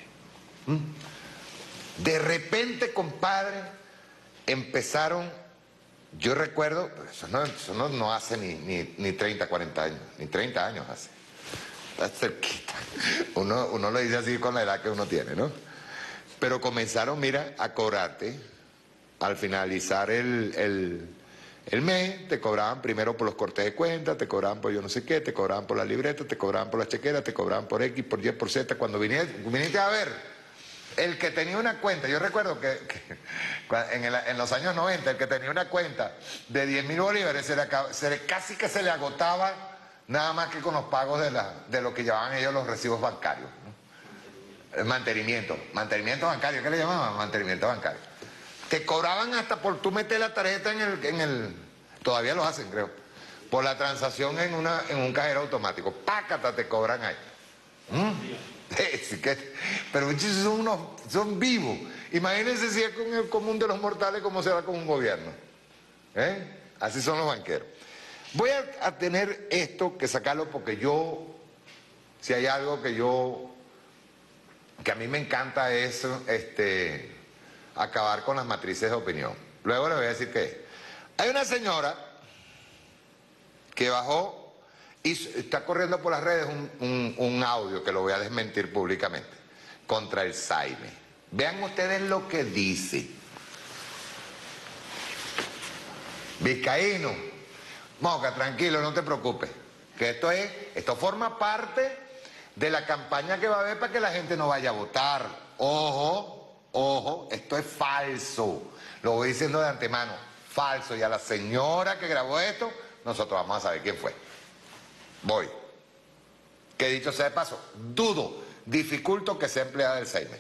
De repente, compadre, empezaron, yo recuerdo, eso no hace ni 30, 40 años, ni 30 años hace. Está cerquita. Uno lo dice así con la edad que uno tiene, ¿no? Pero comenzaron, mira, a cobrarte. Al finalizar el mes, te cobraban primero por los cortes de cuenta, te cobraban por yo no sé qué, te cobraban por la libreta, te cobraban por la chequera, te cobraban por X, por Y, por Z. Cuando viniste a ver, el que tenía una cuenta, yo recuerdo que en los años 90, el que tenía una cuenta de 10.000 bolívares, casi que se le agotaba nada más que con los pagos de lo que llevaban ellos los recibos bancarios, ¿no? El mantenimiento bancario, ¿qué le llamaban? Mantenimiento bancario. Te cobraban hasta por tú meter la tarjeta en el todavía lo hacen, creo, por la transacción en un cajero automático. Pácata, te cobran ahí. Pero son vivos. Imagínense si es con el común de los mortales como será con un gobierno. Así son los banqueros. Voy a tener esto que sacarlo porque si hay algo que a mí me encanta es acabar con las matrices de opinión. Luego le voy a decir que hay una señora que bajó y está corriendo por las redes un audio que lo voy a desmentir públicamente contra el Saime. Vean ustedes lo que dice. Vizcaíno, Moca, tranquilo, no te preocupes, que esto forma parte de la campaña que va a haber para que la gente no vaya a votar. Ojo, Ojo, esto es falso. Lo voy diciendo de antemano, falso. Y a la señora que grabó esto, nosotros vamos a saber quién fue. Voy. Que dicho sea de paso, dificulto que sea empleada del SAIME.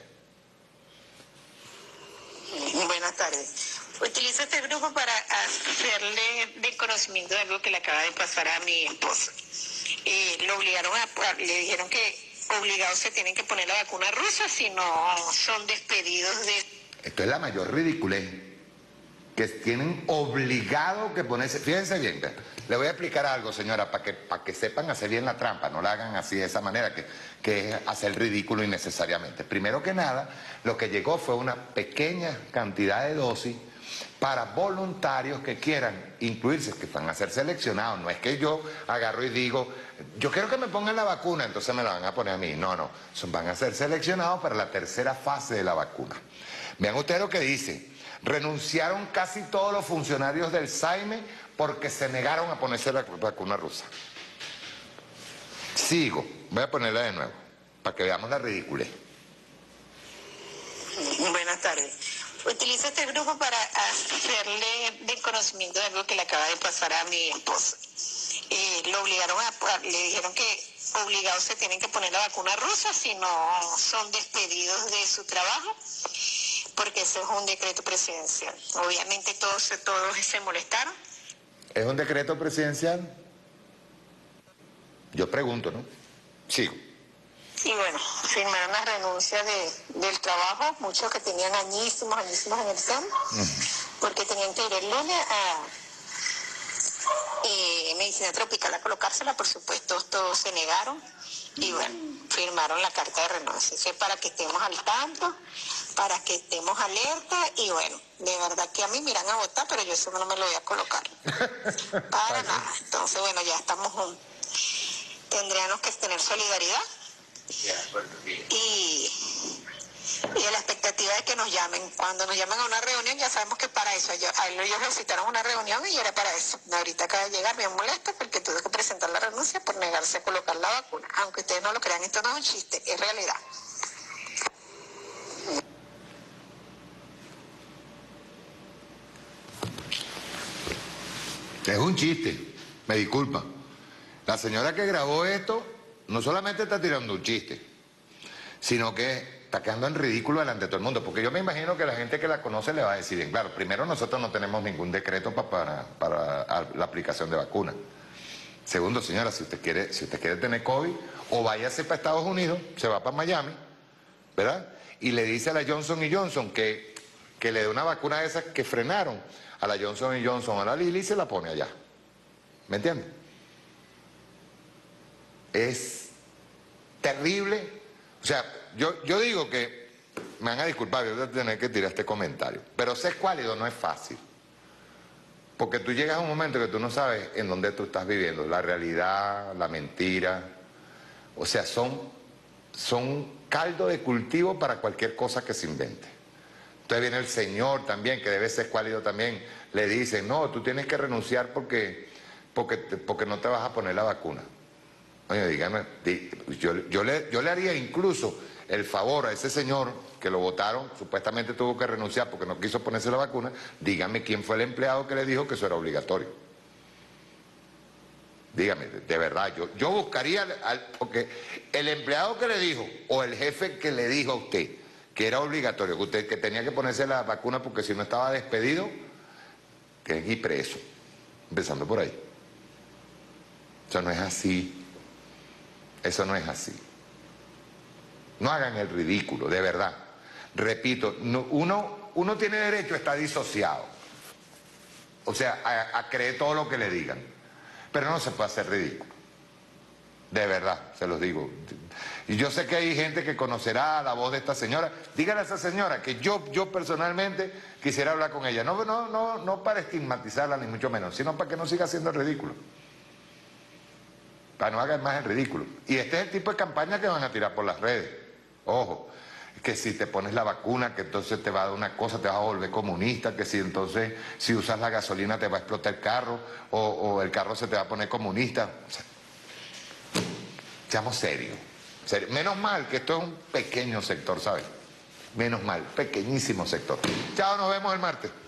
Buenas tardes. Utilizo este grupo para hacerle de conocimiento de algo que le acaba de pasar a mi esposo. Lo obligaron le dijeron que obligados se tienen que poner la vacuna rusa, si no son despedidos de... Esto es la mayor ridiculez, que tienen obligado que ponerse... Fíjense bien, le voy a explicar algo, señora, para que sepan hacer bien la trampa, no la hagan así de esa manera, que es hacer ridículo innecesariamente. Primero que nada, lo que llegó fue una pequeña cantidad de dosis para voluntarios que quieran incluirse, que van a ser seleccionados. No es que yo agarro y digo, yo quiero que me pongan la vacuna, entonces me la van a poner a mí. No, van a ser seleccionados para la tercera fase de la vacuna. Vean ustedes lo que dice. Renunciaron casi todos los funcionarios del SAIME porque se negaron a ponerse la vacuna rusa. Sigo, voy a ponerla de nuevo, para que veamos la ridiculez. Buenas tardes. Utilizo este grupo para hacerle de conocimiento de algo que le acaba de pasar a mi esposo. Lo obligaron le dijeron que obligados se tienen que poner la vacuna rusa, si no son despedidos de su trabajo, porque ese es un decreto presidencial. Obviamente todos se molestaron. ¿Es un decreto presidencial? Yo pregunto, ¿no? Sigo. Y bueno, firmaron la renuncia del trabajo, muchos que tenían añísimos en el SEM, porque tenían que ir el lunes a medicina tropical a colocársela, por supuesto, todos se negaron y bueno, firmaron la carta de renuncia. Eso es para que estemos al tanto, para que estemos alerta y bueno, de verdad que a mí me irán a votar, pero yo eso no me lo voy a colocar. Para nada. Entonces, bueno, ya estamos juntos. Tendríamos que tener solidaridad. Y la expectativa de que nos llamen. Cuando nos llaman a una reunión ya sabemos que para eso. Ellos nos citaron una reunión y era para eso. Ahorita acaba de llegar bien molesta porque tuve que presentar la renuncia por negarse a colocar la vacuna. Aunque ustedes no lo crean, esto no es un chiste, es realidad. Es un chiste, me disculpa. La señora que grabó esto no solamente está tirando un chiste, sino que está quedando en ridículo delante de todo el mundo, porque yo me imagino que la gente que la conoce le va a decir bien claro, primero nosotros no tenemos ningún decreto para la aplicación de vacunas. Segundo, señora, si usted quiere tener COVID, o váyase para Estados Unidos, se va para Miami, ¿verdad? Y le dice a la Johnson & Johnson que le dé una vacuna de esas que frenaron a la Johnson & Johnson, a la Lilly, y se la pone allá. ¿Me entiende? Es terrible. O sea, yo digo que, me van a disculpar, yo voy a tener que tirar este comentario, pero ser escuálido no es fácil. Porque tú llegas a un momento que tú no sabes en dónde tú estás viviendo, la realidad, la mentira. O sea, son caldo de cultivo para cualquier cosa que se invente. Entonces viene el señor también, que debe ser escuálido también, le dicen, no, tú tienes que renunciar porque no te vas a poner la vacuna. Oye, dígame, yo le haría incluso el favor a ese señor que lo votaron, supuestamente tuvo que renunciar porque no quiso ponerse la vacuna, dígame quién fue el empleado que le dijo que eso era obligatorio. Dígame, de verdad, yo buscaría, porque el empleado que le dijo, o el jefe que le dijo a usted que era obligatorio, que tenía que ponerse la vacuna porque si no estaba despedido, tiene que ir preso, empezando por ahí. Eso no es así. Eso no es así. No hagan el ridículo, de verdad. Repito, uno tiene derecho a estar disociado. O sea, a creer todo lo que le digan. Pero no se puede hacer ridículo. De verdad, se los digo. Y yo sé que hay gente que conocerá la voz de esta señora. Díganle a esa señora que yo personalmente quisiera hablar con ella. No para estigmatizarla ni mucho menos, sino para que no siga haciendo ridículo. Para no hagan más el ridículo. Y este es el tipo de campaña que van a tirar por las redes. Ojo, que si te pones la vacuna, que entonces te va a dar una cosa, te vas a volver comunista, que si entonces, si usas la gasolina te va a explotar el carro, o el carro se te va a poner comunista. O sea, seamos serios. Menos mal que esto es un pequeño sector, ¿sabes? Menos mal, pequeñísimo sector. Chao, nos vemos el martes.